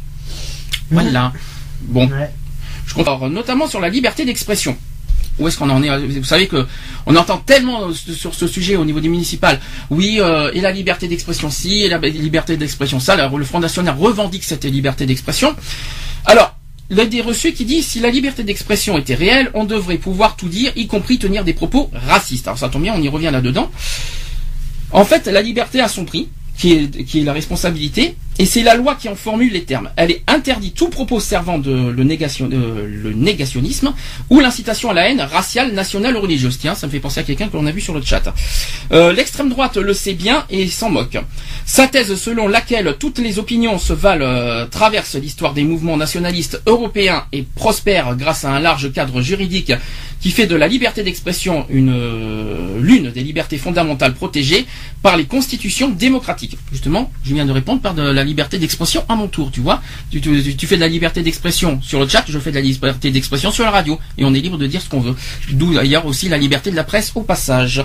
Voilà. Bon. Je compte notamment sur la liberté d'expression. Où est-ce qu'on en est? Vous savez que on entend tellement sur ce sujet au niveau du municipal. Oui, et la liberté d'expression ci, et la liberté d'expression ça. Le Front National revendique cette liberté d'expression. Alors, l'idée reçue qui dit si la liberté d'expression était réelle, on devrait pouvoir tout dire, y compris tenir des propos racistes. Alors ça tombe bien, on y revient là-dedans. En fait, la liberté a son prix, qui est la responsabilité, et c'est la loi qui en formule les termes. Elle est interdit tout propos servant le négationnisme ou l'incitation à la haine raciale, nationale ou religieuse. Tiens, ça me fait penser à quelqu'un que l'on a vu sur le chat. L'extrême droite le sait bien et s'en moque. Sa thèse selon laquelle toutes les opinions se valent traverse l'histoire des mouvements nationalistes européens et prospère grâce à un large cadre juridique qui fait de la liberté d'expression l'une des libertés fondamentales protégées par les constitutions démocratiques. Justement, je viens de répondre par de la liberté d'expression à mon tour, tu vois. Tu fais de la liberté d'expression sur le chat, je fais de la liberté d'expression sur la radio. Et on est libre de dire ce qu'on veut. D'où d'ailleurs aussi la liberté de la presse au passage.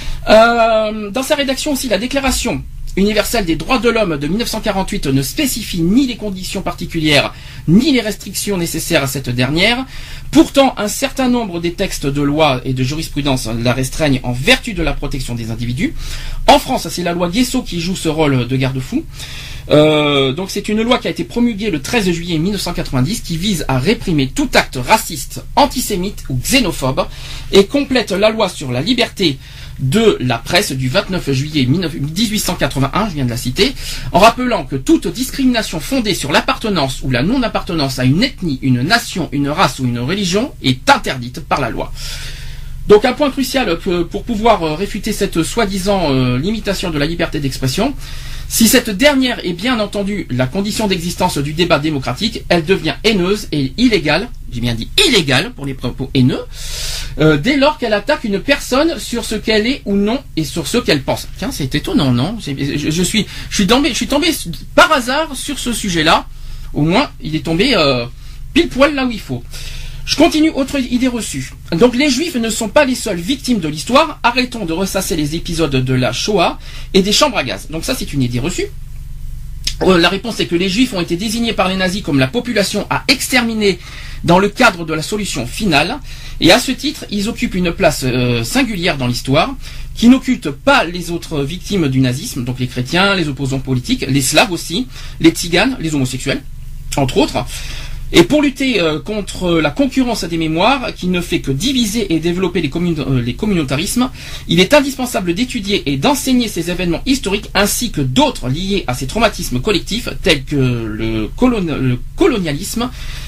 Dans sa rédaction aussi, la déclaration universelle des droits de l'homme de 1948 ne spécifie ni les conditions particulières, ni les restrictions nécessaires à cette dernière. Pourtant, un certain nombre des textes de loi et de jurisprudence la restreignent en vertu de la protection des individus. En France, c'est la loi Guesso qui joue ce rôle de garde-fou. Donc c'est une loi qui a été promulguée le 13 juillet 1990 qui vise à réprimer tout acte raciste, antisémite ou xénophobe et complète la loi sur la liberté de la presse du 29 juillet 1881, je viens de la citer, en rappelant que toute discrimination fondée sur l'appartenance ou la non-appartenance à une ethnie, une nation, une race ou une religion est interdite par la loi. Donc un point crucial pour pouvoir réfuter cette soi-disant limitation de la liberté d'expression, si cette dernière est bien entendu la condition d'existence du débat démocratique, elle devient haineuse et illégale, j'ai bien dit illégale pour les propos haineux, dès lors qu'elle attaque une personne sur ce qu'elle est ou non et sur ce qu'elle pense. Tiens, c'est étonnant, non? Je suis tombé par hasard sur ce sujet-là. Au moins, il est tombé pile poil là où il faut. Je continue, autre idée reçue. Donc les Juifs ne sont pas les seules victimes de l'histoire. Arrêtons de ressasser les épisodes de la Shoah et des chambres à gaz. Donc ça, c'est une idée reçue. La réponse est que les Juifs ont été désignés par les nazis comme la population à exterminer dans le cadre de la solution finale. Et à ce titre, ils occupent une place singulière dans l'histoire qui n'occulte pas les autres victimes du nazisme, donc les chrétiens, les opposants politiques, les slaves aussi, les tziganes, les homosexuels, entre autres. Et pour lutter contre la concurrence des mémoires qui ne fait que diviser et développer les communautarismes, il est indispensable d'étudier et d'enseigner ces événements historiques ainsi que d'autres liés à ces traumatismes collectifs tels que le colonialisme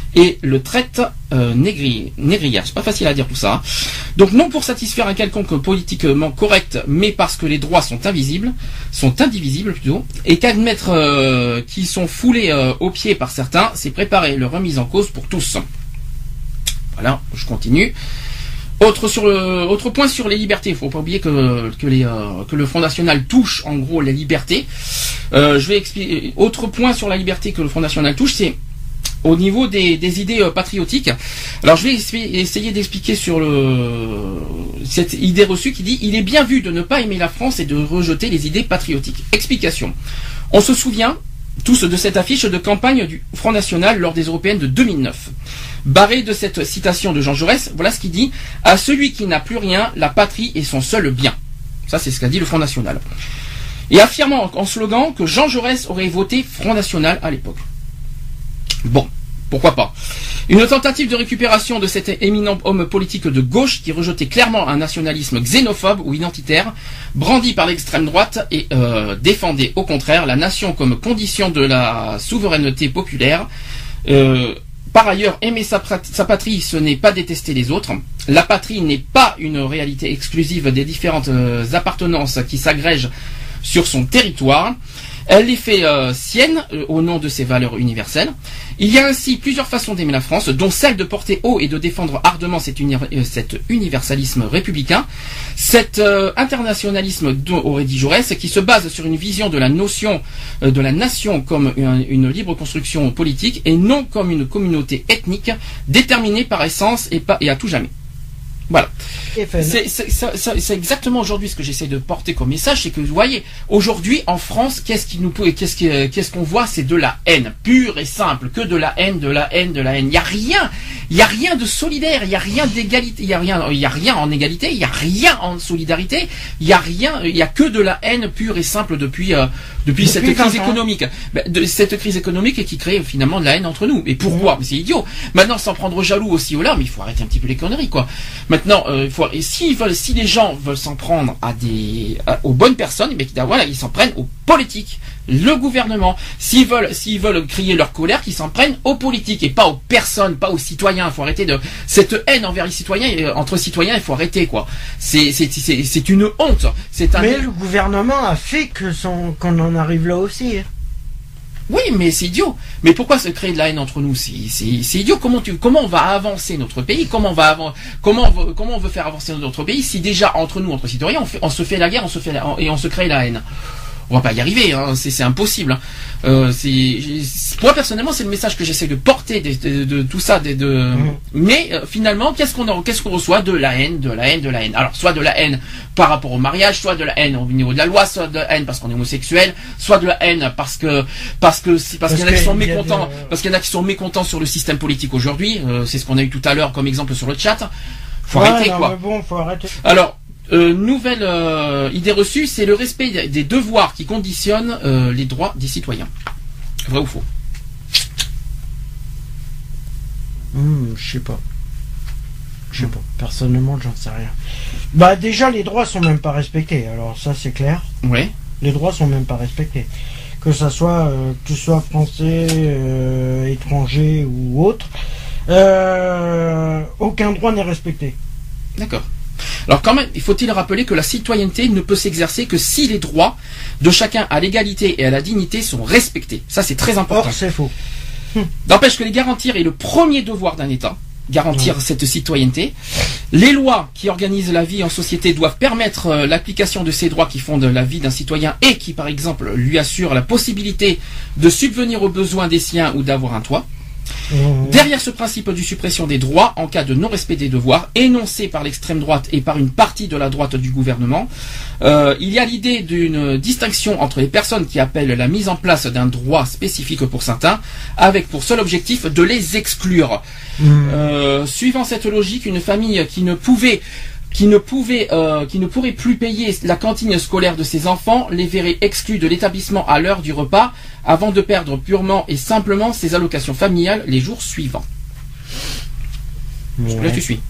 et le traite négrière. C'est pas facile à dire tout ça. Donc non pour satisfaire un quelconque politiquement correct, mais parce que les droits sont indivisibles plutôt, et qu'admettre qu'ils sont foulés aux pieds par certains, c'est préparer leur remise en cause pour tous. Voilà, je continue. Autre point sur les libertés. Il faut pas oublier que le Front National touche en gros les libertés. Je vais expliquer. Autre point sur la liberté que le Front National touche, c'est au niveau des idées patriotiques. Alors je vais essayer d'expliquer sur cette idée reçue qui dit: il est bien vu de ne pas aimer la France et de rejeter les idées patriotiques. Explication. On se souvient tous de cette affiche de campagne du Front National lors des Européennes de 2009. Barré de cette citation de Jean Jaurès, voilà ce qu'il dit: à celui qui n'a plus rien, la patrie est son seul bien. Ça, c'est ce qu'a dit le Front National. Et affirmant en slogan que Jean Jaurès aurait voté Front National à l'époque. Bon, pourquoi pas. Une tentative de récupération de cet éminent homme politique de gauche qui rejetait clairement un nationalisme xénophobe ou identitaire, brandi par l'extrême droite et défendait au contraire la nation comme condition de la souveraineté populaire. Par ailleurs, aimer sa patrie, ce n'est pas détester les autres. La patrie n'est pas une réalité exclusive des différentes appartenances qui s'agrègent sur son territoire. Elle les fait siennes au nom de ses valeurs universelles. Il y a ainsi plusieurs façons d'aimer la France, dont celle de porter haut et de défendre ardemment cet universalisme républicain, cet internationalisme aurait dit Jaurès, qui se base sur une vision de la notion de la nation comme une libre construction politique et non comme une communauté ethnique déterminée par essence et à tout jamais. Voilà. C'est exactement aujourd'hui ce que j'essaie de porter comme message, c'est que vous voyez, aujourd'hui en France, qu'est-ce qu'on voit, c'est de la haine pure et simple, que de la haine, de la haine, de la haine. Il y a rien de solidaire, il y a rien d'égalité, il y a rien en égalité, il y a rien en solidarité, il y a que de la haine pure et simple depuis cette crise économique. Cette crise économique qui crée finalement de la haine entre nous. Et pourquoi? Mais c'est idiot. Maintenant, sans prendre au jaloux aussi au là, mais il faut arrêter un petit peu les conneries, quoi. Maintenant, si les gens veulent s'en prendre aux bonnes personnes, mais voilà, ils s'en prennent aux politiques, le gouvernement. S'ils veulent crier leur colère, qu'ils s'en prennent aux politiques et pas aux personnes, pas aux citoyens. Il faut arrêter cette haine envers les citoyens, entre citoyens, il faut arrêter, quoi. C'est une honte. Mais le gouvernement a fait qu'on en arrive là aussi. Oui, mais c'est idiot. Mais pourquoi se créer de la haine entre nous? C'est idiot. Comment on va avancer notre pays? Comment on veut faire avancer notre pays si déjà entre nous, entre citoyens, on se fait la guerre, et on se crée la haine? On va pas y arriver, hein, c'est impossible. Moi personnellement, c'est le message que j'essaie de porter de tout ça. Mais finalement, qu'est-ce qu'on reçoit? De la haine, de la haine, de la haine. Alors, soit de la haine par rapport au mariage, soit de la haine au niveau de la loi, soit de la haine parce qu'on est homosexuel, soit de la haine parce qu'il y en a qui sont mécontents, parce qu'il y en a qui sont mécontents sur le système politique aujourd'hui. C'est ce qu'on a eu tout à l'heure comme exemple sur le chat. Faut arrêter, quoi. Bon, faut arrêter. Alors. Nouvelle idée reçue, c'est le respect des devoirs qui conditionnent les droits des citoyens. Vrai ou faux? Je sais pas. Personnellement, j'en sais rien. Bah déjà, les droits sont même pas respectés. Alors ça, c'est clair. Ouais. Les droits sont même pas respectés. Que ça soit français, étranger ou autre, aucun droit n'est respecté. D'accord. Alors quand même, faut-il rappeler que la citoyenneté ne peut s'exercer que si les droits de chacun à l'égalité et à la dignité sont respectés. Ça, c'est très important. Or, c'est faux. N'empêche que les garantir est le premier devoir d'un État. Garantir cette citoyenneté. Les lois qui organisent la vie en société doivent permettre l'application de ces droits qui fondent la vie d'un citoyen et qui, par exemple, lui assurent la possibilité de subvenir aux besoins des siens ou d'avoir un toit. Derrière ce principe de suppression des droits en cas de non-respect des devoirs, énoncé par l'extrême droite et par une partie de la droite du gouvernement, il y a l'idée d'une distinction entre les personnes qui appellent la mise en place d'un droit spécifique pour certains, avec pour seul objectif de les exclure. Suivant cette logique, une famille qui ne pourrait plus payer la cantine scolaire de ses enfants les verrait exclus de l'établissement à l'heure du repas avant de perdre purement et simplement ses allocations familiales les jours suivants. Ouais. Là, tu suis.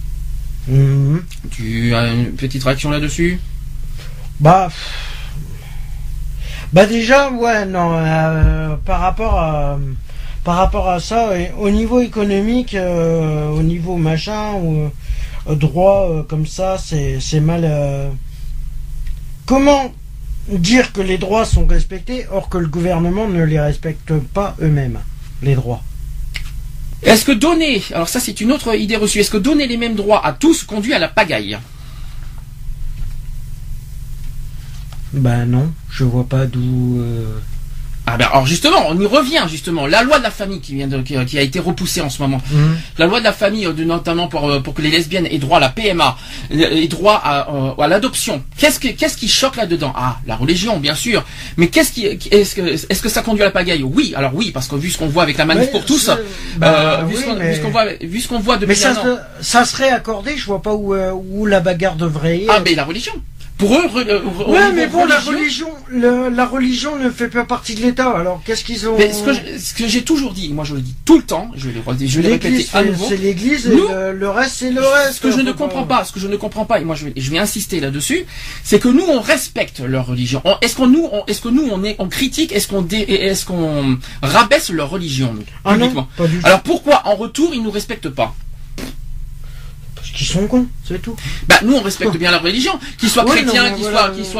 Tu as une petite réaction là-dessus? Bah déjà, ouais, non, par rapport par rapport à ça, et au niveau économique, au niveau machin, ou droit comme ça, c'est mal. Comment dire que les droits sont respectés, or que le gouvernement ne les respecte pas eux-mêmes, les droits? Est-ce que donner, alors ça c'est une autre idée reçue, est-ce que donner les mêmes droits à tous conduit à la pagaille? Ben non, je vois pas d'où... Ah ben alors justement, on y revient justement. La loi de la famille qui a été repoussée en ce moment. La loi de la famille, notamment pour que les lesbiennes aient droit à la PMA, aient droit à l'adoption. Qu'est-ce qui choque là-dedans? Ah, la religion, bien sûr. Mais est-ce que ça conduit à la pagaille? Oui, alors oui, parce que vu ce qu'on voit avec la manif pour tous, vu ce qu'on voit depuis mais un an. Ça serait accordé, je vois pas où la bagarre devrait être. Ah mais la religion. Pour eux, ouais, mais bon, la religion ne fait pas partie de l'État. Alors, qu'est-ce qu'ils ont? Mais ce que j'ai toujours dit, moi je le dis tout le temps, je vais répéter à nouveau. C'est l'Église et le reste, c'est le reste. Ce que je ne comprends pas, et moi je vais insister là-dessus, c'est que nous on respecte leur religion. Est-ce que nous on critique, est-ce qu'on rabaisse leur religion nous, publiquement? Non, pas du tout. Alors pourquoi en retour ils nous respectent pas? Parce qu'ils sont cons, c'est tout. Bah nous on respecte bien leur religion, qu'ils soient chrétiens, qu'ils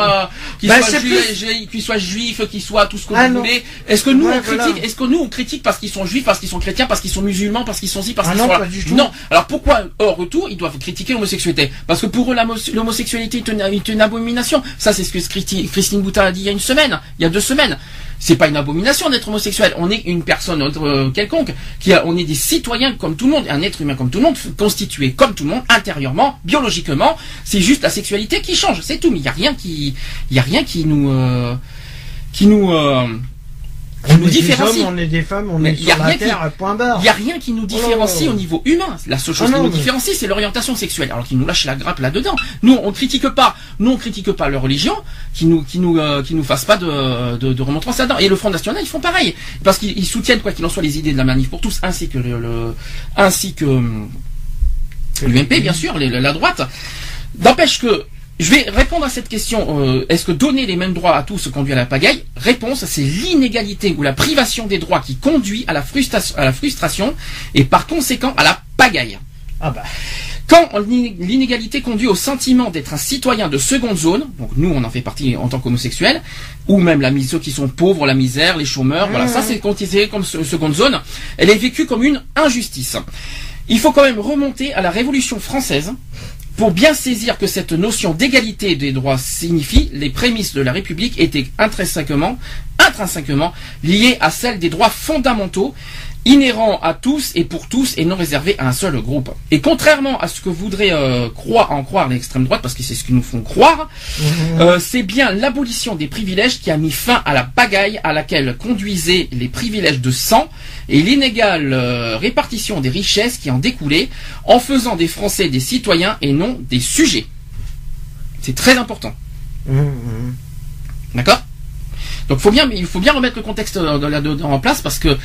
soient juifs, qu'ils soient tout ce que vous voulez. Est-ce que nous on critique parce qu'ils sont juifs, parce qu'ils sont chrétiens, parce qu'ils sont musulmans, parce qu'ils sont ci, parce qu'ils sont là? Non. Alors pourquoi au retour ils doivent critiquer l'homosexualité? Parce que pour eux l'homosexualité est une abomination. Ça c'est ce que Christine Boutin a dit il y a 2 semaines. C'est pas une abomination d'être homosexuel. On est une personne quelconque. On est des citoyens comme tout le monde, un être humain comme tout le monde, constitué comme tout le monde, intérieurement, biologiquement. C'est juste la sexualité qui change, c'est tout. Mais il y a rien qui nous différencie. On est des femmes, on est sur la terre, point barre. Il n'y a rien qui nous différencie au niveau humain. La seule chose qui nous différencie, c'est l'orientation sexuelle. Alors qu'ils nous lâchent la grappe là-dedans. Nous, on critique pas leur religion, qui nous fasse pas de remontrances là-dedans. Et le Front National, ils font pareil. Parce qu'ils soutiennent, quoi qu'il en soit, les idées de la manif pour tous, ainsi que l'UMP, bien sûr, la droite. N'empêche que, je vais répondre à cette question, est-ce que donner les mêmes droits à tous conduit à la pagaille? Réponse, c'est l'inégalité ou la privation des droits qui conduit à la frustration et par conséquent à la pagaille. Ah bah. Quand l'inégalité conduit au sentiment d'être un citoyen de seconde zone, donc nous on en fait partie en tant qu'homosexuels, ou même ceux qui sont pauvres, la misère, les chômeurs, voilà, ça c'est considéré comme seconde zone, elle est vécue comme une injustice. Il faut quand même remonter à la Révolution française pour bien saisir que cette notion d'égalité des droits signifie les prémices de la République étaient intrinsèquement liées à celles des droits fondamentaux, inhérents à tous et pour tous et non réservés à un seul groupe. Et contrairement à ce que voudrait croire l'extrême droite, parce que c'est ce qu'ils nous font croire, c'est bien l'abolition des privilèges qui a mis fin à la pagaille à laquelle conduisaient les privilèges de sang et l'inégale répartition des richesses qui en découlaient, en faisant des Français des citoyens et non des sujets. C'est très important. D'accord ? Donc il faut bien remettre le contexte en place parce que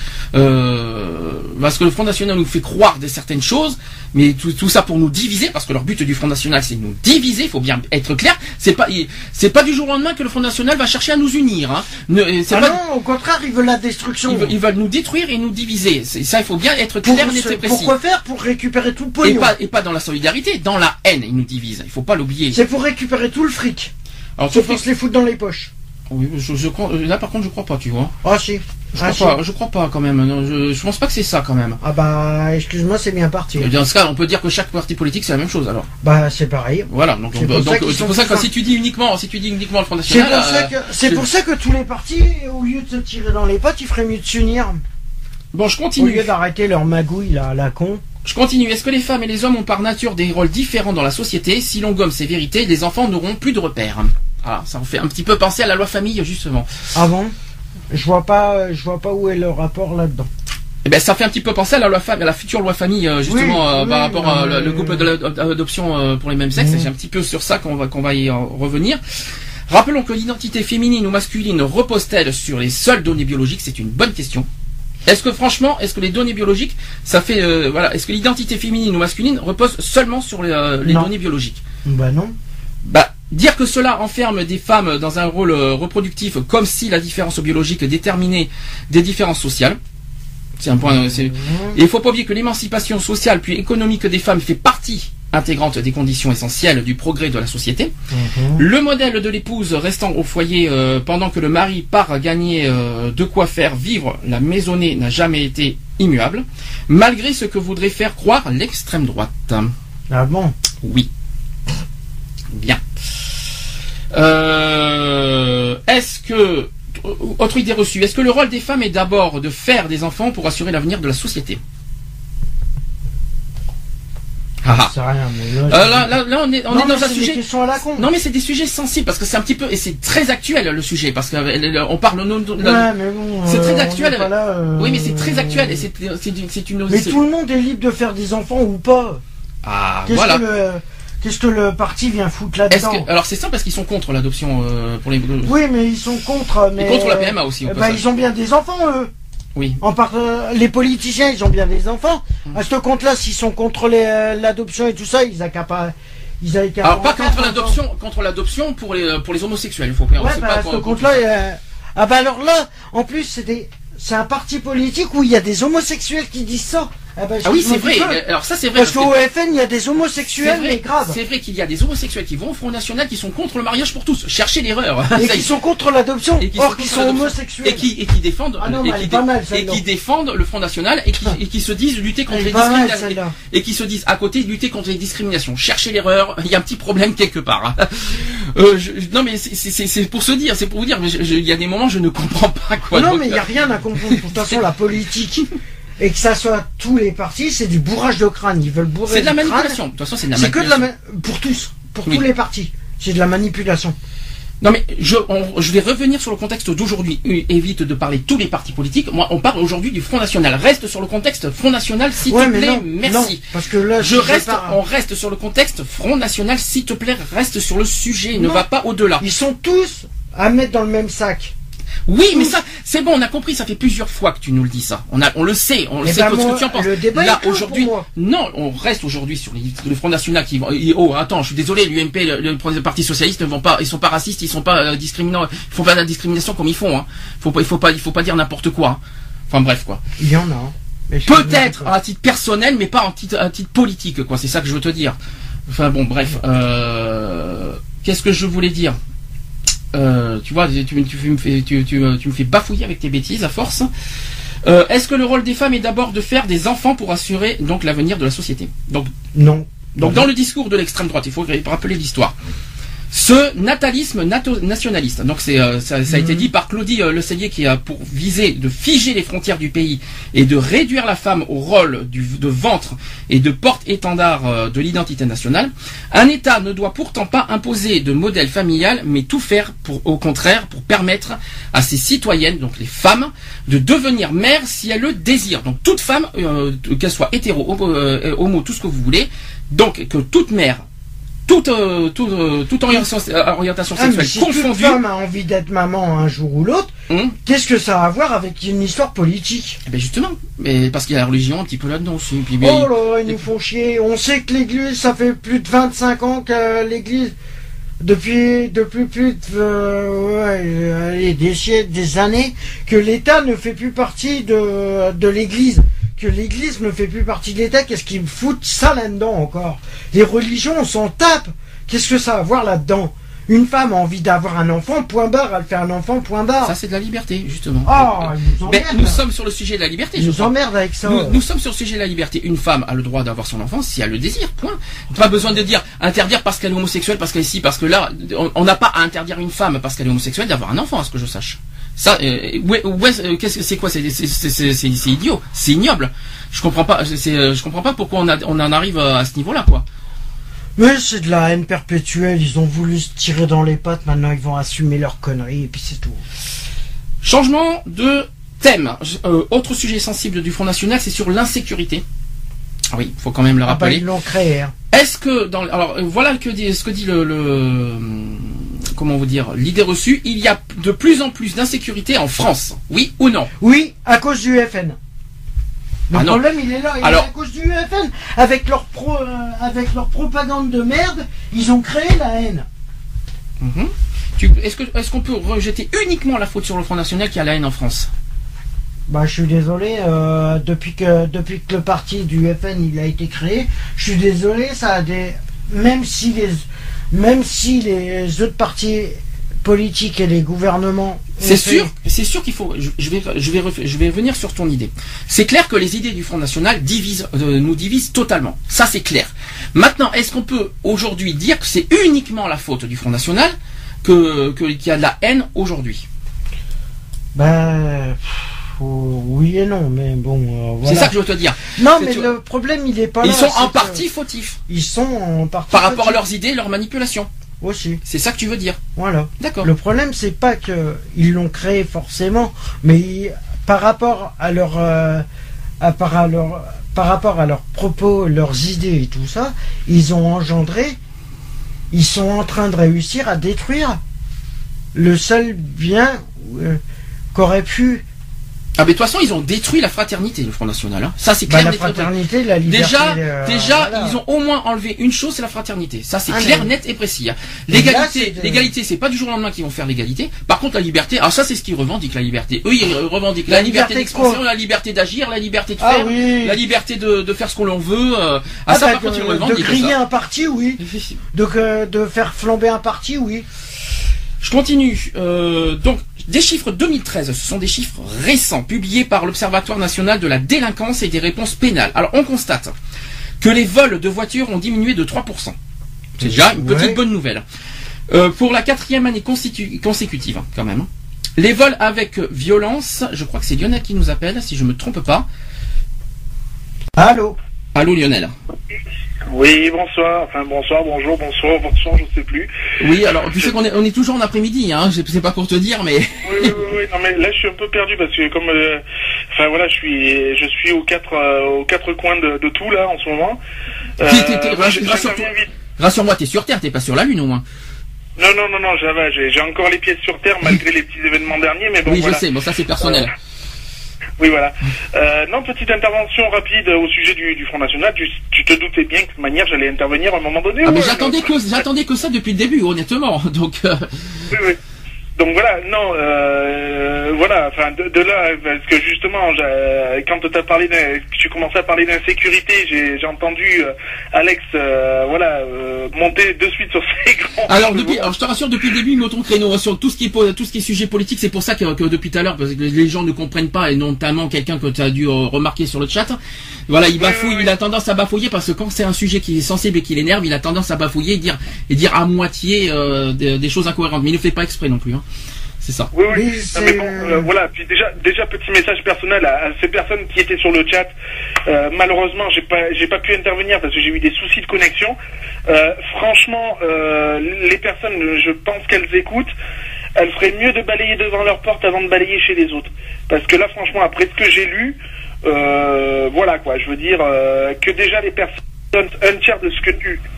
le Front National nous fait croire de certaines choses, mais tout ça pour nous diviser, parce que leur but du Front National c'est de nous diviser. Il faut bien être clair. C'est pas du jour au lendemain que le Front National va chercher à nous unir. Hein. Non, au contraire, ils veulent la destruction. Ils veulent nous détruire et nous diviser. Ça, il faut bien être clair et précis. Pourquoi faire? Pour récupérer tout le pognon. Et pas dans la solidarité, dans la haine. Ils nous divisent. Il faut pas l'oublier. C'est pour récupérer tout le fric. Alors sauf qu'on se les fout dans les poches. Oui, je crois, là par contre je crois pas, tu vois. Ah si. Je crois pas quand même. Non, je pense pas que c'est ça quand même. Ah bah excuse-moi, c'est bien parti. Dans ce cas, on peut dire que chaque parti politique c'est la même chose alors. Bah c'est pareil. Voilà, donc c'est pour ça que si tu dis uniquement le Front National. C'est pour ça que tous les partis, au lieu de se tirer dans les pattes, ils feraient mieux de s'unir. Bon, je continue. Au lieu d'arrêter leur magouille là, la con. Je continue. Est-ce que les femmes et les hommes ont par nature des rôles différents dans la société? Si l'on gomme ces vérités, les enfants n'auront plus de repères. Ah, ça me fait un petit peu penser à la loi famille justement. Ah bon? Je vois pas où est le rapport là-dedans. Eh ben, ça fait un petit peu penser à la future loi famille justement par rapport à le couple de l'adoption pour les mêmes sexes. C'est un petit peu sur ça qu'on va y revenir. Rappelons que l'identité féminine ou masculine repose-t-elle sur les seules données biologiques? C'est une bonne question. Est-ce que les données biologiques, ça fait est-ce que l'identité féminine ou masculine repose seulement sur les données biologiques? Bah non. Dire que cela enferme des femmes dans un rôle reproductif comme si la différence biologique déterminait des différences sociales, C'est un point. Et il faut pas oublier que l'émancipation sociale puis économique des femmes fait partie intégrante des conditions essentielles du progrès de la société. Le modèle de l'épouse restant au foyer pendant que le mari part gagner de quoi faire vivre la maisonnée n'a jamais été immuable, malgré ce que voudrait faire croire l'extrême droite. Ah bon? Oui. Bien. Est-ce que... Autre idée reçue, est-ce que le rôle des femmes est d'abord de faire des enfants pour assurer l'avenir de la société? C'est rien, mais là, on est dans un sujet. À la con. Non, mais c'est des sujets sensibles parce que c'est un petit peu et c'est très actuel le sujet parce qu'on parle. Ouais, mais bon, c'est très actuel. Oui, mais c'est très actuel et c'est une. Mais tout le monde est libre de faire des enfants ou pas. Ah, voilà. Qu'est-ce que le parti vient foutre là-dedans? Alors c'est simple parce qu'ils sont contre l'adoption pour les. Oui, mais ils sont contre. Mais et contre la PMA aussi. Ils ont bien des enfants eux. Oui. Les politiciens, ils ont bien des enfants. À ce compte-là, s'ils sont contre l'adoption et tout ça, ils accaparent. Alors pas contre l'adoption pour les homosexuels. Il faut pas. Ouais, à ce compte-là. Alors là, en plus, c'est un parti politique où il y a des homosexuels qui disent ça. Oui, c'est vrai. Alors ça, c'est vrai. Parce qu'au FN, il y a des homosexuels, mais grave. C'est vrai qu'il y a des homosexuels qui vont au Front National qui sont contre le mariage pour tous. Cherchez l'erreur. Et qui sont contre l'adoption. Or, qui sont homosexuels. Et qui défendent. Qui défendent le Front National et qui se disent lutter contre les discriminations. Et qui se disent à côté lutter contre les discriminations. Cherchez l'erreur. Il y a un petit problème quelque part. Non, mais c'est pour se dire, c'est pour vous dire. Il y a des moments je ne comprends pas quoi. Non, mais il y a rien à comprendre. De toute façon, la politique. Et que ça soit tous les partis, c'est du bourrage de crâne. Ils veulent bourrer. C'est de la manipulation. De toute façon, c'est de la manipulation. Pour tous, pour tous les partis. C'est de la manipulation. Non mais je vais revenir sur le contexte d'aujourd'hui. Évite de parler de tous les partis politiques. Moi, on parle aujourd'hui du Front National. Reste sur le contexte Front National, s'il te plaît. Non, merci. Non, parce que là, on reste sur le contexte Front National, s'il te plaît. Reste sur le sujet. Ne va pas au-delà. Ils sont tous à mettre dans le même sac. Oui, mais ça, c'est bon, on a compris, ça fait plusieurs fois que tu nous le dis ça. On le sait, ce que tu en penses. Le débat là, aujourd'hui, non, on reste aujourd'hui sur le Front National qui attends, je suis désolé, l'UMP, le Parti Socialiste ne vont pas, ils sont pas racistes, ils sont pas discriminants, ils font pas de la discrimination comme ils font, hein. Il faut pas dire n'importe quoi, hein. Enfin bref, quoi. Il y en a, hein. Peut-être à titre personnel, mais pas à titre politique, quoi, c'est ça que je veux te dire. Enfin bon, bref, qu'est-ce que je voulais dire? Tu vois, tu me fais bafouiller avec tes bêtises à force. Est-ce que le rôle des femmes est d'abord de faire des enfants pour assurer donc l'avenir de la société? Donc non. Donc dans le discours de l'extrême droite, il faut rappeler l'histoire. Ce natalisme nationaliste, donc ça a été dit par Claudie Le Cellier qui a pour viser de figer les frontières du pays et de réduire la femme au rôle de ventre et de porte-étendard de l'identité nationale. Un État ne doit pourtant pas imposer de modèle familial, mais tout faire au contraire pour permettre à ses citoyennes, donc les femmes, de devenir mères si elles le désirent. Donc toute femme, qu'elle soit hétéro, homo, tout ce que vous voulez, donc que toute mère, toute orientation sexuelle si confondue. Toute femme a envie d'être maman un jour ou l'autre, qu'est-ce que ça a à voir avec une histoire politique? Ben justement, mais parce qu'il y a la religion un petit peu là-dedans aussi. Puis, oh là, ils nous font chier. On sait que l'Église, ça fait plus de 25 ans que l'Église, depuis plus de des années, que l'État ne fait plus partie de l'Église. Que l'Église ne fait plus partie de l'État, qu'est-ce qu'ils me foutent ça là-dedans encore? Les religions, on s'en tape. Qu'est-ce que ça a à voir là-dedans? Une femme a envie d'avoir un enfant, point barre, elle fait un enfant, point barre. Ça, c'est de la liberté, justement. Oh, nous sommes sur le sujet de la liberté. Ils nous emmerdent avec ça. Nous sommes sur le sujet de la liberté. Une femme a le droit d'avoir son enfant si elle le désire, point. Pas besoin de dire interdire parce qu'elle est homosexuelle, parce qu'elle est ici, parce que là, on n'a pas à interdire une femme parce qu'elle est homosexuelle d'avoir un enfant, à ce que je sache. Ça, qu'est-ce que c'est quoi? C'est idiot, c'est ignoble. Je comprends pas pourquoi on en arrive à ce niveau-là, quoi. Mais c'est de la haine perpétuelle. Ils ont voulu se tirer dans les pattes. Maintenant, ils vont assumer leurs conneries et puis c'est tout. Changement de thème. Autre sujet sensible du Front National, c'est sur l'insécurité. Oui, il faut quand même le rappeler. Ils l'ont créé. Hein. Est-ce que voilà ce que dit comment vous dire, l'idée reçue, il y a de plus en plus d'insécurité en France, oui ou non? Oui, à cause du FN. Le problème, il est là, il est à cause du FN. Avec leur propagande de merde, ils ont créé la haine. Est-ce qu'on peut rejeter uniquement la faute sur le Front National qui a la haine en France? Bah, je suis désolé, depuis que le parti du FN il a été créé, je suis désolé, ça a des, même si les autres partis politiques et les gouvernements, c'est sûr qu'il faut. Je vais revenir sur ton idée. C'est clair que les idées du Front National nous divisent totalement. Ça, c'est clair. Maintenant, est-ce qu'on peut aujourd'hui dire que c'est uniquement la faute du Front National qu'il y a de la haine aujourd'hui? Ben, oui et non, mais bon, voilà. C'est ça que je veux te dire. Non, mais le problème, il est pas là. Ils sont en partie fautifs. Ils sont en partie par rapport à leurs idées, leurs manipulations. Aussi. C'est ça que tu veux dire. Voilà. D'accord. Le problème, c'est pas que ils l'ont créé forcément, mais par rapport à leur propos, leurs idées et tout ça, ils sont en train de réussir à détruire le seul bien qu'aurait pu. Ah mais de toute façon ils ont détruit la fraternité, le Front National. Hein. Ça c'est clair. La fraternité, la liberté. Déjà voilà. Ils ont au moins enlevé une chose, c'est la fraternité. Ça c'est clair, net et précis. Hein. L'égalité, c'est pas du jour au lendemain qu'ils vont faire l'égalité. Par contre la liberté, alors ça c'est ce qu'ils revendiquent, la liberté. Eux ils revendiquent la liberté d'expression, la liberté d'agir, la liberté de faire, la liberté de faire ce qu'on l'on veut. Par contre ils revendiquent. De griller un parti, oui. De faire flamber un parti, oui. Je continue. Donc, des chiffres 2013, ce sont des chiffres récents, publiés par l'Observatoire national de la délinquance et des réponses pénales. Alors, on constate que les vols de voitures ont diminué de 3%. C'est déjà une petite bonne nouvelle. Pour la 4e année consécutive, hein, quand même. Hein. Les vols avec violence, je crois que c'est Lionel qui nous appelle, si je me trompe pas. Allô Lionel. Oui, bonsoir, bonjour, je sais plus. Oui, alors tu sais qu'on est toujours en après-midi, hein, c'est pas pour te dire, mais... Oui, non mais là je suis un peu perdu parce que comme, je suis aux quatre coins de tout là en ce moment. Rassure-moi, t'es sur Terre, t'es pas sur la Lune au moins. Non, j'ai encore les pieds sur Terre malgré les petits événements derniers, mais bon. Oui, voilà. Je sais, bon ça c'est personnel. Oui, voilà. Non, petite intervention rapide au sujet du Front National. Tu te doutais bien que de toute manière j'allais intervenir à un moment donné. Ah, mais j'attendais que ça depuis le début, honnêtement. Donc. Oui. Donc voilà, non, voilà, enfin de là, parce que justement, quand tu commençais à parler d'insécurité, j'ai entendu Alex, monter de suite sur ses grands. Alors je te rassure, depuis le début, ils mettent ton créneau sur tout ce qui est sujet politique. C'est pour ça que depuis tout à l'heure, parce que les gens ne comprennent pas, et notamment quelqu'un que tu as dû remarquer sur le chat. Voilà, il bafouille, il a tendance à bafouiller parce que quand c'est un sujet qui est sensible et qui l'énerve, il a tendance à bafouiller et dire à moitié des choses incohérentes. Mais il ne fait pas exprès non plus. Hein. C'est ça. Oui. Non, mais bon, voilà. Puis déjà petit message personnel à ces personnes qui étaient sur le chat. Malheureusement, j'ai pas pu intervenir parce que j'ai eu des soucis de connexion. Franchement, les personnes, je pense qu'elles écoutent. Elles feraient mieux de balayer devant leur porte avant de balayer chez les autres. Parce que là, franchement, après ce que j'ai lu, voilà quoi. Je veux dire que déjà les personnes un tiers de ce que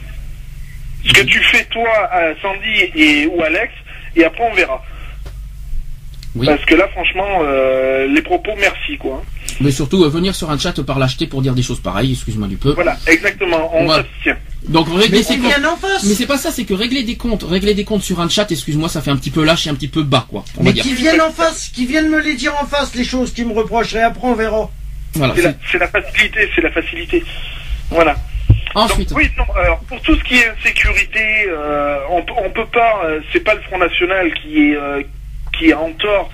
tu fais toi, Sandy ou Alex, et après on verra. Oui. Parce que là, franchement, les propos, merci, quoi. Mais surtout, venir sur un chat par lâcheté pour dire des choses pareilles, excuse-moi du peu. Voilà, exactement, on s'abstient. Donc, régler ses comptes. Mais c'est pas ça, c'est que régler des comptes sur un chat, excuse-moi, ça fait un petit peu lâche et un petit peu bas, quoi. Mais qui viennent en face, qui viennent me les dire en face, les choses qui me reprocheraient, après on verra. Voilà. C'est la facilité. Voilà. Ensuite. Donc, oui, non, alors, pour tout ce qui est insécurité, on peut pas, c'est pas le Front National qui est en tort,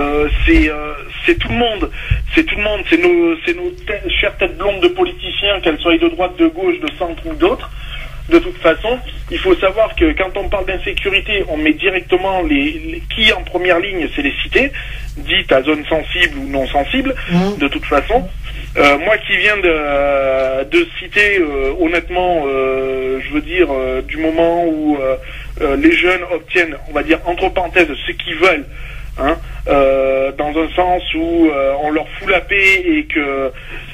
c'est tout le monde, c'est nos chères têtes blondes de politiciens, qu'elles soient de droite, de gauche, de centre ou d'autres. De toute façon, il faut savoir que quand on parle d'insécurité, on met directement qui en première ligne, c'est les cités, dites à zone sensible ou non sensible, de toute façon. Moi qui viens de citer, honnêtement, je veux dire, du moment où les jeunes obtiennent, on va dire, entre parenthèses, ce qu'ils veulent, hein, dans un sens où on leur fout la paix et que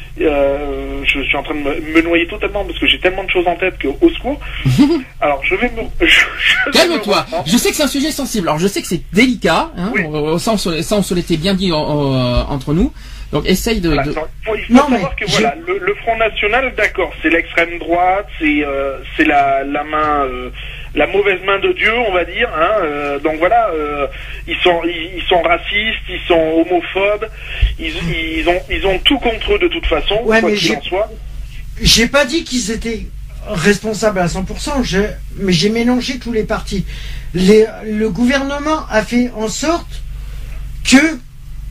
je suis en train de me noyer totalement parce que j'ai tellement de choses en tête que au secours. Alors je vais calme-toi. Je sais que c'est un sujet sensible. Alors je sais que c'est délicat, hein, oui. Ça on se l'était bien dit entre nous. Donc essaye de. Voilà, il faut savoir que voilà, le Front National, d'accord, c'est l'extrême droite, c'est la main la mauvaise main de Dieu, on va dire. Hein, donc voilà, ils sont racistes, ils sont homophobes, ils ont tout contre eux de toute façon, Ouais, quoi mais qu'il en soit. j'ai pas dit qu'ils étaient responsables à 100%, mais j'ai mélangé tous les partis. Le gouvernement a fait en sorte que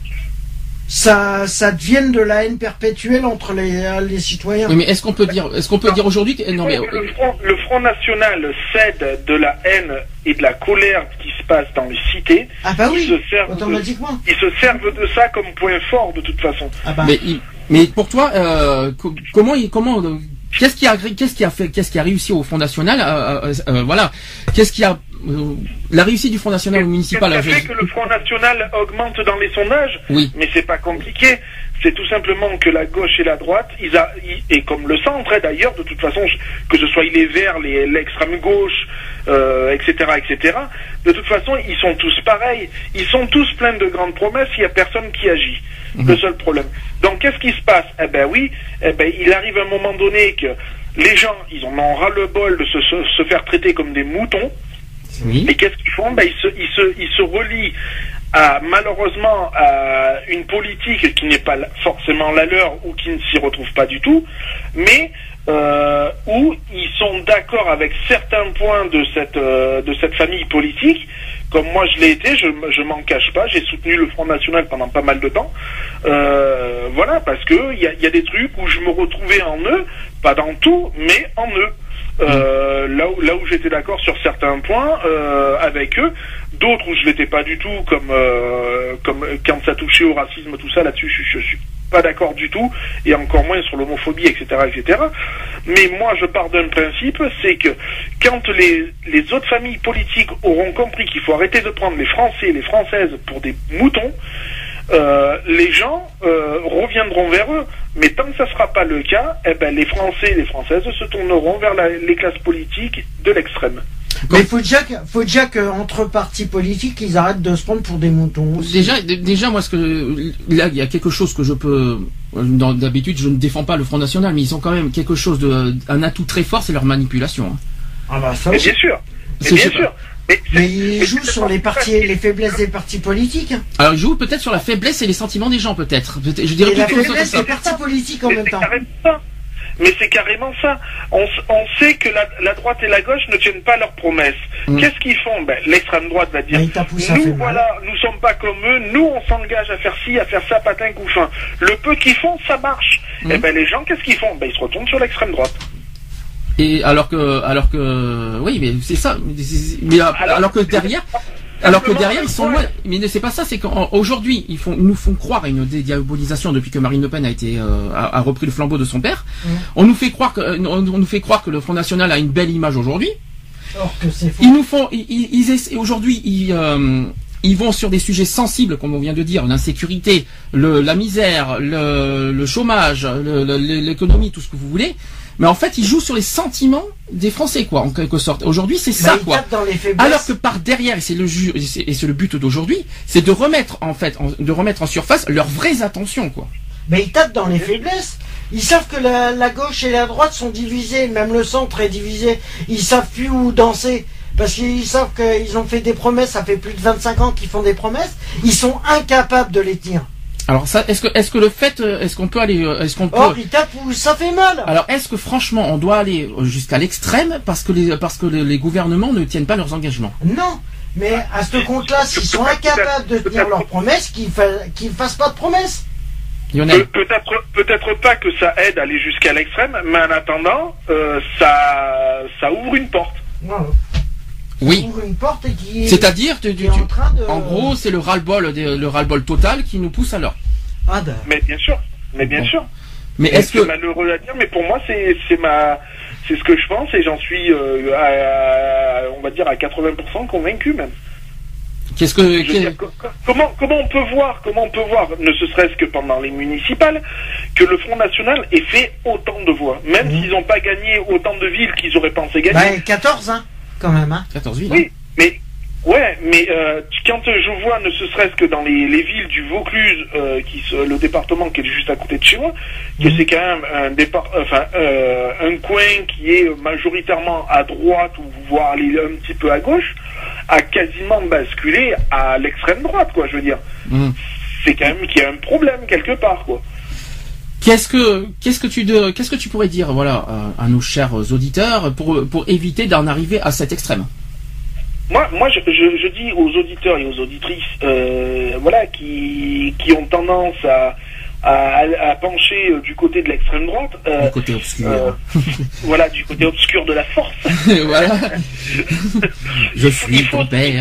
ça devienne de la haine perpétuelle entre les citoyens. Oui, mais est-ce qu'on peut dire aujourd'hui que non, mais Le Front National cède de la haine et de la colère qui se passe dans les cités. Ah bah oui, Ils se servent automatiquement. Ils se servent de ça comme point fort de toute façon. Ah bah. mais pour toi, comment qu'est-ce qui a réussi au Front National voilà, qu'est-ce qui a la réussite du Front National au municipal? Qu'est-ce qui a fait que le Front National augmente dans les sondages? Oui. Mais c'est pas compliqué. C'est tout simplement que la gauche et la droite, et comme le centre d'ailleurs, de toute façon, que ce soit les Verts, l'extrême gauche, etc., de toute façon, ils sont tous pareils. Ils sont tous pleins de grandes promesses, il n'y a personne qui agit. Le seul problème. Donc, qu'est-ce qui se passe? Il arrive à un moment donné que les gens, ils en ont ras-le-bol de se faire traiter comme des moutons. Oui. Et qu'est-ce qu'ils font? Ils se relient malheureusement à une politique qui n'est pas forcément la leur ou qui ne s'y retrouve pas du tout, mais où ils sont d'accord avec certains points de cette famille politique. Comme moi je l'ai été, je m'en cache pas, j'ai soutenu le Front National pendant pas mal de temps. Voilà, parce que il y a des trucs où je me retrouvais en eux, pas dans tout, mais en eux. Là où j'étais d'accord sur certains points avec eux, d'autres où je l'étais pas du tout, comme quand ça touchait au racisme, tout ça, là-dessus je suis pas d'accord du tout, et encore moins sur l'homophobie, etc. Mais moi je pars d'un principe, c'est que quand les autres familles politiques auront compris qu'il faut arrêter de prendre les Français et les Françaises pour des moutons, les gens reviendront vers eux. Mais tant que ça ne sera pas le cas, les Français et les Françaises se tourneront vers les classes politiques de l'extrême. Mais il faut déjà qu'entre partis politiques, ils arrêtent de se prendre pour des moutons aussi. Déjà, moi, là, il y a quelque chose que je peux, d'habitude, je ne défends pas le Front National, mais ils ont quand même quelque chose un atout très fort, c'est leur manipulation. Hein. Ah bah ça. Mais bien sûr. Bien sûr. Mais ils jouent sur les faiblesses des partis politiques. Alors ils jouent peut-être sur la faiblesse et les sentiments des gens, peut-être. Je dirais et la plutôt faiblesse des partis politiques en même temps. Mais c'est carrément ça. On sait que la droite et la gauche ne tiennent pas leurs promesses. Qu'est-ce qu'ils font? L'extrême droite va dire, nous voilà, nous sommes pas comme eux, nous on s'engage à faire ci, à faire ça, patin couffin. Le peu qu'ils font, ça marche. Et les gens, qu'est-ce qu'ils font? Ils se retournent sur l'extrême droite. Et alors que oui, mais c'est ça. Mais alors que derrière ils sont loin. Mais c'est pas ça, c'est qu'aujourd'hui ils nous font croire à une dédiabolisation depuis que Marine Le Pen a repris le flambeau de son père. On nous fait croire que le Front National a une belle image aujourd'hui. Or que c'est faux. Ils nous font, aujourd'hui ils vont sur des sujets sensibles, comme on vient de dire, l'insécurité, la misère, le chômage, l'économie, tout ce que vous voulez. Mais en fait, ils jouent sur les sentiments des Français, quoi, en quelque sorte. Aujourd'hui, c'est ça, quoi. Alors que par derrière, et c'est le but d'aujourd'hui, c'est de remettre en surface leurs vraies intentions, quoi. Mais ils tapent dans les faiblesses. Ils savent que la gauche et la droite sont divisées, même le centre est divisé. Ils savent plus où danser. Parce qu'ils savent qu'ils ont fait des promesses, ça fait plus de 25 ans qu'ils font des promesses. Ils sont incapables de les tenir. Alors ça, est-ce qu'on peut aller, Or, ils tapent où ça fait mal. Alors, est-ce que franchement, on doit aller jusqu'à l'extrême parce que les gouvernements ne tiennent pas leurs engagements? Non, mais à ce compte-là, s'ils sont incapables de tenir leurs promesses, qu'ils fassent pas de promesses. Peut-être pas que ça aide à aller jusqu'à l'extrême, mais en attendant, ça ouvre une porte. Voilà. Oui. Une porte qui est, c'est-à-dire, en gros, c'est le ras-le-bol total qui nous pousse à l'heure. Mais bien sûr. Mais est-ce que c'est malheureux à dire, mais pour moi c'est ce que je pense et j'en suis on va dire à 80% convaincu même. Comment on peut voir, ne serait-ce que pendant les municipales, que le Front National ait fait autant de voix, même s'ils n'ont pas gagné autant de villes qu'ils auraient pensé gagner. 14, hein, quand même, hein. 14 villes. Oui, mais Ouais, mais quand je vois, ne serait-ce que dans les villes du Vaucluse, le département qui est juste à côté de chez moi, que c'est quand même un coin qui est majoritairement à droite ou voire aller un petit peu à gauche, a quasiment basculé à l'extrême droite, quoi. Je veux dire, c'est quand même qu'il y a un problème quelque part, quoi. Qu'est-ce que tu pourrais dire, voilà, à nos chers auditeurs pour éviter d'en arriver à cet extrême? Moi, je dis aux auditeurs et aux auditrices, voilà, qui ont tendance à pencher du côté de l'extrême droite, du côté obscur, voilà, du côté obscur de la force. Voilà. Je suis ton père.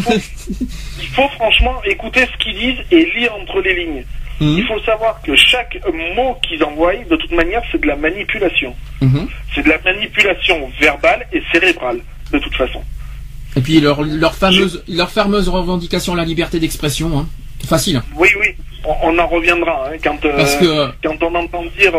Il faut franchement écouter ce qu'ils disent et lire entre les lignes. Il faut savoir que chaque mot qu'ils envoient, de toute manière, c'est de la manipulation. C'est de la manipulation verbale et cérébrale, de toute façon. Et puis leur fameuse revendication à la liberté d'expression, hein. Facile. Oui, on en reviendra, hein, quand on entend dire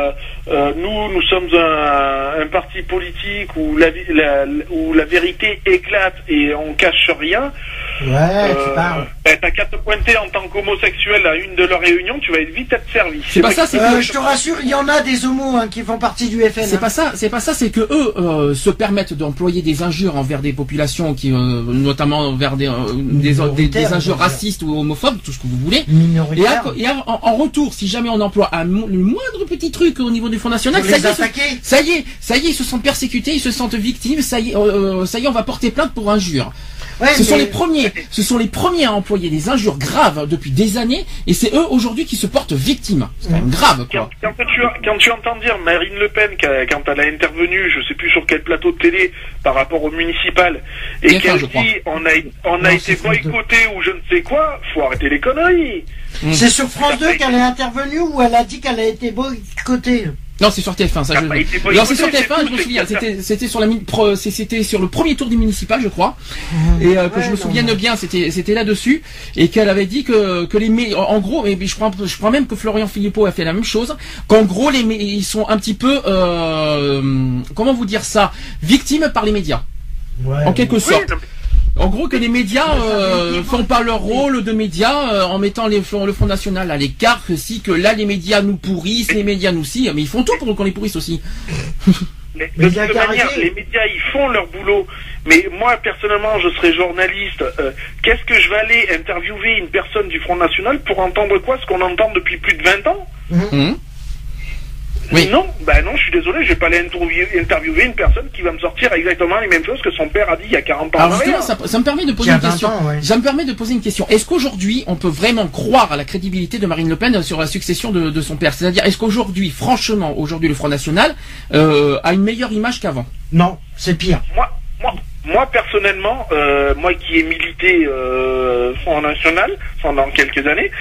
nous sommes un parti politique où la vérité éclate et on cache rien. Ouais, tu parles. T'as qu'à te pointer en tant qu'homosexuel à une de leurs réunions, tu vas vite être servi. C'est pas ça, c'est que je te rassure, il y en a des homos qui font partie du FN. C'est pas ça, c'est que eux se permettent d'employer des injures envers des populations qui, notamment vers des injures racistes ou homophobes, tout ce que vous voulez. Et en retour, si jamais on emploie le moindre petit truc au niveau du Front National, ça y est, ils se sentent persécutés, ils se sentent victimes, ça y est, on va porter plainte pour injures. Ouais, ce sont les premiers à employer des injures graves depuis des années, et c'est eux aujourd'hui qui se portent victimes. C'est quand même grave, quoi. Quand tu entends dire Marine Le Pen, quand elle a intervenu, je sais plus sur quel plateau de télé, par rapport au municipal, et qu'elle dit on a été boycotté ou je ne sais quoi, faut arrêter les conneries. C'est sur France 2 qu'elle est intervenue ou elle a dit qu'elle a été boycottée? Non, c'est sur TF1, ça. Non, c'est sur TF1, je me souviens. C'était sur le premier tour des municipales, je crois. Et que je me souvienne bien, c'était là-dessus. Et qu'elle avait dit que en gros, et je crois même que Florian Philippot a fait la même chose. Qu'en gros, ils sont un petit peu, comment vous dire ça, victimes par les médias. Ouais, en quelque sorte. En gros, que les médias font pas leur rôle de médias en mettant le Front National à l'écart, que là les médias nous pourrissent, les médias nous scient, mais ils font tout pour qu'on les pourrisse aussi. Mais de toute manière, les médias ils font leur boulot. Mais moi personnellement, je serais journaliste. Qu'est-ce que je vais aller interviewer une personne du Front National pour entendre quoi? Ce qu'on entend depuis plus de 20 ans? Oui. Non, je suis désolé, je vais pas aller interviewer une personne qui va me sortir exactement les mêmes choses que son père a dit il y a 40 ans. Alors justement, ça me permet de poser une question. Ça me permet de poser une question. Est-ce qu'aujourd'hui, on peut vraiment croire à la crédibilité de Marine Le Pen sur la succession de son père? C'est-à-dire, est-ce qu'aujourd'hui, franchement, le Front National a une meilleure image qu'avant? Non, c'est pire. Moi personnellement, moi qui ai milité Front National pendant quelques années,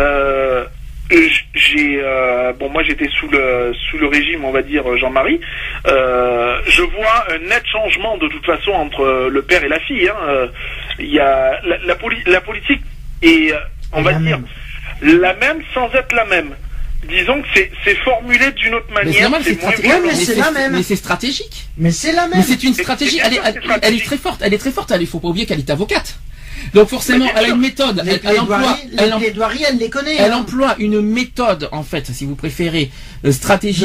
moi j'étais sous le régime, on va dire, Jean-Marie. Je vois un net changement de toute façon entre le père et la fille. Il y a la politique est, on va dire, la même sans être la même. Disons que c'est formulé d'une autre manière. Mais c'est stratégique. Mais c'est la même. Mais c'est une stratégie. Elle est très forte. Elle est très forte. Il faut pas oublier qu'elle est avocate. Donc forcément, elle a une méthode. Les plaidoiries, elle les connaît. Elle emploie une méthode, en fait, si vous préférez, stratégique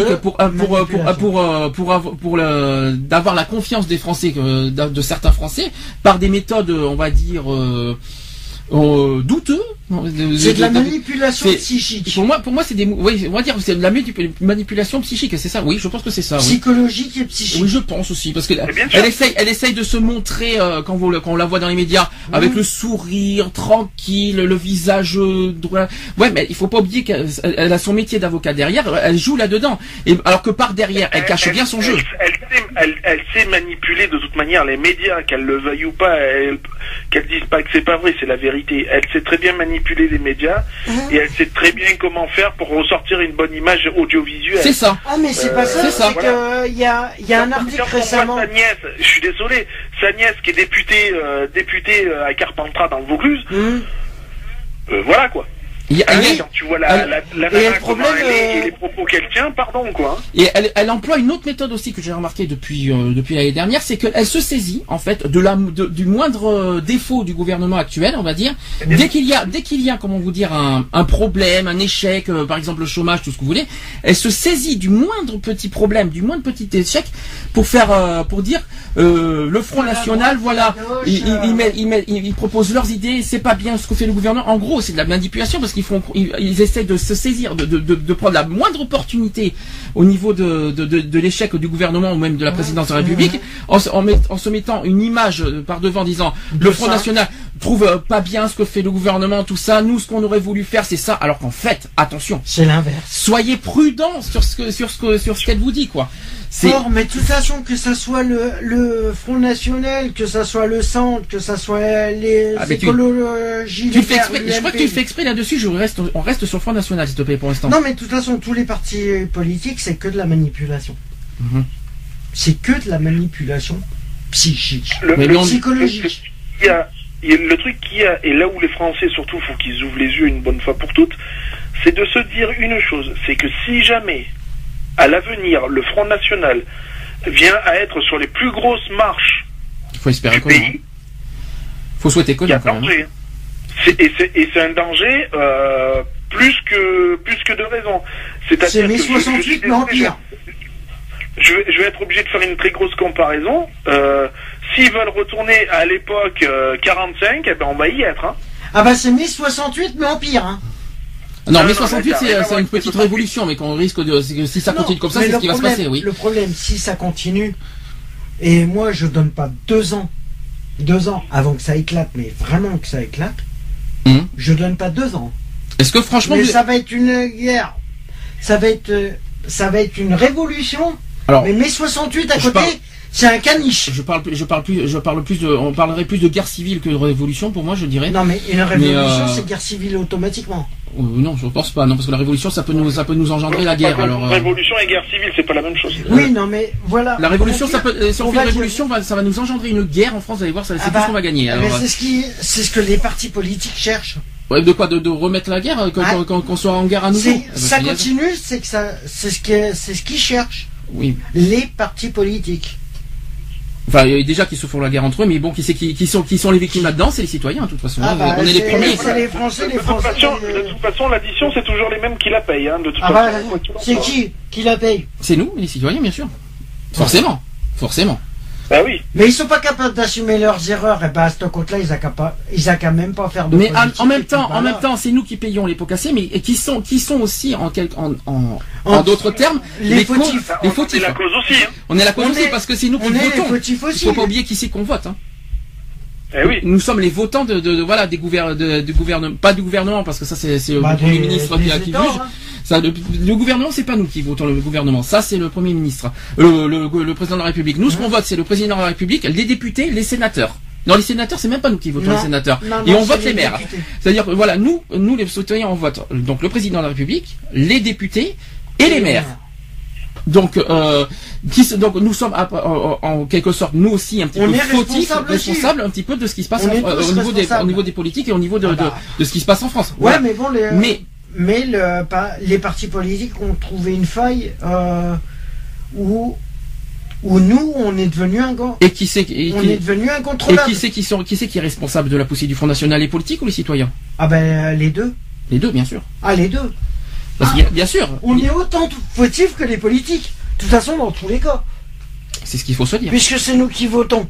pour d'avoir la confiance des Français, de certains Français, par des méthodes, on va dire, douteux. C'est de la manipulation psychique. Pour moi, c'est on va dire, c'est de la manipulation psychique, c'est ça. Oui, je pense que c'est ça. Psychologique et psychique. Oui, je pense aussi, parce que elle essaye de se montrer quand on la voit dans les médias avec le sourire tranquille, le visage droit. Ouais, mais il faut pas oublier qu'elle a son métier d'avocat derrière. Elle joue là-dedans, et alors que par derrière, elle cache bien son jeu. Elle sait manipuler de toute manière les médias, qu'elle le veuille ou pas, qu'elle dise pas que c'est pas vrai, c'est la vérité. Elle sait très bien manipuler les médias et elle sait très bien comment faire pour ressortir une bonne image audiovisuelle. C'est ça. Ah mais c'est pas ça, c'est que il y a un article récemment. Sa nièce, je suis désolé, sa nièce qui est députée à Carpentras dans le Vaucluse. Voilà quoi. Quand tu vois la nana, le problème, comment elle est, et les propos qu'elle tient, pardon, quoi. Et elle emploie une autre méthode aussi que j'ai remarqué depuis l'année dernière, c'est qu'elle se saisit en fait du moindre défaut du gouvernement actuel, on va dire. Dès qu'il y a comment vous dire un problème, un échec, par exemple le chômage, tout ce que vous voulez, elle se saisit du moindre petit problème, du moindre petit échec pour dire le Front National, voilà, ils proposent leurs idées, c'est pas bien ce que fait le gouvernement. En gros, c'est de la manipulation parce qu'ils essaient de se saisir, de prendre la moindre opportunité au niveau de l'échec du gouvernement ou même de la présidence de la République, en se mettant une image par devant disant le Front National trouve pas bien ce que fait le gouvernement, tout ça, nous ce qu'on aurait voulu faire c'est ça, alors qu'en fait, attention, c'est l'inverse. Soyez prudents sur ce qu'elle vous dit, quoi. Mais de toute façon, que ça soit le Front National, que ça soit le Centre, que ça soit les écologistes, je crois que tu fais exprès là-dessus. On reste sur le Front National, s'il te plaît, pour l'instant. Non, mais de toute façon, tous les partis politiques, c'est que de la manipulation. C'est que de la manipulation psychique, psychologique. Le truc qu'il y a, et là où les Français surtout, faut qu'ils ouvrent les yeux une bonne fois pour toutes, c'est de se dire une chose, c'est que si jamais à l'avenir, le Front National vient à être sur les plus grosses marches du pays, faut souhaiter il y a danger. Et c'est un danger plus que de raison. C'est mai 68, mais en pire. Je vais être obligé de faire une très grosse comparaison. S'ils veulent retourner à l'époque 45, eh ben on va y être. Hein. Ah bah c'est mai 68, mais en pire. Hein. Non, mai 68 c'est une petite révolution, mais qu'on risque de si ça continue comme ça, c'est ce qui va se passer, oui. Le problème, si ça continue, et moi je donne pas 2 ans avant que ça éclate, mais vraiment que ça éclate, je donne pas 2 ans. Est-ce que franchement, ça va être une guerre, ça va être une révolution. Alors, mais mai 68 à côté, c'est un caniche. On parlerait plus de guerre civile que de révolution pour moi, je dirais. Non, mais une révolution, c'est guerre civile automatiquement. Non, je pense pas. Non, parce que la révolution, ça peut nous engendrer la guerre. Alors, révolution et guerre civile, c'est pas la même chose. Oui, non, mais voilà. La révolution, si on fait une révolution, ça va nous engendrer une guerre en France. Vous allez voir, c'est tout ce qu'on va gagner. Alors, c'est ce que les partis politiques cherchent. Ouais, de quoi, de remettre la guerre qu'on soit en guerre à nouveau. Ça continue, c'est ce qu'ils cherchent. Oui. Les partis politiques. Enfin, déjà qu'ils se font la guerre entre eux, mais bon, qui sont les victimes là-dedans, c'est les citoyens, de toute façon. On est les premiers. C'est les Français, de toute façon, l'addition, c'est toujours les mêmes qui la payent, hein, de toute façon. C'est qui la paye? C'est nous, les citoyens, bien sûr. Forcément. Bah oui. Mais ils sont pas capables d'assumer leurs erreurs, et à ce compte-là, ils a qu'à même pas faire de. Mais en même temps, c'est nous qui payons les pots cassés, mais qui sont aussi en d'autres termes les fautifs. Les fautifs. On est la cause aussi. Hein. On est la cause aussi parce que c'est nous qui votons. Les fautifs aussi. Il faut pas oublier qui c'est qu'on vote. Hein. Eh oui. Nous sommes les votants du gouvernement, pas du gouvernement parce que ça c'est le Premier ministre qui juge. Ça, le gouvernement, c'est pas nous qui votons le gouvernement. Ça, c'est le Premier ministre, le président de la République. Nous, ce qu'on vote, c'est le président de la République, les députés, les sénateurs. Non, les sénateurs, c'est même pas nous qui votons les sénateurs. Et on vote les maires. C'est-à-dire que voilà, nous les citoyens, on vote donc le président de la République, les députés et les maires. Donc, nous sommes en quelque sorte nous aussi un petit peu fautifs, responsables un petit peu de ce qui se passe au niveau des politiques et au niveau de ce qui se passe en France. Ouais, mais bon, mais les partis politiques ont trouvé une faille où nous on est devenu devenu incontrôlable. Et qui c'est qui est responsable de la poussée du Front National, les politiques ou les citoyens? Ah ben les deux. Les deux, bien sûr. Ah les deux. Parce qu'il y a, bien sûr. On est autant fautifs que les politiques. De toute façon, dans tous les cas. C'est ce qu'il faut se dire. Puisque c'est nous qui votons.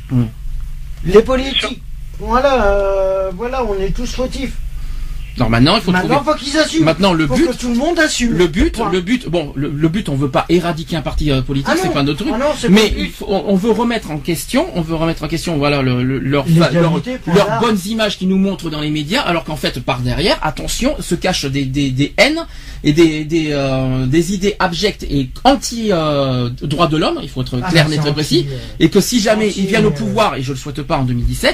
Les politiques. Voilà, on est tous fautifs. Non, maintenant il faut faut qu'ils assument. Maintenant le but, que tout le monde assume. Le but, on veut pas éradiquer un parti politique, c'est pas notre truc. Mais on veut remettre en question, voilà leurs bonnes images qui nous montrent dans les médias, alors qu'en fait par derrière, attention, se cachent des haines et des idées abjectes et anti droits de l'homme. Il faut être clair, net et précis. Et que si jamais ils viennent au pouvoir, et je le souhaite pas en 2017.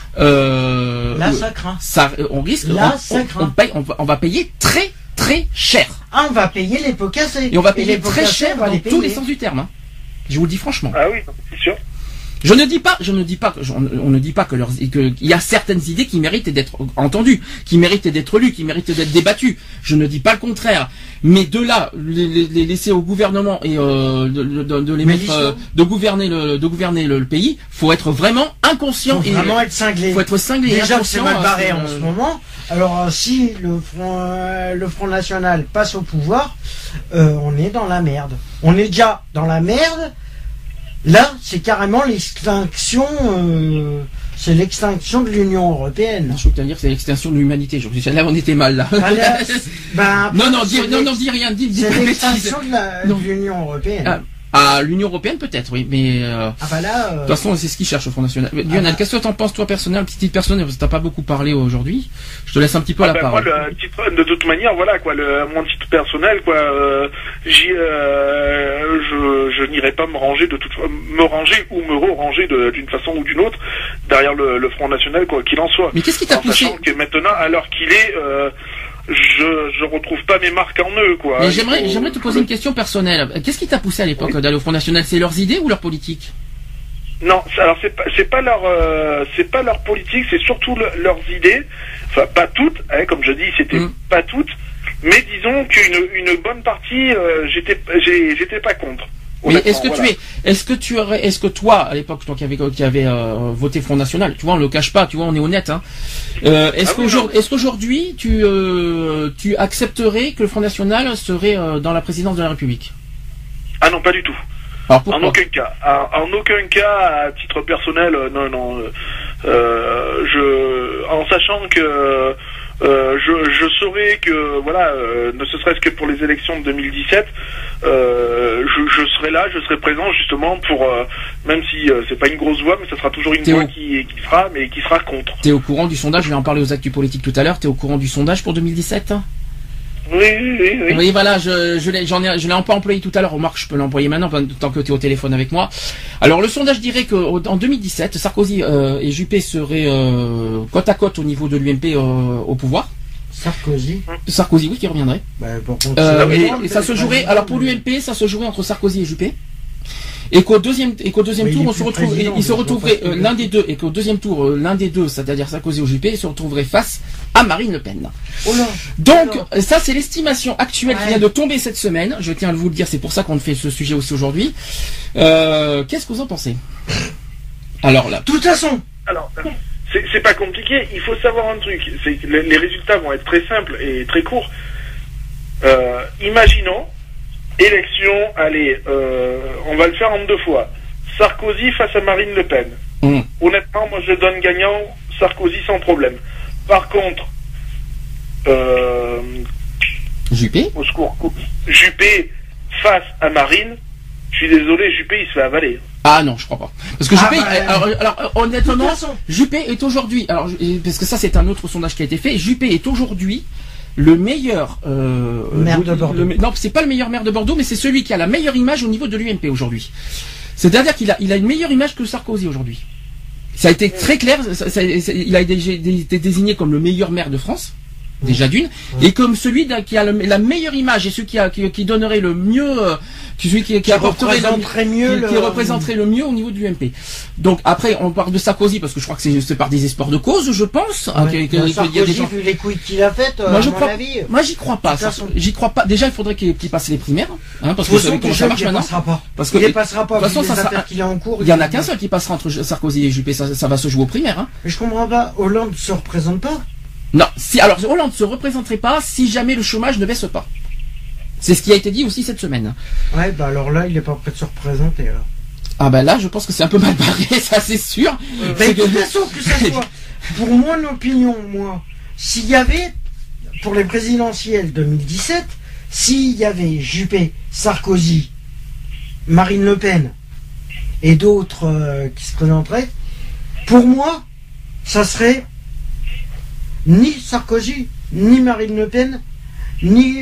Là, ça craint. On risque. On va payer très très cher. On va payer les pots cassés. Et on va payer très cher dans tous les sens du terme. Hein. Je vous le dis franchement. Ah oui, c'est sûr. Je ne dis pas, on ne dit pas qu'il y a certaines idées qui méritent d'être entendues, qui méritent d'être lues, qui méritent d'être débattues. Je ne dis pas le contraire. Mais de là, les laisser au gouvernement et de les mettre, de gouverner le pays, faut être vraiment inconscient. Faut vraiment être cinglé. Faut être cinglé. Déjà, c'est mal barré en ce moment. Alors, si le Front National passe au pouvoir, on est dans la merde. On est déjà dans la merde. Là, c'est carrément l'extinction. C'est l'extinction de l'Union européenne. Je veux dire que c'est l'extinction de l'humanité. Là, on était mal là. Non, dis rien. C'est l'extinction de l'Union européenne. L'Union européenne peut-être, oui, mais là. De toute façon, c'est ce qu'ils cherchent au Front National. Lionel, qu'est-ce que t'en penses toi personnel, petite personne, parce que t'as pas beaucoup parlé aujourd'hui. Je te laisse un petit peu la parole. Moi, de toute manière, voilà quoi, mon titre personnel, quoi. Je n'irai pas me ranger ou me re-ranger d'une façon ou d'une autre derrière le Front National, quoi qu'il en soit. Mais qu'est-ce qui t'a poussé? Sachant que maintenant, à l'heure qu'il est, je retrouve pas mes marques en eux, quoi. Mais j'aimerais te poser une question personnelle. Qu'est-ce qui t'a poussé à l'époque d'aller au Front National? C'est leurs idées ou leur politique? Non, alors c'est pas leur politique, c'est surtout leurs idées. Enfin, pas toutes, hein, comme je dis, c'était pas toutes, mais disons qu'une bonne partie, j'étais pas contre. Mais est-ce que toi, à l'époque, toi qui avait voté Front National, tu vois, on le cache pas, tu vois, on est honnête, hein. Est-ce qu'aujourd'hui, tu accepterais que le Front National serait dans la présidence de la République? Ah non, pas du tout. Alors pourquoi? En aucun cas. En aucun cas, à titre personnel, non. En sachant que je saurais que voilà, ne serait-ce que pour les élections de 2017, je serai présent justement pour même si c'est pas une grosse voix, mais ça sera toujours une voix qui sera contre. T'es au courant du sondage? Je vais en parler aux actus politiques tout à l'heure. T'es au courant du sondage pour 2017? Oui. Oui, voilà, je l'ai un peu employé tout à l'heure. Remarque, je peux l'employer maintenant tant que tu es au téléphone avec moi. Alors, le sondage dirait que en 2017, Sarkozy et Juppé seraient côte à côte au niveau de l'UMP au pouvoir. Sarkozy, oui, qui reviendrait. Et ça se jouerait. Alors pour l'UMP, ça se jouerait entre Sarkozy et Juppé. Et qu'au deuxième tour, il se retrouverait l'un des deux, et qu'au deuxième tour, l'un des deux, c'est-à-dire Sarkozy ou Juppé, se retrouverait face à Marine Le Pen. Donc, ça, c'est l'estimation actuelle qui vient de tomber cette semaine. Je tiens à vous le dire, c'est pour ça qu'on fait ce sujet aussi aujourd'hui. Qu'est-ce que vous en pensez? Alors là. De toute façon. Alors, c'est pas compliqué. Il faut savoir un truc. C'est que les résultats vont être très simples et très courts. Imaginons. Élection, allez, on va le faire en 2 fois. Sarkozy face à Marine Le Pen. Honnêtement, moi je donne gagnant Sarkozy sans problème. Par contre, Juppé, au secours, Juppé face à Marine, je suis désolé, Juppé il se fait avaler. Ah non, je crois pas. Parce que Juppé, alors honnêtement, Juppé est aujourd'hui, alors parce que ça c'est un autre sondage qui a été fait, Juppé est aujourd'hui le meilleur maire de Bordeaux. Non, c'est pas le meilleur maire de Bordeaux, mais c'est celui qui a la meilleure image au niveau de l'UMP aujourd'hui. C'est-à-dire qu'il a une meilleure image que Sarkozy aujourd'hui. Ça a été très clair. Il a été désigné comme le meilleur maire de France, déjà d'une, et comme celui qui a la meilleure image et celui qui donnerait le mieux, celui qui représenterait le mieux au niveau de l'UMP. Donc après, on parle de Sarkozy parce que je crois que c'est par désespoir de cause, je pense. Sarkozy, vu les couilles qu'il a faites, moi j'y crois pas. J'y crois pas. Déjà, il faudrait qu'il passe les primaires, hein, parce que vous savez comment ça marche maintenant. Parce que il passera pas. De toute façon, qu'il est en cours. Il y en a qu'un seul qui passera entre Sarkozy et Juppé. Ça va se jouer aux primaires. Hein. Mais je comprends pas. Hollande se représente pas. Non, alors Hollande se représenterait pas si jamais le chômage ne baisse pas. C'est ce qui a été dit aussi cette semaine. Ouais, bah alors là, il est pas prêt de se représenter alors. Ah bah là, je pense que c'est un peu mal barré, ça c'est sûr. Mais de toute façon, que ça soit, pour mon opinion, s'il y avait, pour les présidentielles 2017, s'il y avait Juppé, Sarkozy, Marine Le Pen et d'autres qui se présenteraient, pour moi, ça serait ni Sarkozy, ni Marine Le Pen, ni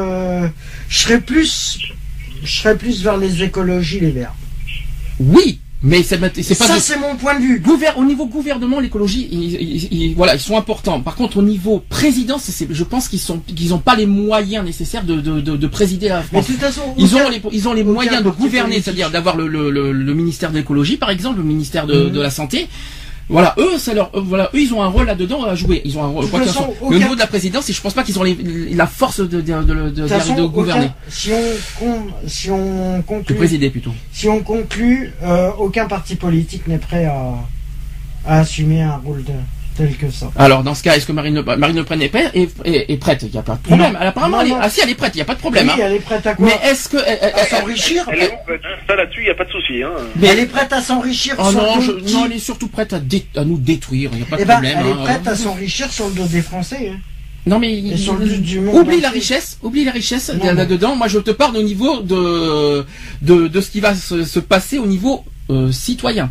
je serais plus vers les écologies, les Verts. Oui, Mais c'est pas Ça, c'est mon point de vue. Au niveau gouvernement, l'écologie, voilà, ils sont importants. Par contre, au niveau présidence, je pense qu'ils ont pas les moyens nécessaires de présider la France. Mais de toute façon, Ils ont les moyens de gouverner, c'est-à-dire d'avoir le ministère de l'écologie, par exemple, le ministère de la santé. Voilà, eux, eux, ils ont un rôle là-dedans à jouer. Ils ont un rôle. Au niveau de la présidence, je pense pas qu'ils ont la force de gouverner. Si on conclut, de présider plutôt. Si on conclut, aucun parti politique n'est prêt à assumer un rôle tel que ça. Alors, dans ce cas, est-ce que Marine Le Pen est prête? Il n'y a pas de problème. Apparemment, elle est prête. Il n'y a pas de problème. Oui, elle est prête à quoi? Mais est-ce que à s'enrichir? Ça là-dessus, il n'y a pas de souci. Hein. Mais elle est prête à s'enrichir. Non, elle est surtout prête à nous détruire. Il n'y a pas de problème. Elle est prête à s'enrichir sur le dos des Français. Hein. Non mais oublie la richesse là-dedans. Moi, je te parle au niveau de ce qui va se passer au niveau citoyen.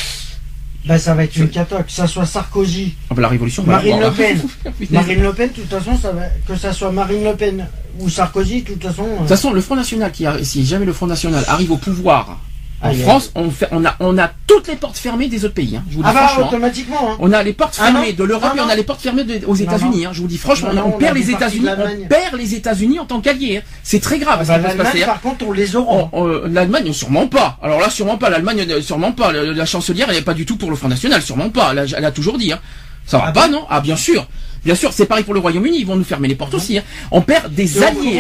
Ben, ça va être une cata, que ça soit Sarkozy, la révolution, Marine Le Pen. Marine Le Pen, de toute façon, que ça soit Marine Le Pen ou Sarkozy, de toute façon. Le Front National si jamais le Front National arrive au pouvoir en France, on a toutes les portes fermées des autres pays. Hein. Je vous dis franchement. Automatiquement. Hein. On a les portes fermées de l'Europe et on a les portes fermées aux États-Unis. Hein. Je vous dis franchement, on perd les États-Unis. On perd les États-Unis en tant qu'alliés. Hein. C'est très grave. L'Allemagne, par contre, on les aura. L'Allemagne, sûrement pas. Alors là, sûrement pas. L'Allemagne, sûrement pas. La chancelière, elle n'est pas du tout pour le Front National, sûrement pas. Elle a toujours dit. Hein. Ça va pas, non? Ah, bien sûr. Bien sûr, c'est pareil pour le Royaume-Uni, ils vont nous fermer les portes aussi. Hein. On perd des alliés.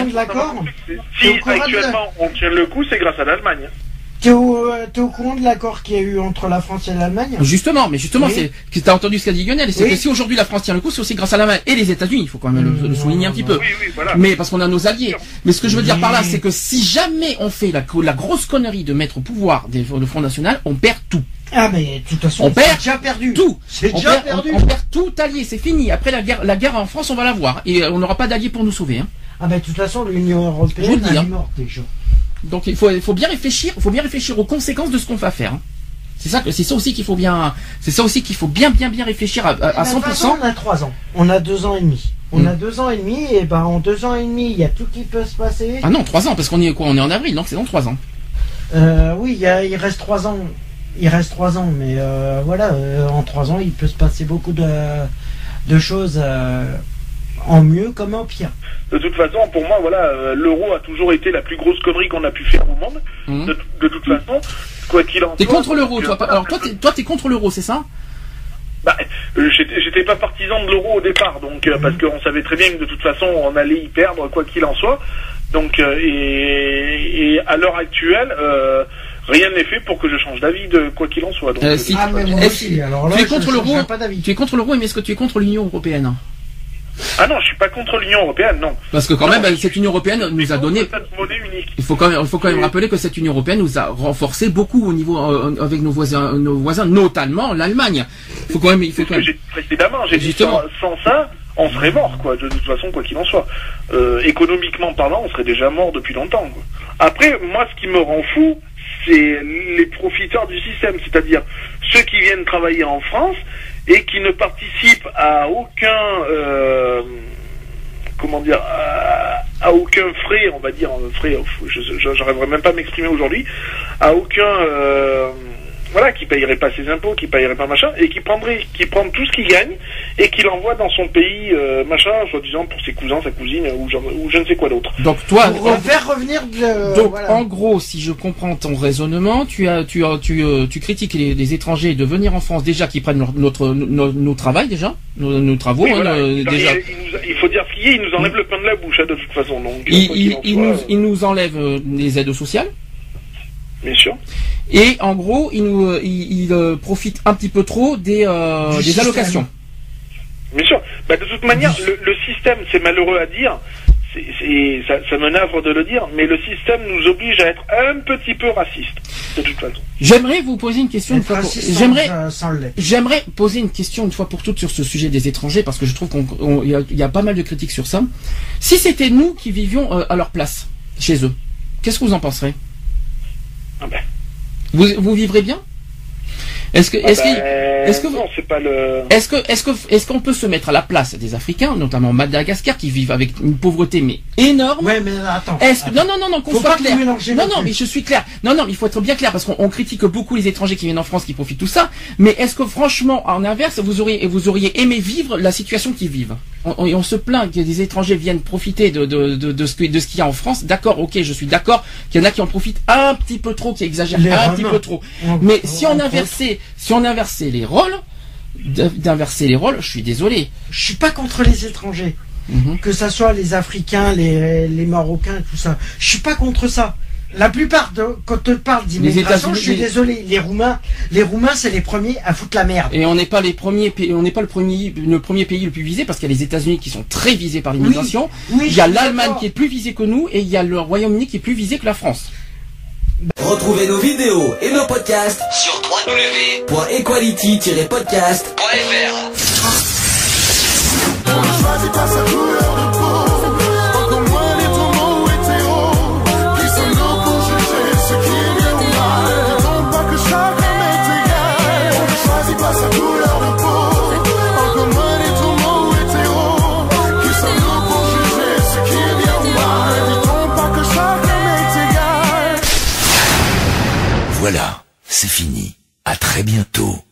Si actuellement on tient le coup, c'est grâce à l'Allemagne. T'es au courant de l'accord qu'il y a eu entre la France et l'Allemagne? Justement, oui. T'as entendu ce qu'a dit Lionel, c'est que si aujourd'hui la France tient le coup, c'est aussi grâce à l'Allemagne et les États-Unis, il faut quand même le souligner un petit peu. Oui, voilà. Mais parce qu'on a nos alliés. Mais ce que je veux dire par là, c'est que si jamais on fait la grosse connerie de mettre au pouvoir le Front National, on perd tout. Ah mais de toute façon, on perd déjà perdu. Tout. Perdu. On perd tout allié, c'est fini. Après la guerre en France, on va la voir et on n'aura pas d'alliés pour nous sauver. Hein. Ah mais de toute façon, l'Union européenne est morte déjà. Donc il faut bien réfléchir, aux conséquences de ce qu'on va faire. Hein. C'est ça aussi qu'il faut bien réfléchir à 100%. De toute façon, on a 3 ans. On a 2 ans et demi. On a 2 ans et demi et en 2 ans et demi, il y a tout qui peut se passer. Ah non, 3 ans parce qu'on est quoi? On est en avril, donc c'est dans 3 ans. Oui, il reste 3 ans. Il reste 3 ans, mais en 3 ans, il peut se passer beaucoup de choses en mieux comme en pire. De toute façon, pour moi, l'euro a toujours été la plus grosse connerie qu'on a pu faire au monde. De toute façon, quoi qu'il en soit. T'es contre l'euro, toi? Alors toi, t'es contre l'euro, c'est ça? Bah, j'étais pas partisan de l'euro au départ, donc parce qu'on savait très bien que de toute façon, on allait y perdre quoi qu'il en soit. Donc, et à l'heure actuelle. Rien n'est fait pour que je change d'avis de quoi qu'il en soit. Donc, tu es contre l'euro. Tu es contre l'euro, mais est-ce que tu es contre l'Union européenne? Ah non, je suis pas contre l'Union européenne, non. Parce que quand même, cette Union européenne nous a donné. Monnaie unique. Il faut quand même rappeler que cette Union européenne nous a renforcé beaucoup au niveau avec nos voisins, notamment l'Allemagne. Il faut quand même. Précédemment, j'ai dit sans ça. On serait mort, quoi, de toute façon, quoi qu'il en soit. Économiquement parlant, on serait déjà mort depuis longtemps, quoi. Après, moi, ce qui me rend fou, c'est les profiteurs du système, c'est-à-dire ceux qui viennent travailler en France et qui ne participent à aucun, à aucun frais, on va dire, j'arriverai même pas à m'exprimer aujourd'hui, à aucun, qui payerait pas ses impôts, qui payerait pas machin, et qui prend tout ce qu'il gagne et qui l'envoie dans son pays, soi-disant pour ses cousins, sa cousine ou je ne sais quoi d'autre. Donc toi, pour faire revenir en gros, si je comprends ton raisonnement, tu critiques les étrangers de venir en France déjà qui prennent nos travail déjà, nos travaux. Déjà. Il faut dire ce qu'il y a, ils nous enlèvent le pain de la bouche de toute façon. Donc ils nous enlèvent les aides sociales. Bien sûr. Et en gros, il profite un petit peu trop des allocations. Bien sûr. Bah, de toute manière, le système, c'est malheureux à dire, ça me navre de le dire, mais le système nous oblige à être un petit peu raciste, de toute façon. J'aimerais vous poser une question J'aimerais poser une question une fois pour toutes sur ce sujet des étrangers, parce que je trouve qu'il y a pas mal de critiques sur ça. Si c'était nous qui vivions à leur place, chez eux, qu'est-ce que vous en penserez? Ah ben. Vous vivrez bien? Est-ce que non, c'est pas le. Est-ce qu'on peut se mettre à la place des Africains, notamment Madagascar, qui vivent avec une pauvreté mais énorme? Ouais, mais attends. Non, qu'on Faut soit pas clair. tout mélanger Non, non mais je suis clair. Non, mais il faut être bien clair parce qu'on critique beaucoup les étrangers qui viennent en France, qui profitent tout ça. Mais est-ce que franchement, en inverse, vous auriez aimé vivre la situation qu'ils vivent? On se plaint que des étrangers viennent profiter de ce qu'il y a en France. D'accord, ok, je suis d'accord qu'il y en a qui en profitent un petit peu trop, qui exagèrent petit peu trop. Mais si on inversait les rôles, je suis désolé. Je suis pas contre les étrangers. Que ça soit les Africains, les Marocains, tout ça. Je suis pas contre ça. La plupart quand on parle d'immigration, je suis désolé, les Roumains, c'est les premiers à foutre la merde. Et on n'est pas les premiers pays, le premier pays le plus visé, parce qu'il y a les États-Unis qui sont très visés par l'immigration. Oui, il y a l'Allemagne qui est plus visée que nous, et il y a le Royaume-Uni qui est plus visé que la France. Retrouvez nos vidéos et nos podcasts sur www.equality-podcast.fr. On ne choisit pas sa couleur de peau, encore moins les tourments ou hétéros. Qui sommes-nous pour juger ce qui est bien ou mal? Disons pas que chacun est égal. On ne choisit pas sa couleur de peau, encore moins les tourments ou hétéros. Qui sommes-nous pour juger ce qui est bien ou mal? Disons pas que chacun est égal. Voilà, c'est fini. À très bientôt.